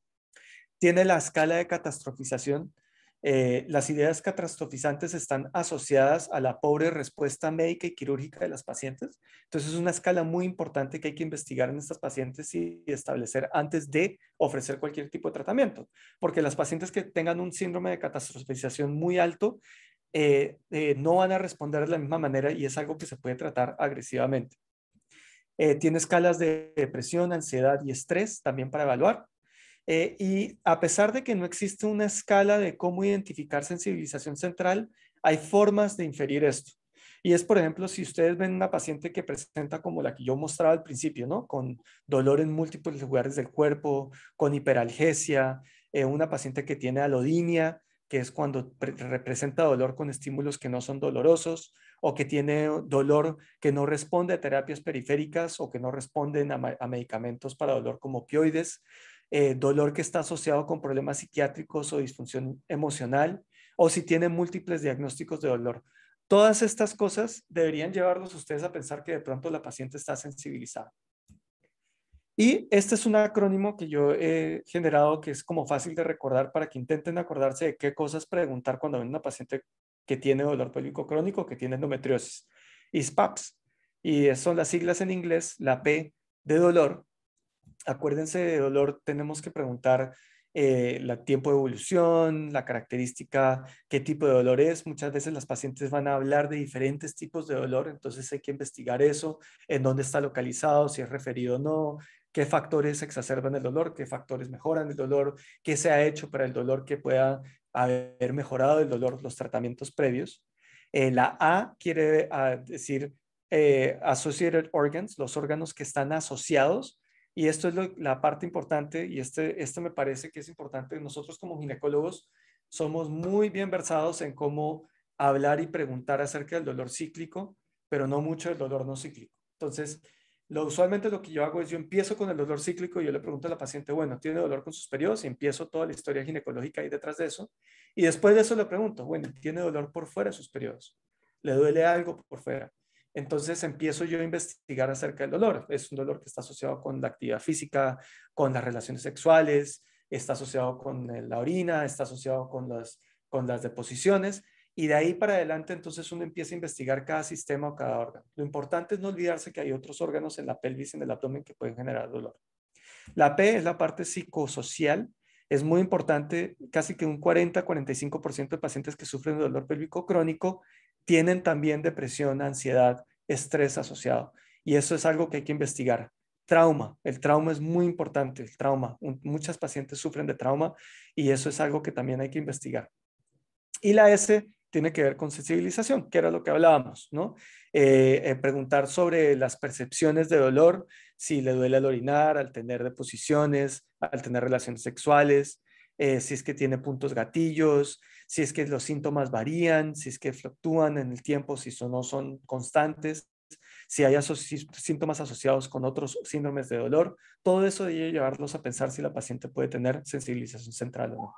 Tiene la escala de catastrofización. Eh, las ideas catastrofizantes están asociadas a la pobre respuesta médica y quirúrgica de las pacientes. Entonces es una escala muy importante que hay que investigar en estas pacientes y establecer antes de ofrecer cualquier tipo de tratamiento. Porque las pacientes que tengan un síndrome de catastrofización muy alto, Eh, eh, no van a responder de la misma manera y es algo que se puede tratar agresivamente. Eh, tiene escalas de depresión, ansiedad y estrés también para evaluar. Eh, y a pesar de que no existe una escala de cómo identificar sensibilización central, hay formas de inferir esto. Y es, por ejemplo, si ustedes ven una paciente que presenta como la que yo mostraba al principio, ¿no? Con dolor en múltiples lugares del cuerpo, con hiperalgesia, eh, una paciente que tiene alodinia, que es cuando representa dolor con estímulos que no son dolorosos, o que tiene dolor que no responde a terapias periféricas o que no responden a, a medicamentos para dolor como opioides, eh, dolor que está asociado con problemas psiquiátricos o disfunción emocional, o si tiene múltiples diagnósticos de dolor. Todas estas cosas deberían llevarlos ustedes a pensar que de pronto la paciente está sensibilizada. Y este es un acrónimo que yo he generado que es como fácil de recordar para que intenten acordarse de qué cosas preguntar cuando ven una paciente que tiene dolor pélvico crónico, que tiene endometriosis. I S P A P S. Y son las siglas en inglés, la P de dolor. Acuérdense de dolor, tenemos que preguntar eh, el tiempo de evolución, la característica, qué tipo de dolor es. Muchas veces las pacientes van a hablar de diferentes tipos de dolor, entonces hay que investigar eso, en dónde está localizado, si es referido o no, qué factores exacerban el dolor, qué factores mejoran el dolor, qué se ha hecho para el dolor que pueda haber mejorado el dolor, los tratamientos previos. Eh, la A quiere uh, decir eh, associated organs, los órganos que están asociados. Y esto es lo, la parte importante, y este, este me parece que es importante. Nosotros como ginecólogos somos muy bien versados en cómo hablar y preguntar acerca del dolor cíclico, pero no mucho del dolor no cíclico. Entonces, lo, usualmente lo que yo hago es yo empiezo con el dolor cíclico y yo le pregunto a la paciente, bueno, ¿tiene dolor con sus periodos? Y empiezo toda la historia ginecológica ahí detrás de eso. Y después de eso le pregunto, bueno, ¿tiene dolor por fuera de sus periodos? ¿Le duele algo por fuera? Entonces empiezo yo a investigar acerca del dolor. Es un dolor que está asociado con la actividad física, con las relaciones sexuales, está asociado con la orina, está asociado con las, con las deposiciones. Y de ahí para adelante, entonces uno empieza a investigar cada sistema o cada órgano. Lo importante es no olvidarse que hay otros órganos en la pelvis y en el abdomen que pueden generar dolor. La P es la parte psicosocial. Es muy importante, casi que un cuarenta a cuarenta y cinco por ciento de pacientes que sufren de dolor pélvico crónico tienen también depresión, ansiedad, estrés asociado. Y eso es algo que hay que investigar. Trauma. El trauma es muy importante. El trauma. Un, muchas pacientes sufren de trauma y eso es algo que también hay que investigar. Y la S tiene que ver con sensibilización, que era lo que hablábamos, ¿no? Eh, eh, preguntar sobre las percepciones de dolor, si le duele al orinar, al tener deposiciones, al tener relaciones sexuales, eh, si es que tiene puntos gatillos, si es que los síntomas varían, si es que fluctúan en el tiempo, si son, no son constantes, si hay aso síntomas asociados con otros síndromes de dolor. Todo eso debe llevarlos a pensar si la paciente puede tener sensibilización central o no.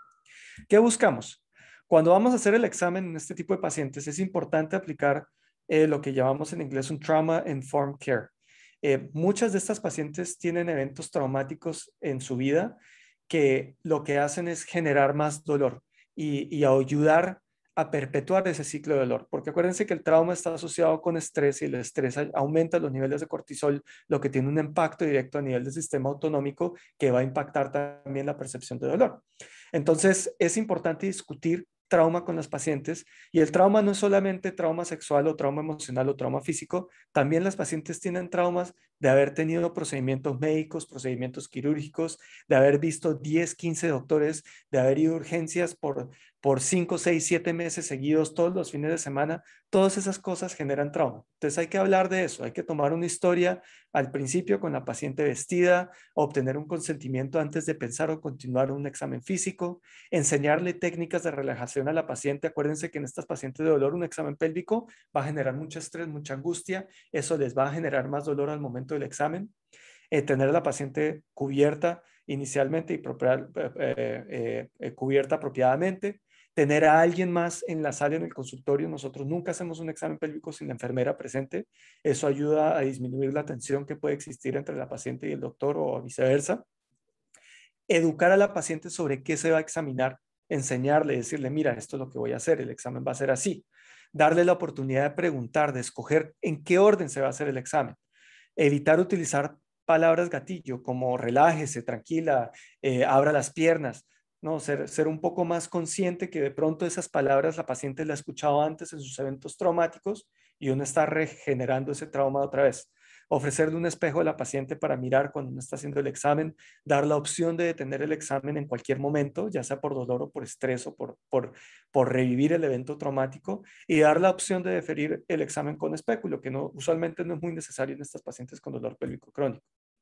¿Qué buscamos? Cuando vamos a hacer el examen en este tipo de pacientes, es importante aplicar eh, lo que llamamos en inglés un Trauma Informed Care. Eh, muchas de estas pacientes tienen eventos traumáticos en su vida que lo que hacen es generar más dolor y, y ayudar a perpetuar ese ciclo de dolor, porque acuérdense que el trauma está asociado con estrés y el estrés aumenta los niveles de cortisol, lo que tiene un impacto directo a nivel del sistema autonómico que va a impactar también la percepción de dolor. Entonces, es importante discutir trauma con las pacientes y el trauma no es solamente trauma sexual o trauma emocional o trauma físico, también las pacientes tienen traumas de haber tenido procedimientos médicos, procedimientos quirúrgicos, de haber visto diez, quince doctores, de haber ido a urgencias por, por cinco, seis, siete meses seguidos todos los fines de semana. Todas esas cosas generan trauma. Entonces hay que hablar de eso, hay que tomar una historia al principio con la paciente vestida, obtener un consentimiento antes de pensar o continuar un examen físico, enseñarle técnicas de relajación a la paciente. Acuérdense que en estas pacientes de dolor un examen pélvico va a generar mucho estrés, mucha angustia, eso les va a generar más dolor al momento del examen. Eh, tener a la paciente cubierta inicialmente y propia, eh, eh, eh, cubierta apropiadamente. Tener a alguien más en la sala, en el consultorio. Nosotros nunca hacemos un examen pélvico sin la enfermera presente. Eso ayuda a disminuir la tensión que puede existir entre la paciente y el doctor o viceversa. Educar a la paciente sobre qué se va a examinar, enseñarle, decirle, mira, esto es lo que voy a hacer, el examen va a ser así. Darle la oportunidad de preguntar, de escoger en qué orden se va a hacer el examen. Evitar utilizar palabras gatillo como relájese, tranquila, eh, abra las piernas. No, ser, ser un poco más consciente que de pronto esas palabras la paciente la ha escuchado antes en sus eventos traumáticos y uno está regenerando ese trauma otra vez. Ofrecerle un espejo a la paciente para mirar cuando uno está haciendo el examen, dar la opción de detener el examen en cualquier momento, ya sea por dolor o por estrés o por, por, por revivir el evento traumático, y dar la opción de deferir el examen con espéculo, que no, usualmente no es muy necesario en estas pacientes con dolor pélvico crónico.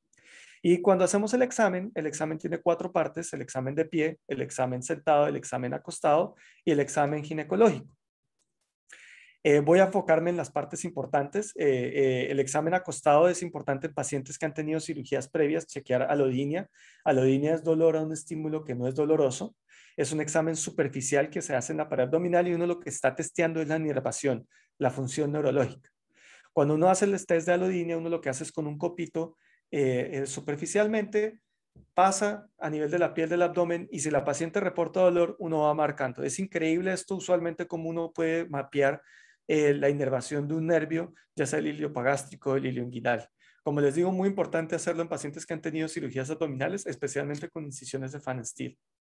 Y cuando hacemos el examen, el examen tiene cuatro partes: el examen de pie, el examen sentado, el examen acostado y el examen ginecológico. Eh, voy a enfocarme en las partes importantes. Eh, eh, el examen acostado es importante en pacientes que han tenido cirugías previas, chequear alodinia. Alodinia es dolor a un estímulo que no es doloroso. Es un examen superficial que se hace en la pared abdominal y uno lo que está testeando es la inervación, la función neurológica. Cuando uno hace el test de alodinia, uno lo que hace es con un copito eh, eh, superficialmente, pasa a nivel de la piel del abdomen y si la paciente reporta dolor, uno va marcando. Es increíble esto usualmente como uno puede mapear eh, la inervación de un nervio, ya sea el iliopagástrico o el ilioinguinal. Como les digo, muy importante hacerlo en pacientes que han tenido cirugías abdominales, especialmente con incisiones de Fan Steel.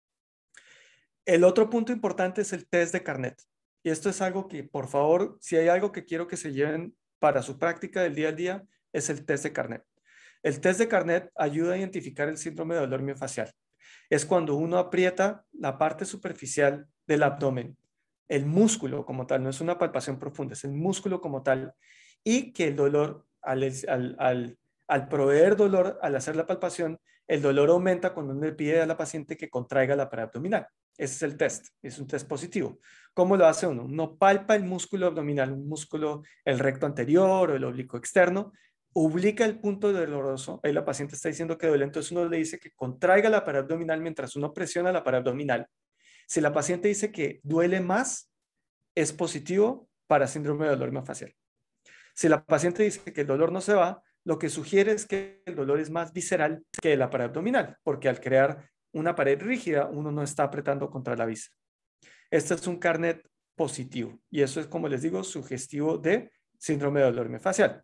El otro punto importante es el test de Carnet. Y esto es algo que, por favor, si hay algo que quiero que se lleven para su práctica del día a día, es el test de Carnet. El test de Carnet ayuda a identificar el síndrome de dolor miofacial. Es cuando uno aprieta la parte superficial del abdomen, el músculo como tal, no es una palpación profunda, es el músculo como tal, y que el dolor, al, al, al, al proveer dolor, al hacer la palpación, el dolor aumenta cuando uno le pide a la paciente que contraiga la pared abdominal. Ese es el test, es un test positivo. ¿Cómo lo hace uno? Uno palpa el músculo abdominal, un músculo, el recto anterior o el oblicuo externo, ubica el punto doloroso, ahí la paciente está diciendo que duele, entonces uno le dice que contraiga la pared abdominal mientras uno presiona la pared abdominal. Si la paciente dice que duele más, es positivo para síndrome de dolor miofascial. Si la paciente dice que el dolor no se va, lo que sugiere es que el dolor es más visceral que la pared abdominal, porque al crear una pared rígida, uno no está apretando contra la víscera. Este es un carnet positivo y eso es, como les digo, sugestivo de síndrome de dolor miofascial.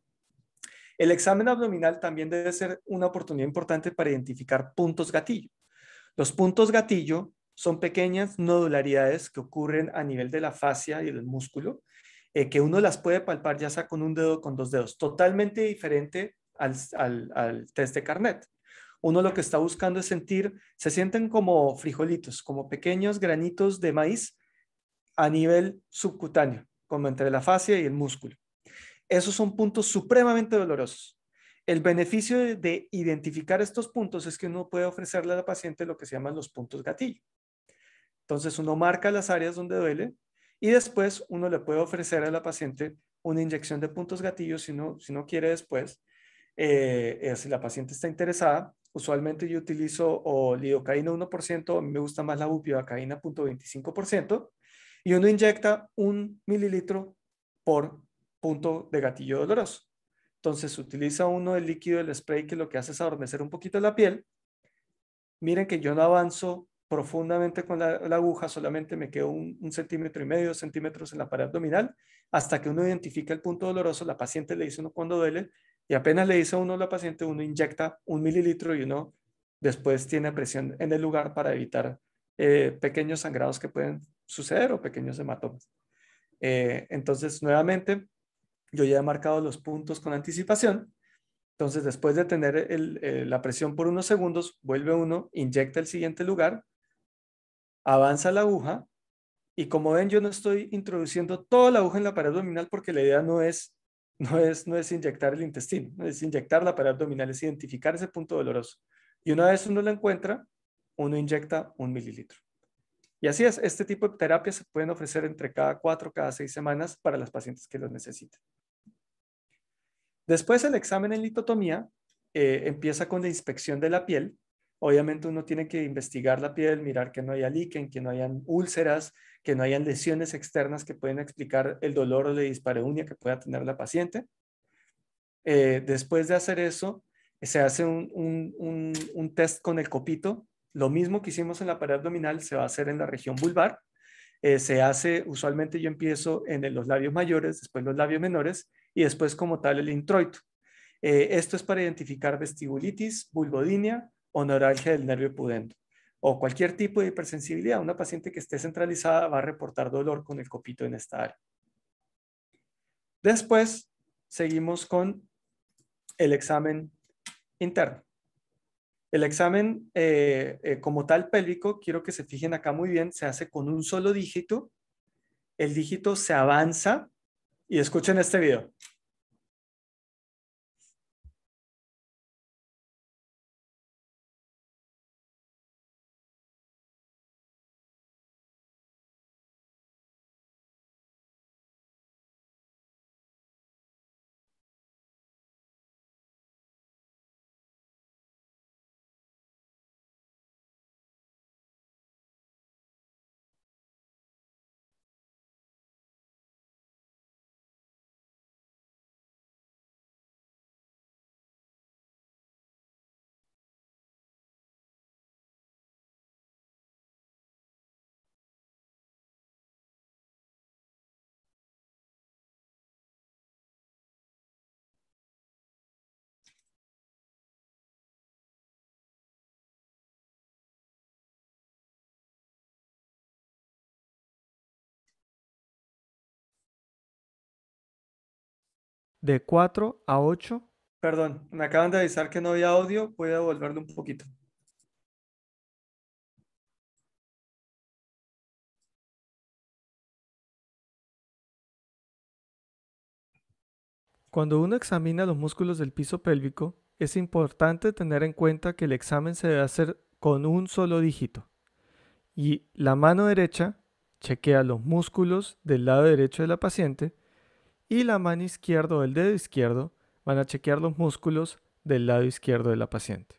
El examen abdominal también debe ser una oportunidad importante para identificar puntos gatillo. Los puntos gatillo son pequeñas nodularidades que ocurren a nivel de la fascia y del músculo, eh, que uno las puede palpar ya sea con un dedo o con dos dedos, totalmente diferente al, al, al test de Carnet. Uno lo que está buscando es sentir, se sienten como frijolitos, como pequeños granitos de maíz a nivel subcutáneo, como entre la fascia y el músculo. Esos son puntos supremamente dolorosos. El beneficio de, de identificar estos puntos es que uno puede ofrecerle a la paciente lo que se llaman los puntos gatillo. Entonces uno marca las áreas donde duele y después uno le puede ofrecer a la paciente una inyección de puntos gatillo si no, si no quiere después. Eh, eh, si la paciente está interesada, usualmente yo utilizo o lidocaína uno por ciento, a mí me gusta más la bupivacaína cero punto veinticinco por ciento y uno inyecta un mililitro por punto de gatillo doloroso. Entonces utiliza uno el líquido del spray que lo que hace es adormecer un poquito la piel. Miren que yo no avanzo profundamente con la, la aguja, solamente me quedo un, un centímetro y medio, dos centímetros en la pared abdominal, hasta que uno identifica el punto doloroso, la paciente le dice uno cuando duele, y apenas le dice a uno a la paciente, uno inyecta un mililitro y uno después tiene presión en el lugar para evitar eh, pequeños sangrados que pueden suceder o pequeños hematomas. Eh, entonces, nuevamente, yo ya he marcado los puntos con anticipación. Entonces, después de tener el, eh, la presión por unos segundos, vuelve uno, inyecta el siguiente lugar, avanza la aguja y como ven, yo no estoy introduciendo toda la aguja en la pared abdominal porque la idea no es, no es, no es inyectar el intestino, no es inyectar la pared abdominal, es identificar ese punto doloroso. Y una vez uno lo encuentra, uno inyecta un mililitro. Y así es, este tipo de terapias se pueden ofrecer entre cada cuatro, cada seis semanas para las pacientes que lo necesiten. Después el examen en litotomía eh, empieza con la inspección de la piel. Obviamente uno tiene que investigar la piel, mirar que no haya líquen, que no hayan úlceras, que no hayan lesiones externas que pueden explicar el dolor o la dispareunia que pueda tener la paciente. Eh, después de hacer eso, se hace un, un, un, un test con el copito. Lo mismo que hicimos en la pared abdominal se va a hacer en la región vulvar. Eh, se hace, usualmente yo empiezo en los labios mayores, después los labios menores y después como tal el introito. Eh, esto es para identificar vestibulitis, vulvodynia o neuralgia del nervio pudendo o cualquier tipo de hipersensibilidad. Una paciente que esté centralizada va a reportar dolor con el copito en esta área. Después seguimos con el examen interno. El examen eh, eh, como tal pélvico, quiero que se fijen acá muy bien, se hace con un solo dígito. El dígito se avanza y escuchen este video. de cuatro a ocho. Perdón, me acaban de avisar que no había audio. Voy a devolverlo un poquito. Cuando uno examina los músculos del piso pélvico, es importante tener en cuenta que el examen se debe hacer con un solo dígito. Y la mano derecha chequea los músculos del lado derecho de la paciente y la mano izquierda o el dedo izquierdo van a chequear los músculos del lado izquierdo de la paciente.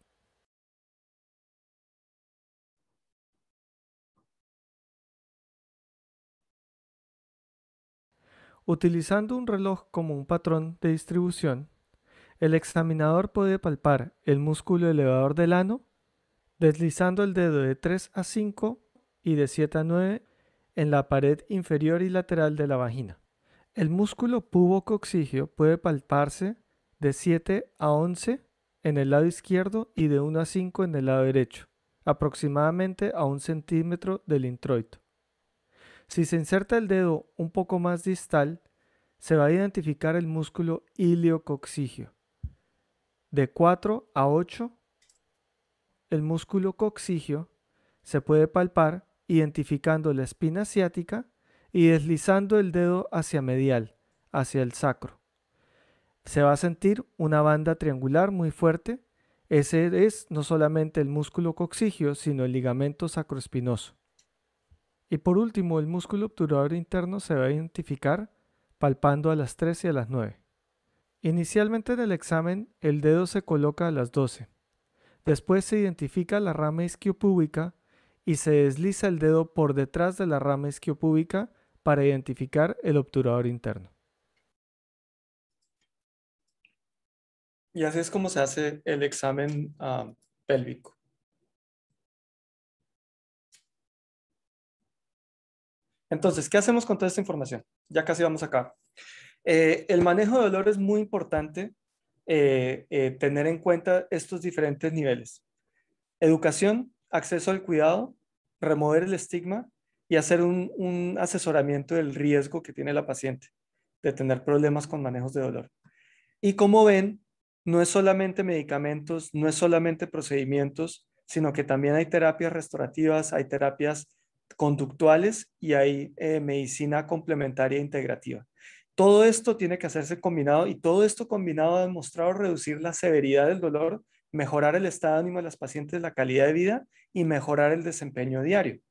Utilizando un reloj como un patrón de distribución, el examinador puede palpar el músculo elevador del ano, deslizando el dedo de tres a cinco y de siete a nueve en la pared inferior y lateral de la vagina. El músculo pubococcígeo puede palparse de siete a once en el lado izquierdo y de uno a cinco en el lado derecho, aproximadamente a un centímetro del introito. Si se inserta el dedo un poco más distal, se va a identificar el músculo iliococcígeo. De cuatro a ocho, el músculo coccígeo se puede palpar identificando la espina ciática y deslizando el dedo hacia medial, hacia el sacro. Se va a sentir una banda triangular muy fuerte. Ese es no solamente el músculo coccígeo, sino el ligamento sacroespinoso. Y por último, el músculo obturador interno se va a identificar palpando a las tres y a las nueve. Inicialmente en el examen, el dedo se coloca a las doce. Después se identifica la rama isquiopúbica y se desliza el dedo por detrás de la rama isquiopúbica para identificar el obturador interno. Y así es como se hace el examen uh, pélvico. Entonces, ¿qué hacemos con toda esta información? Ya casi vamos acá. Eh, el manejo de dolor es muy importante eh, eh, tener en cuenta estos diferentes niveles. Educación, acceso al cuidado, remover el estigma y hacer un, un asesoramiento del riesgo que tiene la paciente de tener problemas con manejos de dolor. Y como ven, no es solamente medicamentos, no es solamente procedimientos, sino que también hay terapias restaurativas, hay terapias conductuales y hay eh, medicina complementaria e integrativa. Todo esto tiene que hacerse combinado y todo esto combinado ha demostrado reducir la severidad del dolor, mejorar el estado de ánimo de las pacientes, la calidad de vida y mejorar el desempeño diario.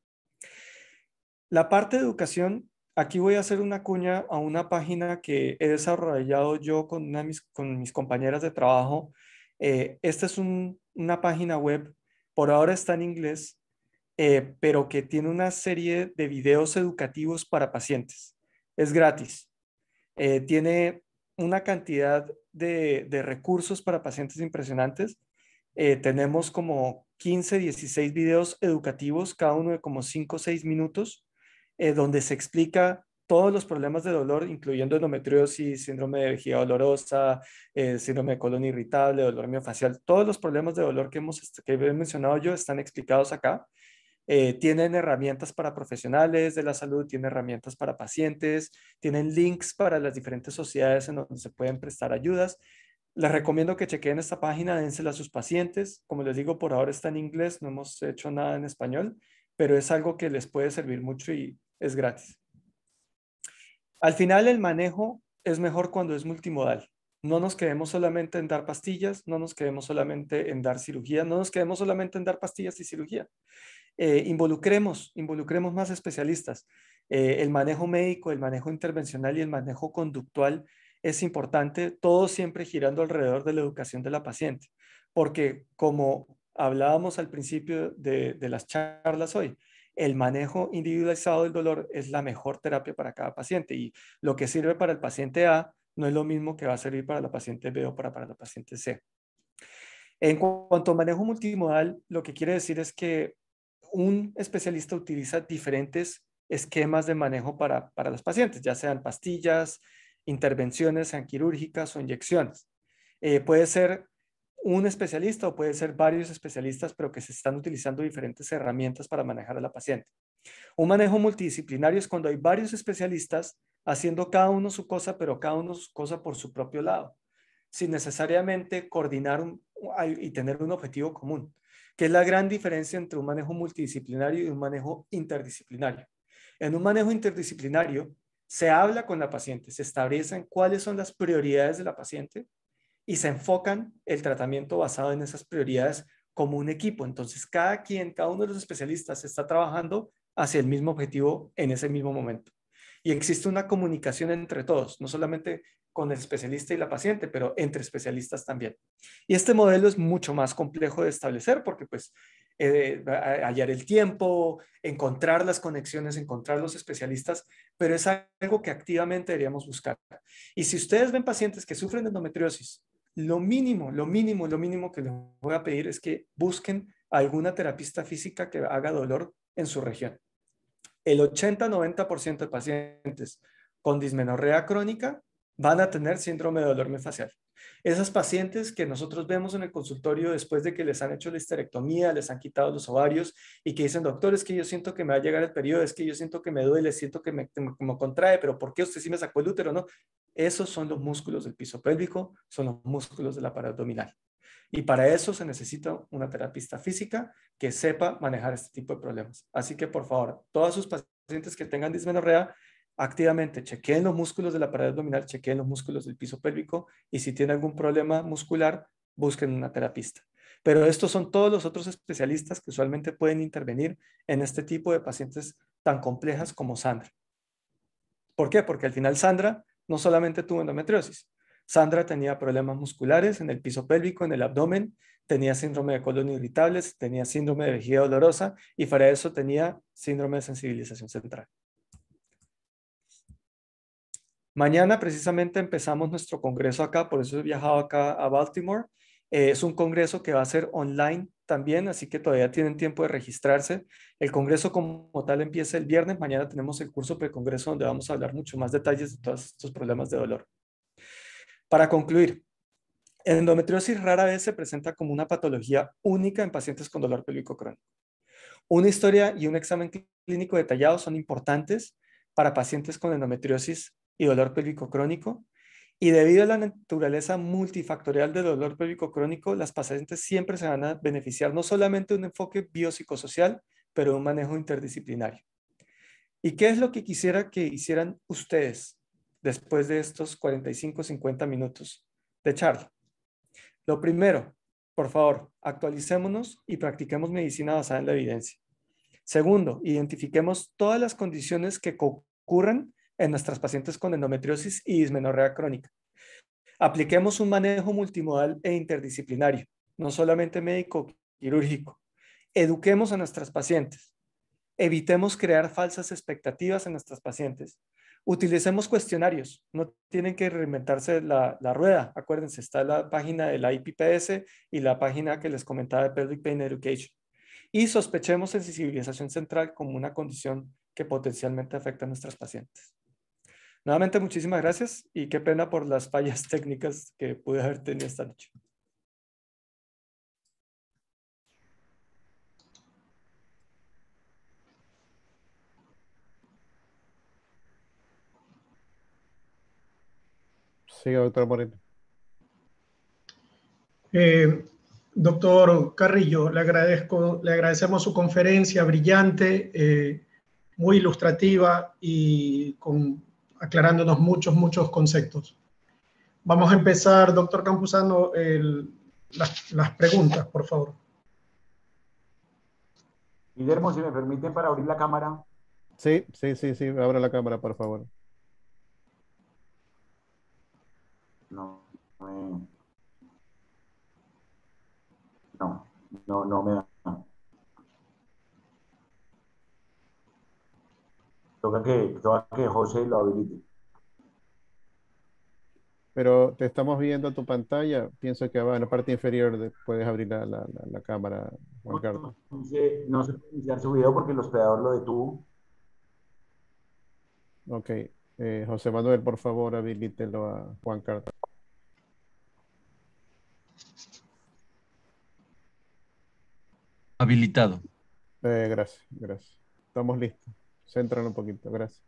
La parte de educación, aquí voy a hacer una cuña a una página que he desarrollado yo con, una de mis, con mis compañeras de trabajo. Eh, esta es un, una página web, por ahora está en inglés, eh, pero que tiene una serie de videos educativos para pacientes. Es gratis. Eh, tiene una cantidad de, de recursos para pacientes impresionantes. Eh, tenemos como quince, dieciséis videos educativos, cada uno de como cinco o seis minutos, eh, donde se explica todos los problemas de dolor, incluyendo endometriosis, síndrome de vejiga dolorosa, eh, síndrome de colon irritable, dolor miofacial. Todos los problemas de dolor que, hemos, que he mencionado yo están explicados acá. Eh, tienen herramientas para profesionales de la salud, tienen herramientas para pacientes, tienen links para las diferentes sociedades en donde se pueden prestar ayudas. Les recomiendo que chequen esta página, dénsela a sus pacientes. Como les digo, por ahora está en inglés, no hemos hecho nada en español, pero es algo que les puede servir mucho y es gratis. Al final, el manejo es mejor cuando es multimodal. No nos quedemos solamente en dar pastillas, no nos quedemos solamente en dar cirugía, no nos quedemos solamente en dar pastillas y cirugía. Eh, involucremos, involucremos más especialistas. Eh, el manejo médico, el manejo intervencional y el manejo conductual es importante, todo siempre girando alrededor de la educación de la paciente, porque como hablábamos al principio de, de las charlas hoy, el manejo individualizado del dolor es la mejor terapia para cada paciente y lo que sirve para el paciente A no es lo mismo que va a servir para la paciente B o para, para la paciente C. En cuanto a manejo multimodal, lo que quiere decir es que un especialista utiliza diferentes esquemas de manejo para, para los pacientes, ya sean pastillas, intervenciones, sean quirúrgicas o inyecciones. Eh, puede ser un especialista o puede ser varios especialistas, pero que se están utilizando diferentes herramientas para manejar a la paciente. Un manejo multidisciplinario es cuando hay varios especialistas haciendo cada uno su cosa, pero cada uno su cosa por su propio lado, sin necesariamente coordinar un, y tener un objetivo común, que es la gran diferencia entre un manejo multidisciplinario y un manejo interdisciplinario. En un manejo interdisciplinario se habla con la paciente, se establecen cuáles son las prioridades de la paciente y se enfocan el tratamiento basado en esas prioridades como un equipo. Entonces, cada quien, cada uno de los especialistas está trabajando hacia el mismo objetivo en ese mismo momento. Y existe una comunicación entre todos, no solamente con el especialista y la paciente, pero entre especialistas también. Y este modelo es mucho más complejo de establecer porque pues eh, hallar el tiempo, encontrar las conexiones, encontrar los especialistas, pero es algo que activamente deberíamos buscar. Y si ustedes ven pacientes que sufren de endometriosis, lo mínimo, lo mínimo, lo mínimo que les voy a pedir es que busquen alguna terapista física que haga dolor en su región. El ochenta a noventa por ciento de pacientes con dismenorrea crónica van a tener síndrome de dolor miofascial. Esas pacientes que nosotros vemos en el consultorio después de que les han hecho la histerectomía, les han quitado los ovarios y que dicen, doctor, es que yo siento que me va a llegar el periodo, es que yo siento que me duele, siento que me, me, me contrae, pero ¿por qué usted sí me sacó el útero? No, esos son los músculos del piso pélvico, son los músculos de la pared abdominal. Y para eso se necesita una terapista física que sepa manejar este tipo de problemas. Así que, por favor, todos sus pacientes que tengan dismenorrea, activamente chequeen los músculos de la pared abdominal, chequeen los músculos del piso pélvico y si tienen algún problema muscular, busquen una terapista. Pero estos son todos los otros especialistas que usualmente pueden intervenir en este tipo de pacientes tan complejas como Sandra. ¿Por qué? Porque al final Sandra no solamente tuvo endometriosis, Sandra tenía problemas musculares en el piso pélvico, en el abdomen, tenía síndrome de colon irritable, tenía síndrome de vejiga dolorosa y para eso tenía síndrome de sensibilización central. Mañana precisamente empezamos nuestro congreso acá, por eso he viajado acá a Baltimore. Eh, es un congreso que va a ser online también, así que todavía tienen tiempo de registrarse. El congreso como tal empieza el viernes. Mañana tenemos el curso pre-congreso donde vamos a hablar mucho más detalles de todos estos problemas de dolor. Para concluir, endometriosis rara vez se presenta como una patología única en pacientes con dolor pélvico crónico. Una historia y un examen clínico detallado son importantes para pacientes con endometriosis y dolor pélvico crónico. Y debido a la naturaleza multifactorial del dolor pélvico crónico, las pacientes siempre se van a beneficiar no solamente de un enfoque biopsicosocial, pero de un manejo interdisciplinario. ¿Y qué es lo que quisiera que hicieran ustedes después de estos cuarenta y cinco a cincuenta minutos de charla? Lo primero, por favor, actualicémonos y practiquemos medicina basada en la evidencia. Segundo, identifiquemos todas las condiciones que ocurren en nuestras pacientes con endometriosis y dismenorrea crónica. Apliquemos un manejo multimodal e interdisciplinario, no solamente médico quirúrgico. Eduquemos a nuestras pacientes. Evitemos crear falsas expectativas en nuestras pacientes. Utilicemos cuestionarios, no tienen que reinventarse la, la rueda. Acuérdense, está la página de la I P P S y la página que les comentaba de Pelvic Pain Education. Y sospechemos sensibilización central como una condición que potencialmente afecta a nuestras pacientes. Nuevamente, muchísimas gracias y qué pena por las fallas técnicas que pude haber tenido esta noche. Sí, doctor Moreno. Eh, doctor Carrillo, le agradezco, le agradecemos su conferencia brillante, eh, muy ilustrativa y con, aclarándonos muchos, muchos conceptos. Vamos a empezar, doctor Campuzano, el, las, las preguntas, por favor. Guillermo, si me permiten para abrir la cámara. Sí, sí, sí, sí, abra la cámara, por favor. No, no, no, no, no me da. Toca que, toca que José lo habilite. Pero te estamos viendo tu pantalla. Pienso que va en la parte inferior de- puedes abrir la, la, la, la cámara, Juan No, Carlos. no se, no se puede iniciar su video porque el hospedador lo detuvo. Ok. Eh, José Manuel, por favor, habilítelo a Juan Carlos. Habilitado. Eh, gracias, gracias. Estamos listos. Céntralo un poquito, gracias.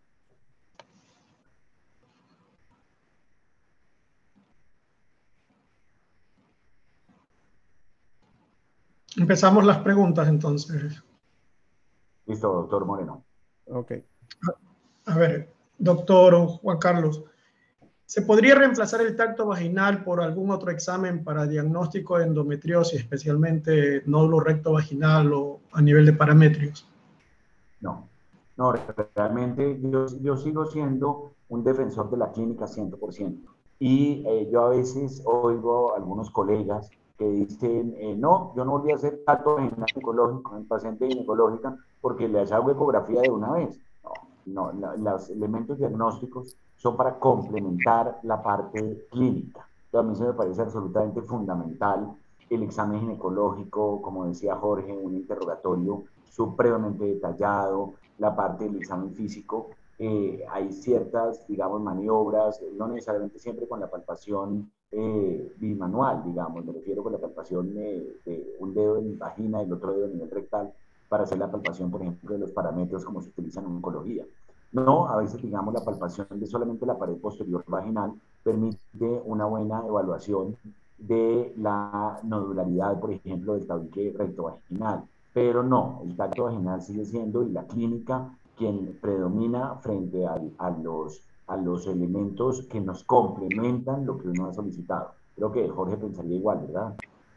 Empezamos las preguntas entonces. Listo, doctor Moreno. Ok. A ver, doctor Juan Carlos, ¿se podría reemplazar el tacto vaginal por algún otro examen para diagnóstico de endometriosis, especialmente nódulo recto vaginal o a nivel de parametrios? No, no, realmente yo, yo sigo siendo un defensor de la clínica cien por ciento. Y eh, yo a veces oigo a algunos colegas que dicen, eh, no, yo no volví a hacer tacto vaginal ginecológico en paciente ginecológica porque le hago ecografía de una vez. No, la, los elementos diagnósticos son para complementar la parte clínica. Entonces, a mí se me parece absolutamente fundamental el examen ginecológico, como decía Jorge, un interrogatorio supremamente detallado, la parte del examen físico. Eh, hay ciertas, digamos, maniobras, no necesariamente siempre con la palpación eh, bimanual, digamos, me refiero con la palpación eh, de un dedo en vagina y el otro dedo en nivel rectal, para hacer la palpación, por ejemplo, de los parámetros como se utiliza en oncología. No, a veces, digamos, la palpación de solamente la pared posterior vaginal permite una buena evaluación de la nodularidad, por ejemplo, del tabique rectovaginal. Pero no, el tacto vaginal sigue siendo, y la clínica, quien predomina frente a, a, los, a los elementos que nos complementan lo que uno ha solicitado. Creo que Jorge pensaría igual, ¿verdad?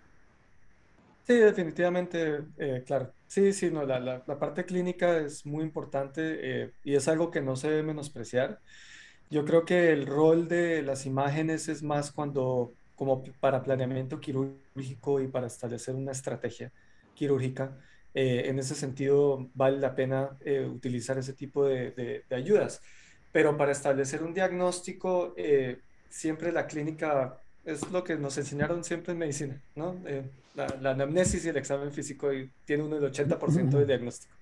Sí, definitivamente, eh, claro. Sí, sí, no, la, la, la parte clínica es muy importante eh, y es algo que no se debe menospreciar. Yo creo que el rol de las imágenes es más cuando, como para planeamiento quirúrgico y para establecer una estrategia quirúrgica. Eh, en ese sentido, vale la pena eh, utilizar ese tipo de, de- de ayudas. Pero para establecer un diagnóstico, eh, siempre la clínica es lo que nos enseñaron siempre en medicina, ¿no? Eh, la, la anamnesis y el examen físico y tiene uno el ochenta por ciento del diagnóstico.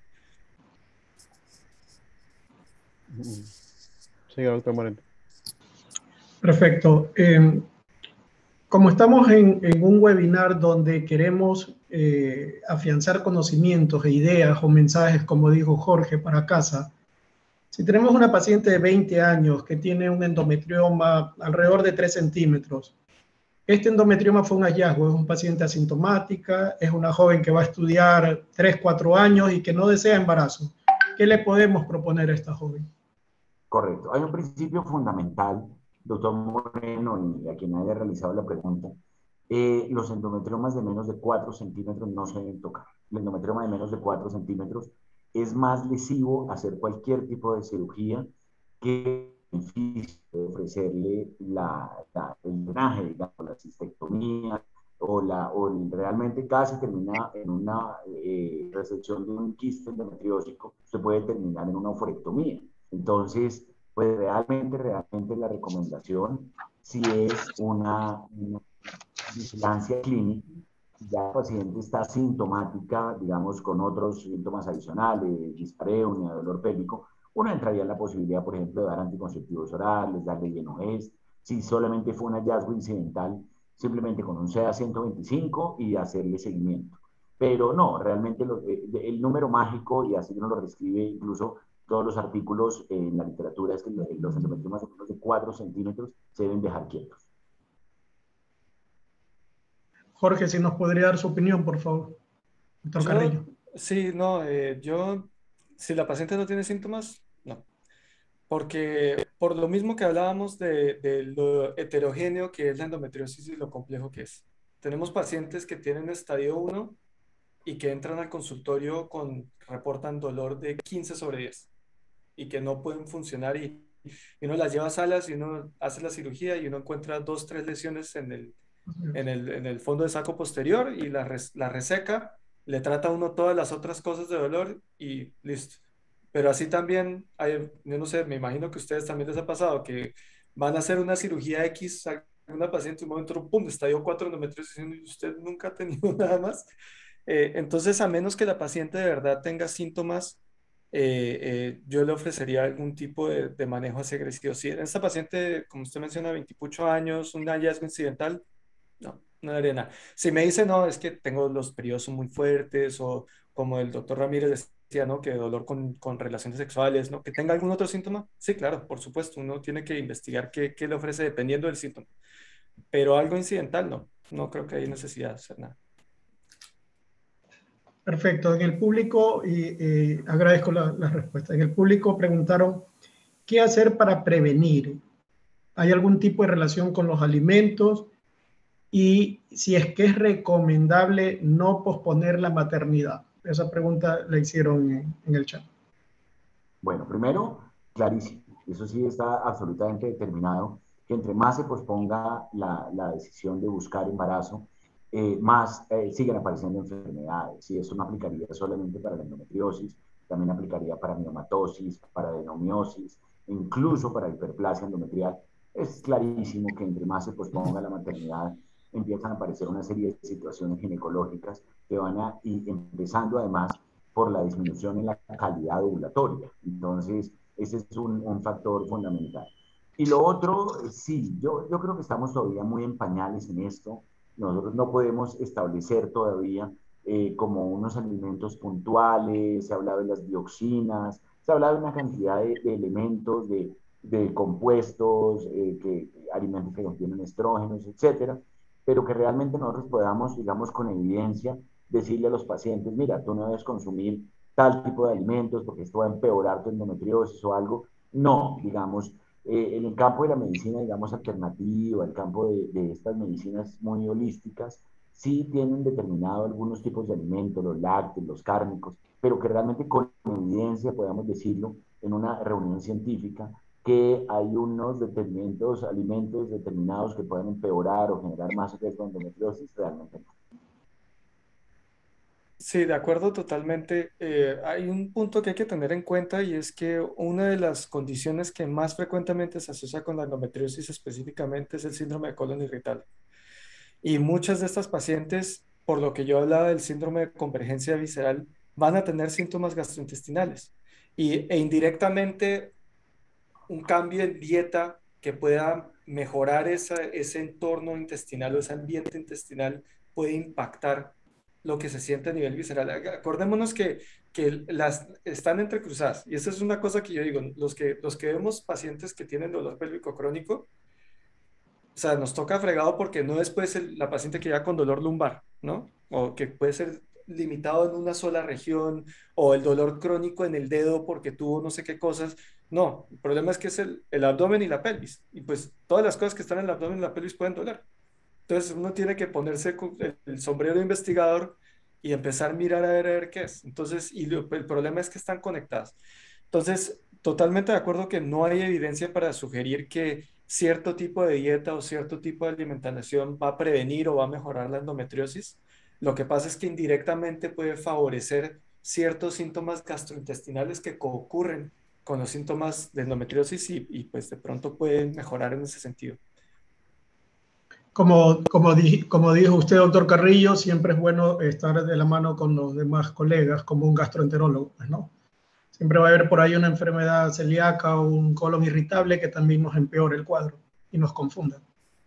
Sí, doctor Moreno. Perfecto. Eh, como estamos en, en un webinar donde queremos eh, afianzar conocimientos e ideas o mensajes, como dijo Jorge, para casa, si tenemos una paciente de veinte años que tiene un endometrioma alrededor de tres centímetros, este endometrioma fue un hallazgo, es un paciente asintomática, es una joven que va a estudiar tres, cuatro años y que no desea embarazo. ¿Qué le podemos proponer a esta joven? Correcto. Hay un principio fundamental, doctor Moreno, y a quien haya realizado la pregunta. Eh, los endometriomas de menos de cuatro centímetros no se deben tocar. El endometrioma de menos de cuatro centímetros es más lesivo hacer cualquier tipo de cirugía que de ofrecerle la, la, el drenaje, digamos, la cistectomía, o, la, o realmente casi termina en una eh, resección de un quiste endometriósico, se puede terminar en una oforectomía. Entonces, pues realmente, realmente la recomendación, si es una, una vigilancia clínica, ya el paciente está sintomática, digamos, con otros síntomas adicionales, dispareunia, dolor pélvico, uno entraría en la posibilidad, por ejemplo, de dar anticonceptivos orales, darle Genovés. Si solamente fue un hallazgo incidental, simplemente con un C E A ciento veinticinco y hacerle seguimiento. Pero no, realmente lo, eh, el número mágico, y así uno lo describe incluso todos los artículos en la literatura, es que los endometriomas de menos de cuatro centímetros se deben dejar quietos. Jorge, si nos podría dar su opinión, por favor. Doctor Yo, Carrillo. sí, no, eh, yo, si la paciente no tiene síntomas, no. Porque por lo mismo que hablábamos de, de lo heterogéneo que es la endometriosis y lo complejo que es. Tenemos pacientes que tienen estadio uno y que entran al consultorio con, reportan dolor de quince sobre diez y que no pueden funcionar y, y uno las lleva a salas y uno hace la cirugía y uno encuentra dos, tres lesiones en el, en el, en el fondo de saco posterior y la, res, la reseca, le trata a uno todas las otras cosas de dolor y listo. Pero así también, hay, yo no sé, me imagino que a ustedes también les ha pasado que van a hacer una cirugía X a una paciente, un momento, pum, estadio cuatro endometriosis y usted nunca ha tenido nada más. Eh, entonces, a menos que la paciente de verdad tenga síntomas, eh, eh, yo le ofrecería algún tipo de, de manejo así agresivo. Si en esta paciente, como usted menciona, veinticuatro años, un hallazgo incidental, no, no le haría nada. Si me dice, no, es que tengo los periodos son muy fuertes o como el doctor Ramírez decía, ¿no? Que dolor con, con relaciones sexuales, ¿no? Que tenga algún otro síntoma. Sí, claro, por supuesto, uno tiene que investigar qué, qué le ofrece dependiendo del síntoma. Pero algo incidental, no. No creo que haya necesidad de hacer nada. Perfecto. En el público, y, y agradezco la, la respuesta, en el público preguntaron, ¿qué hacer para prevenir? ¿Hay algún tipo de relación con los alimentos? Y si es que es recomendable no posponer la maternidad. Esa pregunta la hicieron en, en el chat. Bueno, primero, clarísimo, eso sí está absolutamente determinado, que entre más se posponga la, la decisión de buscar embarazo, eh, más eh, siguen apareciendo enfermedades. Y esto no aplicaría solamente para la endometriosis, también aplicaría para miomatosis, para adenomiosis, incluso para hiperplasia endometrial. Es clarísimo que entre más se posponga la maternidad, empiezan a aparecer una serie de situaciones ginecológicas que van a ir empezando además por la disminución en la calidad ovulatoria. Entonces, ese es un, un factor fundamental. Y lo otro, sí, yo, yo creo que estamos todavía muy en pañales en esto. Nosotros no podemos establecer todavía eh, como unos alimentos puntuales, se ha hablado de las dioxinas, se ha hablado de una cantidad de, de elementos, de, de compuestos, eh, que, alimentos que contienen estrógenos, etcétera, pero que realmente nosotros podamos, digamos, con evidencia, decirle a los pacientes, mira, tú no debes consumir tal tipo de alimentos porque esto va a empeorar tu endometriosis o algo. No, digamos, eh, en el campo de la medicina, digamos, alternativa, el campo de, de estas medicinas muy holísticas, sí tienen determinado algunos tipos de alimentos, los lácteos, los cárnicos, pero que realmente con evidencia podamos decirlo en una reunión científica, que hay unos determinados alimentos determinados que pueden empeorar o generar más riesgo de endometriosis, realmente no. Sí, de acuerdo totalmente. Eh, hay un punto que hay que tener en cuenta y es que una de las condiciones que más frecuentemente se asocia con la endometriosis específicamente es el síndrome de colon irritable. Y muchas de estas pacientes, por lo que yo hablaba del síndrome de convergencia visceral, van a tener síntomas gastrointestinales y, e indirectamente un cambio en dieta que pueda mejorar esa, ese entorno intestinal o ese ambiente intestinal puede impactar lo que se siente a nivel visceral. Acordémonos que, que las están entrecruzadas y esa es una cosa que yo digo, los que, los que vemos pacientes que tienen dolor pélvico crónico, o sea, nos toca fregado porque no es pues el- la paciente que ya con dolor lumbar, ¿no? O que puede ser limitado en una sola región, o el dolor crónico en el dedo porque tuvo no sé qué cosas. No, el problema es que es el, el abdomen y la pelvis. Y pues todas las cosas que están en el abdomen y la pelvis pueden doler. Entonces uno tiene que ponerse con el, el sombrero de investigador y empezar a mirar a ver, a ver qué es. Entonces, y lo- el problema es que están conectadas. Entonces, totalmente de acuerdo que no hay evidencia para sugerir que cierto tipo de dieta o cierto tipo de alimentación va a prevenir o va a mejorar la endometriosis. Lo que pasa es que indirectamente puede favorecer ciertos síntomas gastrointestinales que ocurren con los síntomas de endometriosis y, y pues de pronto pueden mejorar en ese sentido. Como, como, di, como dijo usted, doctor Carrillo, siempre es bueno estar de la mano con los demás colegas como un gastroenterólogo, ¿no? Siempre va a haber por ahí una enfermedad celíaca o un colon irritable que también nos empeore el cuadro y nos confunda.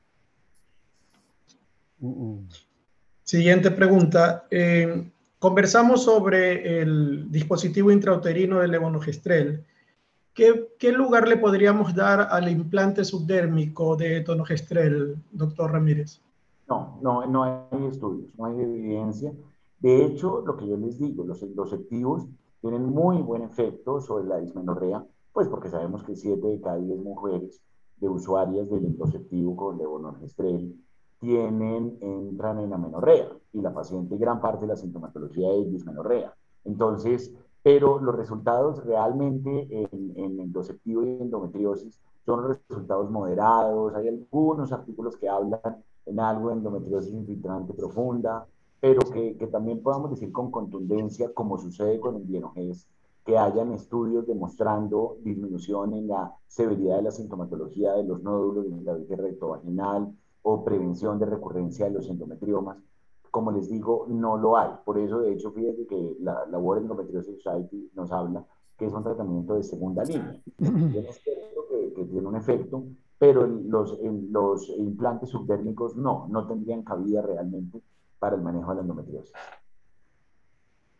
Mm, mm. Siguiente pregunta. Eh, conversamos sobre el dispositivo intrauterino del levonorgestrel. ¿Qué, ¿Qué lugar le podríamos dar al implante subdérmico de tonogestrel, doctor Ramírez? No, no, no hay estudios, no hay evidencia. De hecho, lo que yo les digo, los endoceptivos tienen muy buen efecto sobre la dismenorrea, pues porque sabemos que siete de cada diez mujeres de usuarias del endoceptivo con levonorgestrel tienen, entran en amenorrea y la paciente, gran parte de la sintomatología es dismenorrea. Entonces, pero los resultados realmente en, en endoceptivo y endometriosis son resultados moderados. Hay algunos artículos que hablan en algo de endometriosis infiltrante profunda, pero que, que también podamos decir con contundencia, como sucede con el Bienogés, que hayan estudios demostrando disminución en la severidad de la sintomatología de los nódulos de la vía rectovaginal o prevención de recurrencia de los endometriomas. Como les digo, no lo hay. Por eso, de hecho, fíjate que la, la World Endometriosis Society nos habla que es un tratamiento de segunda línea. Es cierto que, que tiene un efecto, pero los, los implantes subdérmicos no, no tendrían cabida realmente para el manejo de la endometriosis.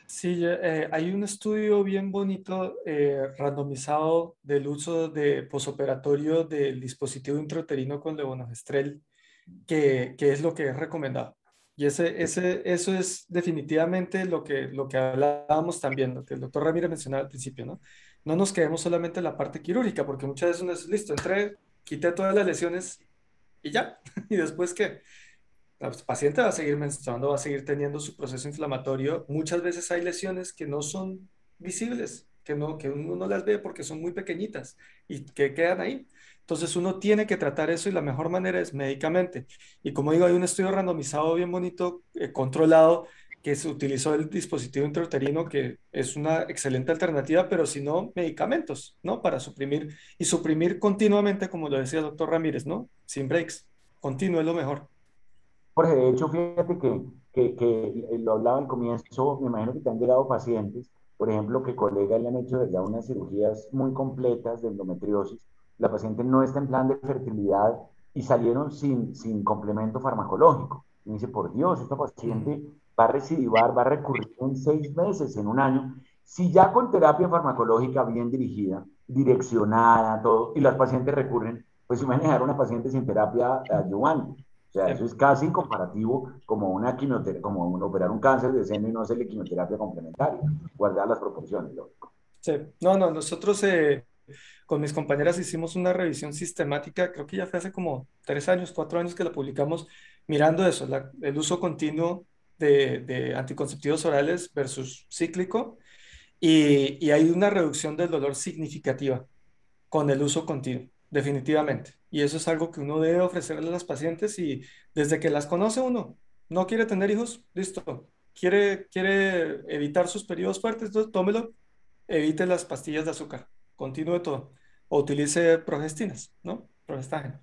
Sí, eh, hay un estudio bien bonito eh, randomizado del uso de posoperatorio del dispositivo intrauterino con levonorgestrel, que, que es lo que es recomendado. Y ese, ese, eso es definitivamente lo que, lo que hablábamos también, lo que el doctor Ramírez mencionaba al principio, ¿no? No nos quedemos solamente en la parte quirúrgica, porque muchas veces uno es listo, entré, quité todas las lesiones y ya. ¿Y después qué? El paciente va a seguir menstruando, va a seguir teniendo su proceso inflamatorio. Muchas veces hay lesiones que no son visibles, que, no, que uno no las ve porque son muy pequeñitas y que quedan ahí. Entonces uno tiene que tratar eso y la mejor manera es médicamente. Y como digo, hay un estudio randomizado bien bonito, eh, controlado, que se utilizó el dispositivo intrauterino, que es una excelente alternativa, pero si no, medicamentos, ¿no? Para suprimir y suprimir continuamente, como lo decía el doctor Ramírez, ¿no? Sin breaks. Continuo es lo mejor. Jorge, de hecho, fíjate que, que, que lo hablaba al comienzo, me imagino que te han llegado pacientes, por ejemplo, que colegas le han hecho ya unas cirugías muy completas de endometriosis, la paciente no está en plan de fertilidad y salieron sin, sin complemento farmacológico. Y me dice, por Dios, esta paciente va a recidivar, va a recurrir en seis meses, en un año. Si ya con terapia farmacológica bien dirigida, direccionada, todo, y las pacientes recurren, pues imaginar una paciente sin terapia adyuvante. O sea, Sí. eso es casi comparativo como una quimioterapia, como un, operar un cáncer de seno y no hacerle quimioterapia complementaria. Guardar las proporciones, lógico. Sí. No, no, nosotros eh, con mis compañeras hicimos una revisión sistemática, creo que ya fue hace como tres años, cuatro años que la publicamos, mirando eso, la- el uso continuo de, de anticonceptivos orales versus cíclico, y, y hay una reducción del dolor significativa con el uso continuo, definitivamente. Y eso es algo que uno debe ofrecerle a las pacientes y desde que las conoce uno, no quiere tener hijos, listo. Quiere, quiere evitar sus periodos fuertes, entonces tómelo, evite las pastillas de azúcar, continúe todo. O utilice progestinas, ¿no? Progestágeno.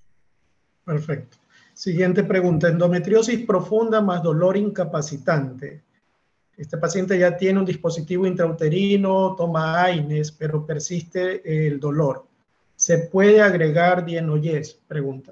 Perfecto. Siguiente pregunta. Endometriosis profunda más dolor incapacitante. Este paciente ya tiene un dispositivo intrauterino, toma AINES, pero persiste el dolor. ¿Se puede agregar Dienoyes? Pregunta.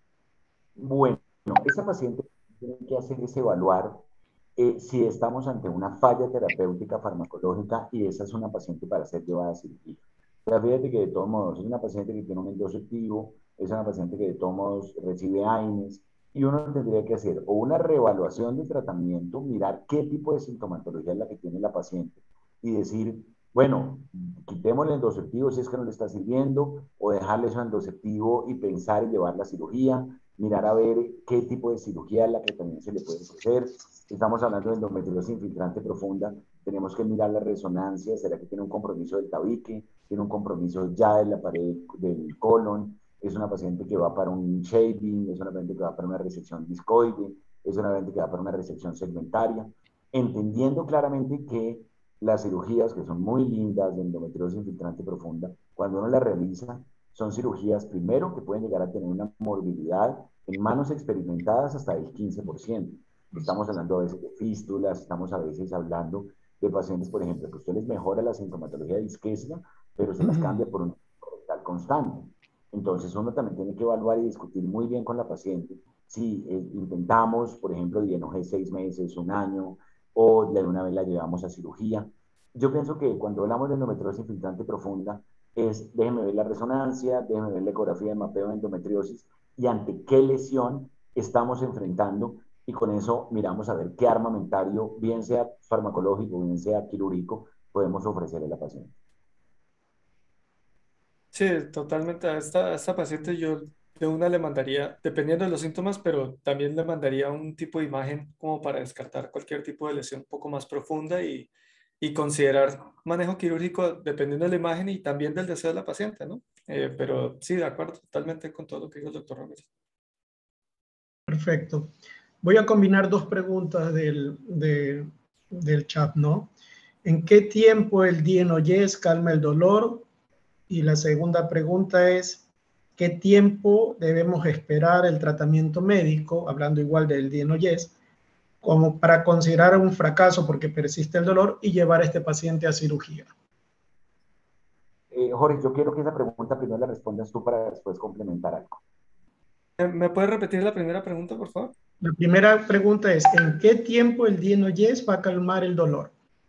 Bueno, esa paciente tiene que hacer es evaluar eh, si estamos ante una falla terapéutica farmacológica y esa es una paciente para ser llevada a cirugía. O sea, fíjate que de todos modos es una paciente que tiene un endosectivo, es una paciente que de todos modos recibe AINES y uno tendría que hacer o una reevaluación del tratamiento, mirar qué tipo de sintomatología es la que tiene la paciente y decir, bueno, quitemos el endosectivo si es que no le está sirviendo o dejarle su endosectivo y pensar en llevar la cirugía, mirar a ver qué tipo de cirugía es la que también se le puede hacer. Estamos hablando de endometriosis infiltrante profunda, tenemos que mirar la resonancia, será que tiene un compromiso del tabique, tiene un compromiso ya de la pared del colon, es una paciente que va para un shaving, es una paciente que va para una resección discoide, es una paciente que va para una resección segmentaria, entendiendo claramente que las cirugías, que son muy lindas de endometriosis infiltrante profunda, cuando uno las realiza, son cirugías, primero, que pueden llegar a tener una morbilidad en manos experimentadas hasta del quince por ciento. Estamos hablando a veces de fístulas, estamos a veces hablando de pacientes, por ejemplo, que usted les mejora la sintomatología de disquesia, pero se las cambia por un rectal constante. Entonces uno también tiene que evaluar y discutir muy bien con la paciente si eh, intentamos, por ejemplo, Dienogé seis meses, un año, o de una vez la llevamos a cirugía. Yo pienso que cuando hablamos de endometriosis infiltrante profunda, es déjeme ver la resonancia, déjeme ver la ecografía de mapeo de endometriosis y ante qué lesión estamos enfrentando y con eso miramos a ver qué armamentario, bien sea farmacológico, bien sea quirúrgico, podemos ofrecerle a la paciente. Sí, totalmente. A esta, a esta paciente yo de una le mandaría, dependiendo de los síntomas, pero también le mandaría un tipo de imagen como para descartar cualquier tipo de lesión un poco más profunda y, y considerar manejo quirúrgico dependiendo de la imagen y también del deseo de la paciente, ¿no? Eh, pero sí, de acuerdo totalmente con todo lo que dijo el doctor Ramírez. Perfecto. Voy a combinar dos preguntas del, de, del chat, ¿no? ¿En qué tiempo el Dienoyes calma el dolor? Y la segunda pregunta es, ¿qué tiempo debemos esperar el tratamiento médico, hablando igual del Dienoyes, como para considerar un fracaso porque persiste el dolor y llevar a este paciente a cirugía? Eh, Jorge, yo quiero que esa pregunta primero la respondas tú para después complementar algo. ¿Me puedes repetir la primera pregunta, por favor? La primera pregunta es, ¿en qué tiempo el Dienoyes va a calmar el dolor?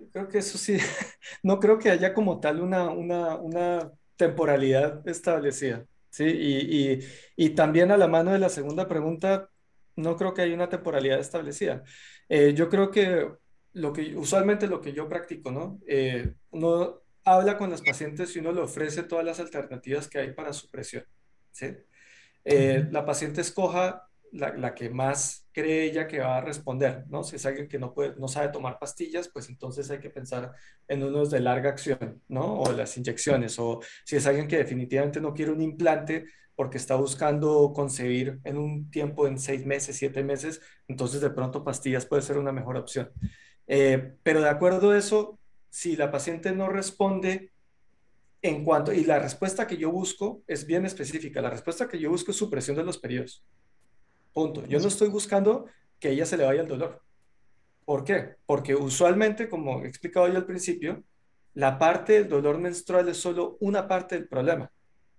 creo que eso sí, no creo que haya como tal una, una, una temporalidad establecida, ¿sí? Y, y, y también a la mano de la segunda pregunta, no creo que haya una temporalidad establecida. Eh, yo creo que lo que usualmente lo que yo practico, ¿no? Eh, uno habla con los pacientes y uno le ofrece todas las alternativas que hay para su presión, ¿sí? Eh, la paciente escoja la, la, que más cree ella que va a responder, ¿no? Si es alguien que no, puede, no sabe tomar pastillas, pues entonces hay que pensar en unos de larga acción, ¿no? O las inyecciones, o si es alguien que definitivamente no quiere un implante porque está buscando concebir en un tiempo en seis meses, siete meses, entonces de pronto pastillas puede ser una mejor opción. Eh, pero de acuerdo a eso, si la paciente no responde en cuanto, y la respuesta que yo busco es bien específica, la respuesta que yo busco es supresión de los periodos. Punto. Yo no estoy buscando que a ella se le vaya el dolor. ¿Por qué? Porque usualmente, como he explicado yo al principio, la parte del dolor menstrual es solo una parte del problema.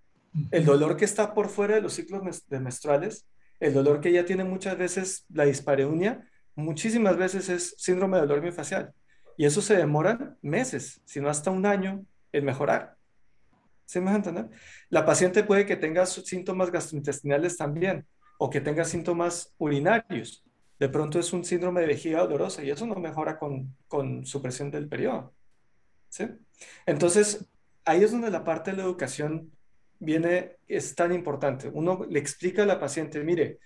El dolor que está por fuera de los ciclos menstruales, el dolor que ella tiene muchas veces, la dispareunia, muchísimas veces es síndrome de dolor miofascial. Y eso se demora meses, si no hasta un año, en mejorar. ¿Sí me vas a entender? La paciente puede que tenga síntomas gastrointestinales también, o que tenga síntomas urinarios. De pronto es un síndrome de vejiga dolorosa y eso no mejora con, con supresión del periodo. ¿Sí? Entonces, ahí es donde la parte de la educación viene, es tan importante. Uno le explica a la paciente, mire,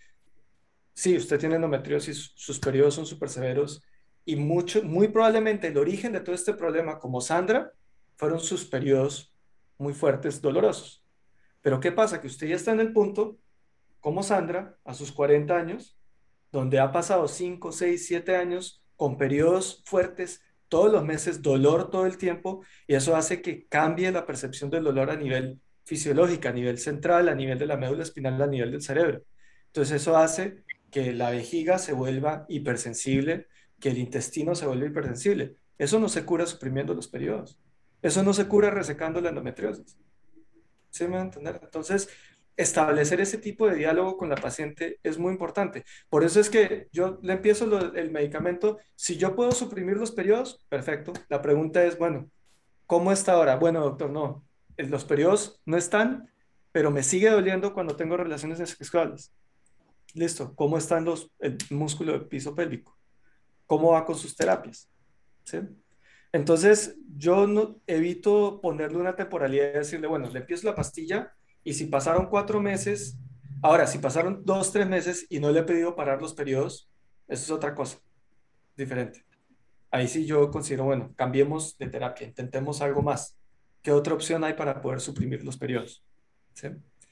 sí, usted tiene endometriosis, sus periodos son súper severos y mucho, muy probablemente el origen de todo este problema, como Sandra, fueron sus periodos muy fuertes, dolorosos. Pero ¿qué pasa? Que usted ya está en el punto, como Sandra, a sus cuarenta años, donde ha pasado cinco, seis, siete años con periodos fuertes, todos los meses, dolor todo el tiempo, y eso hace que cambie la percepción del dolor a nivel fisiológico, a nivel central, a nivel de la médula espinal, a nivel del cerebro. Entonces eso hace que la vejiga se vuelva hipersensible, que el intestino se vuelva hipersensible. Eso no se cura suprimiendo los periodos. Eso no se cura resecando la endometriosis. ¿Sí me van a entender? Entonces, establecer ese tipo de diálogo con la paciente es muy importante. Por eso es que yo le empiezo lo, el medicamento. Si yo puedo suprimir los periodos, perfecto. La pregunta es, bueno, ¿cómo está ahora? Bueno, doctor, no. Los periodos no están, pero me sigue doliendo cuando tengo relaciones sexuales. Listo. ¿Cómo están los, el músculo del piso pélvico? ¿Cómo va con sus terapias? ¿Sí? Entonces, yo no, evito ponerle una temporalidad y decirle, bueno, le empiezo la pastilla y si pasaron cuatro meses, ahora, si pasaron dos, tres meses y no le he pedido parar los periodos, eso es otra cosa, diferente. Ahí sí yo considero, bueno, cambiemos de terapia, intentemos algo más. ¿Qué otra opción hay para poder suprimir los periodos? ¿Sí?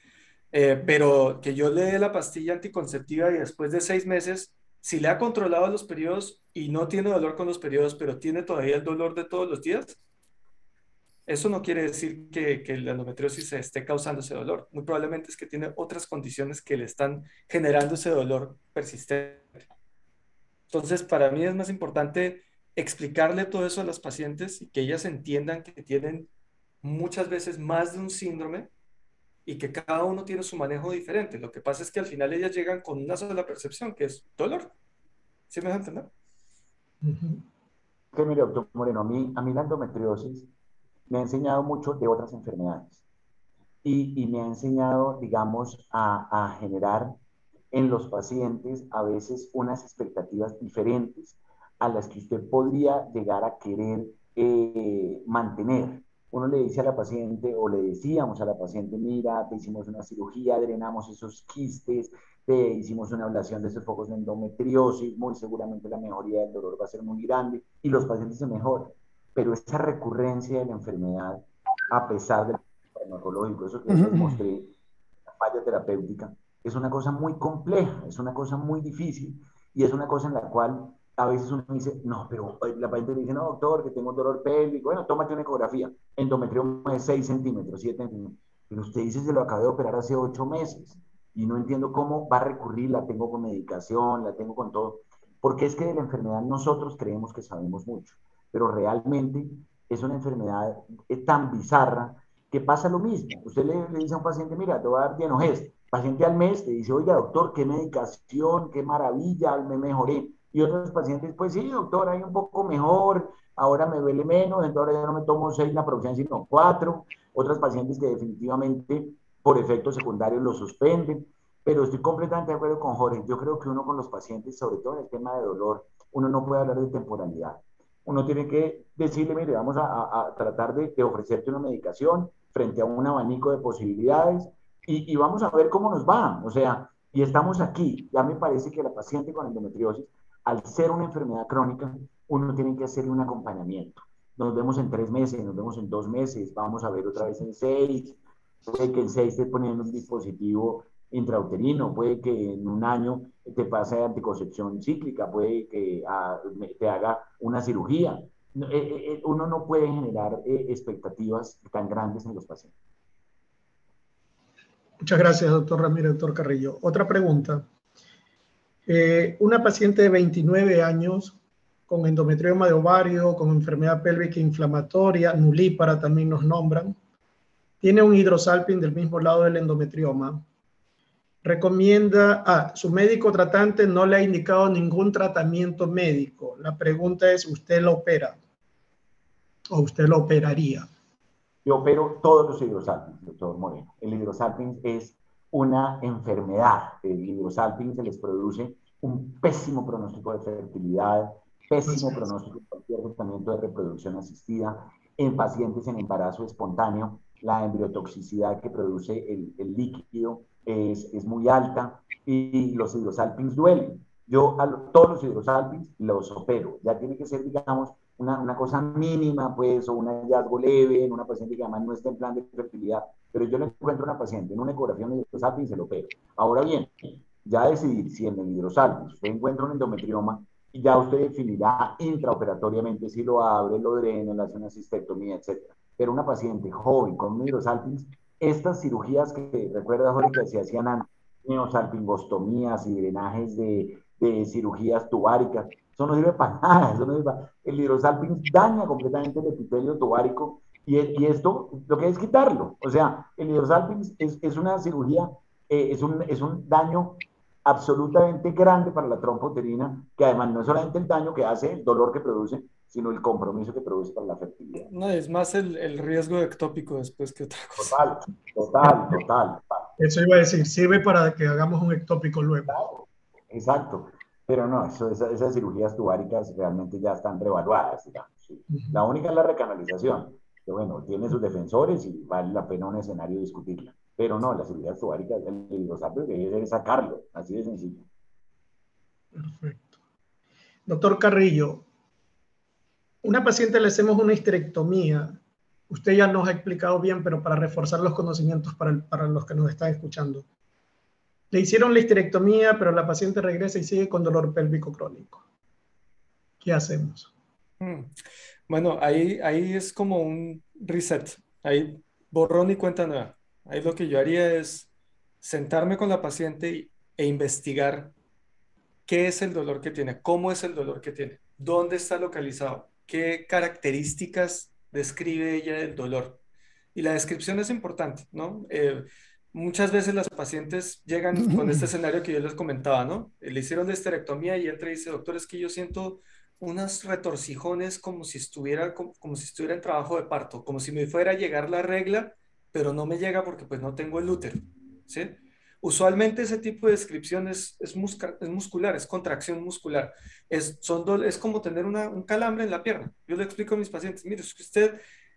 Eh, pero que yo le dé la pastilla anticonceptiva y después de seis meses, si le ha controlado los periodos y no tiene dolor con los periodos, pero tiene todavía el dolor de todos los días, eso no quiere decir que, que la endometriosis se esté causando ese dolor. Muy probablemente es que tiene otras condiciones que le están generando ese dolor persistente. Entonces, para mí es más importante explicarle todo eso a las pacientes y que ellas entiendan que tienen muchas veces más de un síndrome y que cada uno tiene su manejo diferente. Lo que pasa es que al final ellas llegan con una sola percepción, que es dolor. ¿Sí me vas a entender? Ujú. Que mire, doctor Moreno, a mí, a mí la endometriosis me ha enseñado mucho de otras enfermedades y, y me ha enseñado, digamos, a, a generar en los pacientes a veces unas expectativas diferentes a las que usted podría llegar a querer eh, mantener. Uno le dice a la paciente o le decíamos a la paciente, mira, te hicimos una cirugía, drenamos esos quistes, te hicimos una ablación de esos focos de endometriosis, muy seguramente la mejoría del dolor va a ser muy grande y los pacientes se mejoran. Pero esa recurrencia de la enfermedad, a pesar del farmacológico, eso que les mostré, la falla terapéutica, es una cosa muy compleja, es una cosa muy difícil y es una cosa en la cual a veces uno dice, no, pero la paciente dice, no, doctor, que tengo un dolor pélvico, bueno, tómate una ecografía, endometrioma de seis centímetros, siete centímetros, pero usted dice, se lo acabé de operar hace ocho meses y no entiendo cómo va a recurrir, la tengo con medicación, la tengo con todo, porque es que de la enfermedad nosotros creemos que sabemos mucho, pero realmente es una enfermedad tan bizarra que pasa lo mismo. Usted le, le dice a un paciente, mira, te voy a dar Dienogest. Paciente al mes te dice, oiga, doctor, qué medicación, qué maravilla, me mejoré. Y otros pacientes, pues sí, doctor, hay un poco mejor, ahora me duele menos, entonces ahora ya no me tomo seis naproxen, sino cuatro. Otras pacientes que definitivamente por efectos secundarios lo suspenden. Pero estoy completamente de acuerdo con Jorge. Yo creo que uno con los pacientes, sobre todo en el tema de dolor, uno no puede hablar de temporalidad. Uno tiene que decirle, mire, vamos a, a, a tratar de, de ofrecerte una medicación frente a un abanico de posibilidades y, y vamos a ver cómo nos va. O sea, y estamos aquí. Ya me parece que la paciente con endometriosis, al ser una enfermedad crónica, uno tiene que hacerle un acompañamiento. Nos vemos en tres meses, nos vemos en dos meses, vamos a ver otra vez en seis. Puede que en seis esté poniendo un dispositivo intrauterino, puede que en un año te pase anticoncepción cíclica, puede que a, te haga una cirugía. Eh, eh, uno no puede generar eh, expectativas tan grandes en los pacientes. Muchas gracias, doctor Ramírez, doctor Carrillo. Otra pregunta. Eh, una paciente de veintinueve años con endometrioma de ovario, con enfermedad pélvica inflamatoria, nulípara también nos nombran, tiene un hidrosalpin del mismo lado del endometrioma. Recomienda, ah, su médico tratante no le ha indicado ningún tratamiento médico. La pregunta es, ¿usted lo opera? ¿O usted lo operaría? Yo opero todos los hidrosalpins, doctor Moreno. El hidrosalpins es una enfermedad. El hidrosalpins se les produce un pésimo pronóstico de fertilidad, pésimo Gracias. pronóstico de cualquier tratamiento de reproducción asistida en pacientes en embarazo espontáneo. La embriotoxicidad que produce el, el líquido es, es muy alta y los hidrosalpins duelen. Yo a lo, todos los hidrosalpins los opero. Ya tiene que ser, digamos, una, una cosa mínima, pues, o un hallazgo leve en una paciente que además no está en plan de fertilidad. Pero yo le encuentro a una paciente en una ecografía de hidrosalpins y se lo opero. Ahora bien, ya decidir si en el hidrosalpins usted encuentra un endometrioma y ya usted definirá intraoperatoriamente si lo abre, lo drena, le hace una cistectomía, etcétera. Pero una paciente joven con un hidrosalpins, estas cirugías que recuerda Jorge que se hacían antes, neosalpingostomías y drenajes de, de cirugías tubáricas, eso no sirve para nada. Eso no sirve para... El hidrosalpins daña completamente el epitelio tubárico y, y esto lo que es quitarlo. O sea, el hidrosalpins es, es una cirugía, eh, es, un, es un daño absolutamente grande para la trompa uterina, que además no es solamente el daño que hace, el dolor que produce, sino el compromiso que produce para la fertilidad. No, es más el, el riesgo ectópico después que otra cosa. Total, total, total, total. Eso iba a decir, sirve para que hagamos un ectópico luego. Claro, exacto. Pero no, eso, esas, esas cirugías tubáricas realmente ya están revaluadas, digamos. ¿Sí? Uh-huh. La única es la recanalización, que bueno, tiene sus defensores y vale la pena un escenario discutirla. Pero no, las cirugías tubáricas, el hidrosalping debe sacarlo, así de sencillo. Perfecto. Doctor Carrillo, una paciente le hacemos una histerectomía. Usted ya nos ha explicado bien, pero para reforzar los conocimientos para, el, para los que nos están escuchando. Le hicieron la histerectomía, pero la paciente regresa y sigue con dolor pélvico crónico. ¿Qué hacemos? Hmm. Bueno, ahí, ahí es como un reset. Ahí borrón y cuenta nueva. Ahí lo que yo haría es sentarme con la paciente y, e investigar qué es el dolor que tiene, cómo es el dolor que tiene, dónde está localizado, qué características describe ella del dolor. Y la descripción es importante, ¿no? Eh, muchas veces las pacientes llegan con este escenario que yo les comentaba, ¿no? Le hicieron la histerectomía y entra y dice, doctor, es que yo siento unas retorcijones como si estuviera, como, como si estuviera en trabajo de parto, como si me fuera a llegar la regla, pero no me llega porque pues no tengo el útero, ¿sí? Usualmente ese tipo de descripción es, es, musca, es muscular, es contracción muscular. Es, son do, es como tener una, un calambre en la pierna. Yo le explico a mis pacientes, mire, es que usted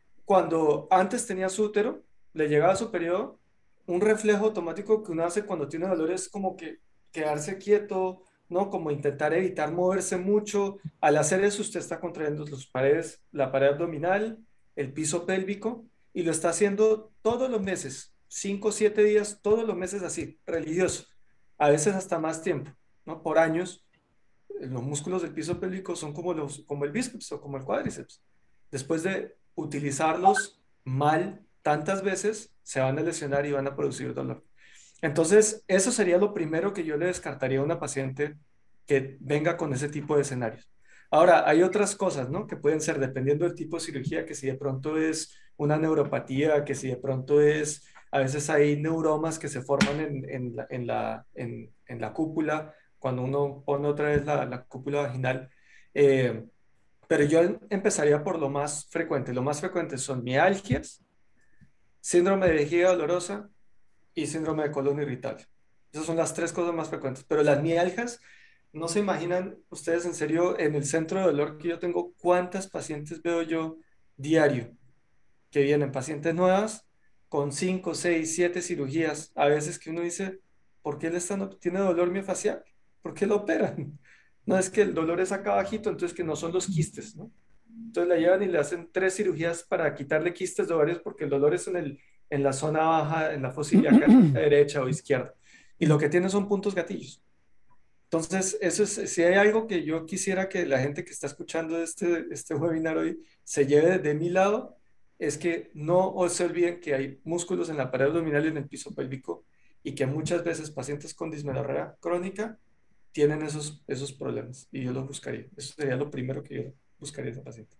cuando antes tenía su útero, le llegaba su periodo, un reflejo automático que uno hace cuando tiene dolor es como que quedarse quieto, ¿no? Como intentar evitar moverse mucho. Al hacer eso, usted está contrayendo las paredes, la pared abdominal, el piso pélvico, y lo está haciendo todos los meses. Cinco o siete días, todos los meses así, religioso, a veces hasta más tiempo, ¿no? Por años, los músculos del piso pélvico son como, los, como el bíceps o como el cuádriceps. Después de utilizarlos mal tantas veces, se van a lesionar y van a producir dolor. Entonces, eso sería lo primero que yo le descartaría a una paciente que venga con ese tipo de escenarios. Ahora, hay otras cosas, ¿no? Que pueden ser, dependiendo del tipo de cirugía, que si de pronto es una neuropatía, que si de pronto es... A veces hay neuromas que se forman en, en, la, en, la, en, en la cúpula, cuando uno pone otra vez la, la cúpula vaginal. Eh, pero yo em- empezaría por lo más frecuente. Lo más frecuente son mialgias, síndrome de vejiga dolorosa y síndrome de colon irritable. Esas son las tres cosas más frecuentes. Pero las mialgias, no se imaginan ustedes en serio, en el centro de dolor que yo tengo, cuántas pacientes veo yo diario, que vienen pacientes nuevas con cinco, seis, siete cirugías. A veces que uno dice, ¿por qué él está, no, tiene dolor miofascial? ¿Por qué lo operan? No es que el dolor es acá abajito, entonces que no son los quistes, ¿no? Entonces la llevan y le hacen tres cirugías para quitarle quistes de ovarios porque el dolor es en, el, en la zona baja, en la fosa ilíaca derecha o izquierda. Y lo que tiene son puntos gatillos. Entonces, eso es, si hay algo que yo quisiera que la gente que está escuchando este, este webinar hoy se lleve de mi lado, es que no se olviden que hay músculos en la pared abdominal y en el piso pélvico y que muchas veces pacientes con dismenorrea crónica tienen esos, esos problemas y yo los buscaría. Eso sería lo primero que yo buscaría a ese paciente.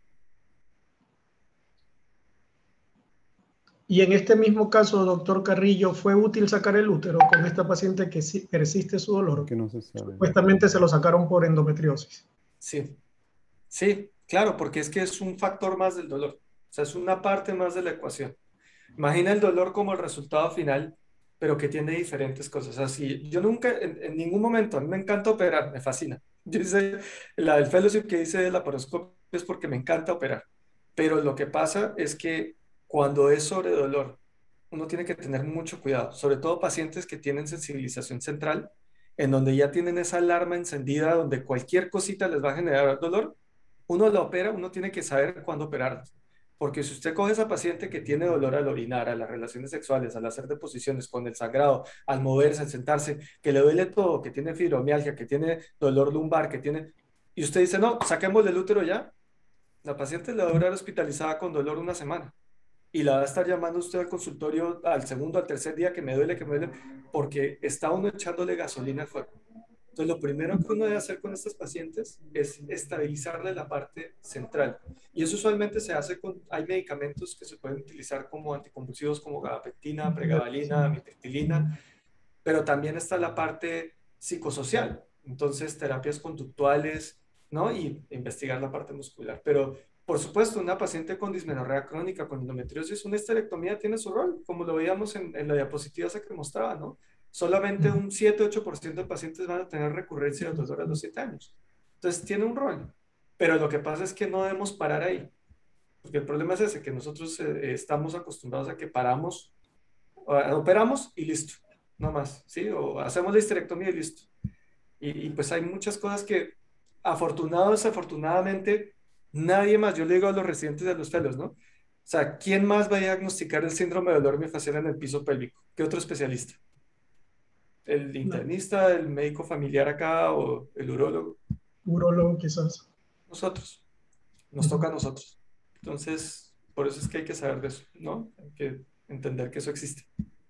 Y en este mismo caso, doctor Carrillo, ¿fue útil sacar el útero con esta paciente que sí persiste su dolor? Que no se sabe. Supuestamente se lo sacaron por endometriosis. Sí, sí, claro, porque es que es un factor más del dolor. O sea, es una parte más de la ecuación. Imagina el dolor como el resultado final, pero que tiene diferentes cosas. Así, yo nunca, en, en ningún momento, a mí me encanta operar, me fascina. Yo hice la del fellowship que hice de laparoscopia es porque me encanta operar. Pero lo que pasa es que cuando es sobre dolor, uno tiene que tener mucho cuidado, sobre todo pacientes que tienen sensibilización central, en donde ya tienen esa alarma encendida, donde cualquier cosita les va a generar dolor. Uno la opera, uno tiene que saber cuándo operarla. Porque si usted coge a esa paciente que tiene dolor al orinar, a las relaciones sexuales, al hacer deposiciones, con el sangrado, al moverse, al sentarse, que le duele todo, que tiene fibromialgia, que tiene dolor lumbar, que tiene... Y usted dice, no, saquémosle el útero ya. La paciente le va a durar hospitalizada con dolor una semana. Y la va a estar llamando usted al consultorio al segundo, al tercer día, que me duele, que me duele, porque está uno echándole gasolina al fuego. Entonces, lo primero que uno debe hacer con estas pacientes es estabilizarle la parte central. Y eso usualmente se hace con, hay medicamentos que se pueden utilizar como anticonvulsivos como gabapentina, pregabalina, amitriptilina, pero también está la parte psicosocial. Entonces, terapias conductuales, ¿no? Y investigar la parte muscular. Pero, por supuesto, una paciente con dismenorrea crónica, con endometriosis, una esterectomía tiene su rol, como lo veíamos en, en la diapositiva esa que mostraba, ¿no? Solamente un siete ocho por ciento de pacientes van a tener recurrencia de dolor a los siete años. Entonces, tiene un rol. Pero lo que pasa es que no debemos parar ahí. Porque el problema es ese, que nosotros eh, estamos acostumbrados a que paramos, uh, operamos y listo, no más, ¿sí? O hacemos la histerectomía y listo. Y, y pues hay muchas cosas que, afortunados, desafortunadamente, nadie más, yo le digo a los residentes de los fellows, ¿no? O sea, ¿quién más va a diagnosticar el síndrome de dolor miofascial en el piso pélvico? ¿Qué otro especialista? ¿El internista, el médico familiar acá o el urólogo? Urólogo quizás. Nosotros. Nos toca a nosotros. Entonces, por eso es que hay que saber de eso, ¿no? Hay que entender que eso existe.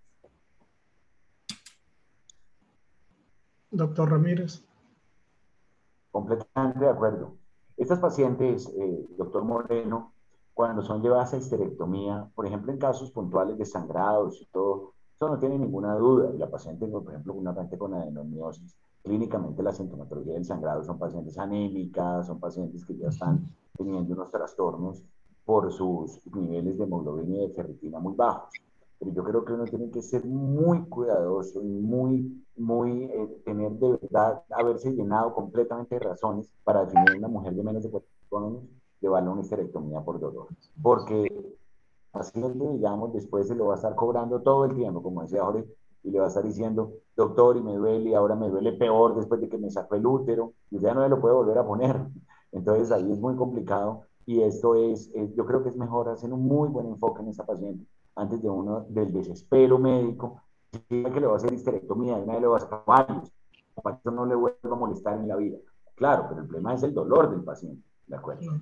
Doctor Ramírez. Completamente de acuerdo. Estas pacientes, eh, doctor Moreno, cuando son llevadas a histerectomía, por ejemplo, en casos puntuales de sangrados y todo, eso no tiene ninguna duda. Y la paciente, por ejemplo, una paciente con adenomiosis, clínicamente la sintomatología del sangrado son pacientes anémicas, son pacientes que ya están teniendo unos trastornos por sus niveles de hemoglobina y de ferritina muy bajos. Pero yo creo que uno tiene que ser muy cuidadoso y muy, muy, eh, tener de verdad, haberse llenado completamente de razones para definir a una mujer de menos de cuarenta y cinco años, llevarla a una histerectomía por dolor. Porque el paciente, digamos, después se lo va a estar cobrando todo el tiempo, como decía Jorge, y le va a estar diciendo, doctor, y me duele, y ahora me duele peor después de que me sacó el útero, y ya no me lo puede volver a poner. Entonces ahí es muy complicado, y esto es, eh, yo creo que es mejor hacer un muy buen enfoque en esta paciente, antes de uno, del desespero médico, que le va a hacer histerectomía, y una vez le va a sacar varios, para que eso no le vuelva a molestar en la vida. Claro, pero el problema es el dolor del paciente, ¿de acuerdo?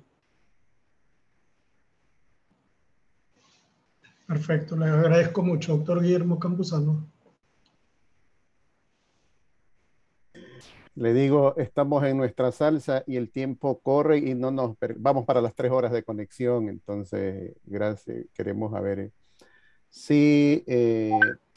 Perfecto, le agradezco mucho, doctor Guillermo Campuzano. Le digo, estamos en nuestra salsa y el tiempo corre y no nos vamos para las tres horas de conexión. Entonces, gracias. Queremos a ver si eh,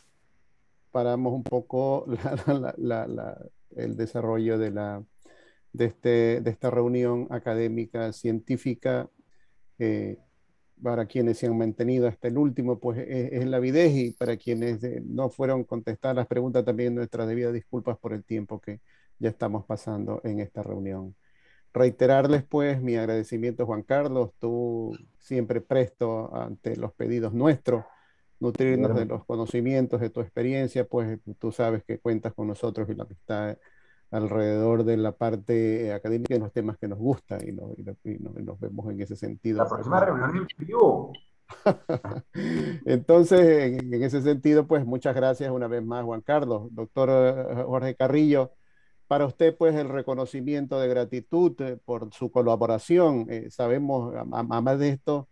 paramos un poco la, la, la, la, el desarrollo de la, de, este, de esta reunión académica científica. Eh, para quienes se han mantenido hasta el último, pues es, es la avidez, y para quienes eh, no fueron contestadas las preguntas, también nuestras debidas disculpas por el tiempo que ya estamos pasando en esta reunión. Reiterarles pues mi agradecimiento, Juan Carlos, tú siempre presto ante los pedidos nuestros, nutrirnos de los conocimientos, de tu experiencia, pues tú sabes que cuentas con nosotros y la amistad alrededor de la parte académica y los temas que nos gustan, y, no, y, no, y, no, y nos vemos en ese sentido. La próxima reunión en vivo. Entonces, en, en ese sentido, pues muchas gracias una vez más, Juan Carlos. Doctor Jorge Carrillo, para usted, pues el reconocimiento de gratitud eh, por su colaboración. Eh, sabemos, además de esto,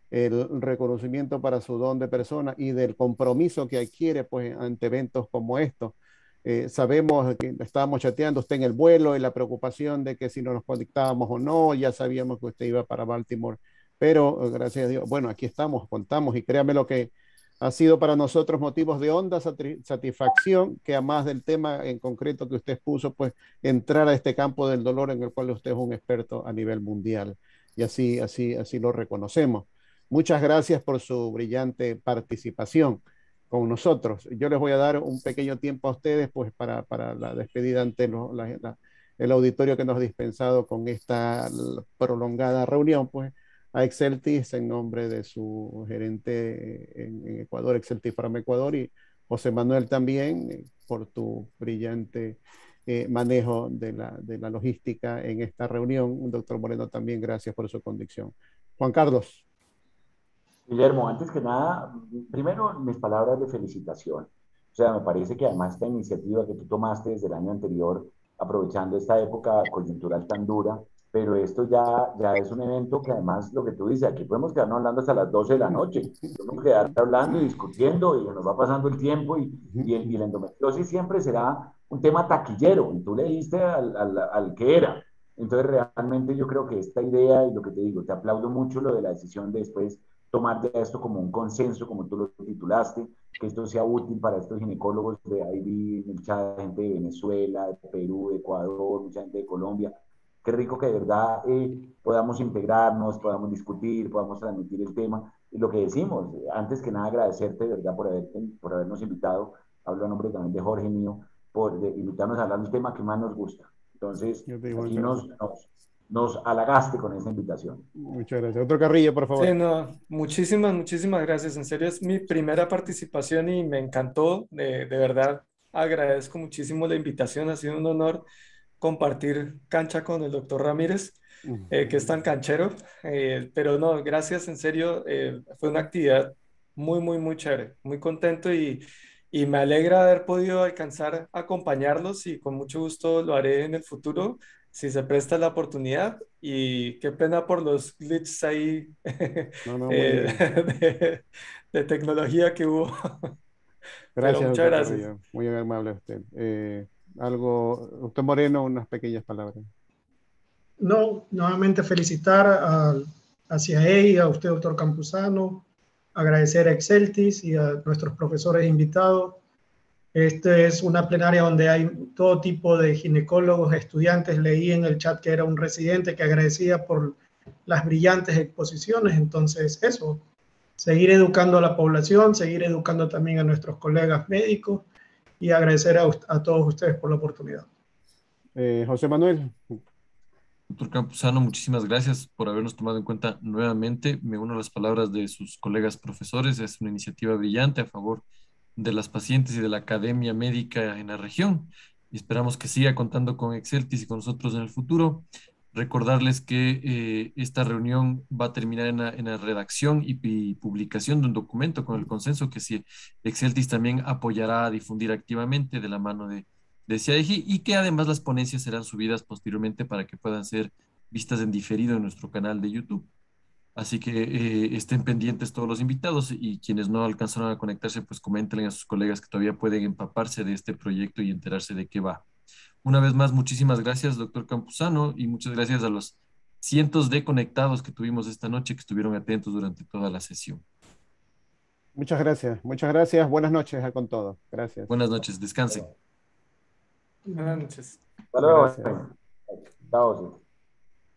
el reconocimiento para su don de persona y del compromiso que adquiere pues ante eventos como estos. Eh, sabemos que estábamos chateando usted en el vuelo y la preocupación de que si no nos conectábamos o no, ya sabíamos que usted iba para Baltimore, pero eh, gracias a Dios, bueno, aquí estamos, contamos, y créame lo que ha sido para nosotros motivos de honda satisfacción, que además del tema en concreto que usted expuso, pues entrar a este campo del dolor en el cual usted es un experto a nivel mundial, y así, así, así lo reconocemos. Muchas gracias por su brillante participación con nosotros. Yo les voy a dar un pequeño tiempo a ustedes pues para, para la despedida ante lo, la, la, el auditorio que nos ha dispensado con esta prolongada reunión, pues a Exceltis en nombre de su gerente en, en Ecuador, Exceltis Pharma Ecuador, y José Manuel también eh, por tu brillante eh, manejo de la, de la logística en esta reunión. Doctor Moreno, también gracias por su conducción. Juan Carlos. Guillermo, antes que nada, primero mis palabras de felicitación. O sea, me parece que además esta iniciativa que tú tomaste desde el año anterior, aprovechando esta época coyuntural tan dura, pero esto ya, ya es un evento que además, lo que tú dices, aquí podemos quedarnos hablando hasta las doce de la noche, podemos quedar hablando y discutiendo y nos va pasando el tiempo, y, y, y la endometriosis siempre será un tema taquillero, y tú le diste al, al, al que era. Entonces, realmente yo creo que esta idea, y lo que te digo, te aplaudo mucho lo de la decisión de después tomar de esto como un consenso, como tú lo titulaste, que esto sea útil para estos ginecólogos. De ahí vi mucha gente de Venezuela, de Perú, de Ecuador, mucha gente de Colombia. Qué rico que de verdad eh, podamos integrarnos, podamos discutir, podamos transmitir el tema. Y lo que decimos, antes que nada agradecerte de verdad por, haber, por habernos invitado, hablo a nombre también de Jorge mío, por de invitarnos a hablar de un tema que más nos gusta. Entonces, aquí nos, nos, nos halagaste con esta invitación. Muchas gracias. Otro Carrillo, por favor. Sí, no, muchísimas, muchísimas gracias. En serio, es mi primera participación y me encantó. De, de verdad, agradezco muchísimo la invitación. Ha sido un honor compartir cancha con el doctor Ramírez, eh, que es tan canchero. Eh, pero no, gracias, en serio. Eh, fue una actividad muy, muy, muy chévere. Muy contento y, y me alegra haber podido alcanzar a acompañarlos, y con mucho gusto lo haré en el futuro, si se presta la oportunidad. Y qué pena por los glitches ahí no, no, eh, de, de tecnología que hubo. Gracias, Pero muchas doctor gracias. Carrillo. Muy amable usted. Eh, algo, doctor Moreno, unas pequeñas palabras. No, nuevamente felicitar a, a C I A I, a usted, doctor Campuzano, agradecer a Exceltis y a nuestros profesores invitados. Esta es una plenaria donde hay todo tipo de ginecólogos, estudiantes. Leí en el chat que era un residente que agradecía por las brillantes exposiciones. Entonces, eso, seguir educando a la población, seguir educando también a nuestros colegas médicos, y agradecer a, a todos ustedes por la oportunidad. Eh, José Manuel. Doctor Campuzano, muchísimas gracias por habernos tomado en cuenta nuevamente. Me uno a las palabras de sus colegas profesores. Es una iniciativa brillante a favor de las pacientes y de la academia médica en la región. Y esperamos que siga contando con Exceltis y con nosotros en el futuro. Recordarles que eh, esta reunión va a terminar en la, en la redacción y, y publicación de un documento con el consenso que si Exceltis también apoyará a difundir activamente de la mano de de C I A G, y que además las ponencias serán subidas posteriormente para que puedan ser vistas en diferido en nuestro canal de YouTube. Así que eh, estén pendientes todos los invitados, y quienes no alcanzaron a conectarse, pues coméntenle a sus colegas que todavía pueden empaparse de este proyecto y enterarse de qué va. Una vez más, muchísimas gracias, doctor Campuzano, y muchas gracias a los cientos de conectados que tuvimos esta noche, que estuvieron atentos durante toda la sesión. Muchas gracias, muchas gracias. Buenas noches a con todos. Gracias. Buenas noches, descansen. Buenas noches. Hasta luego. Gracias. Chao.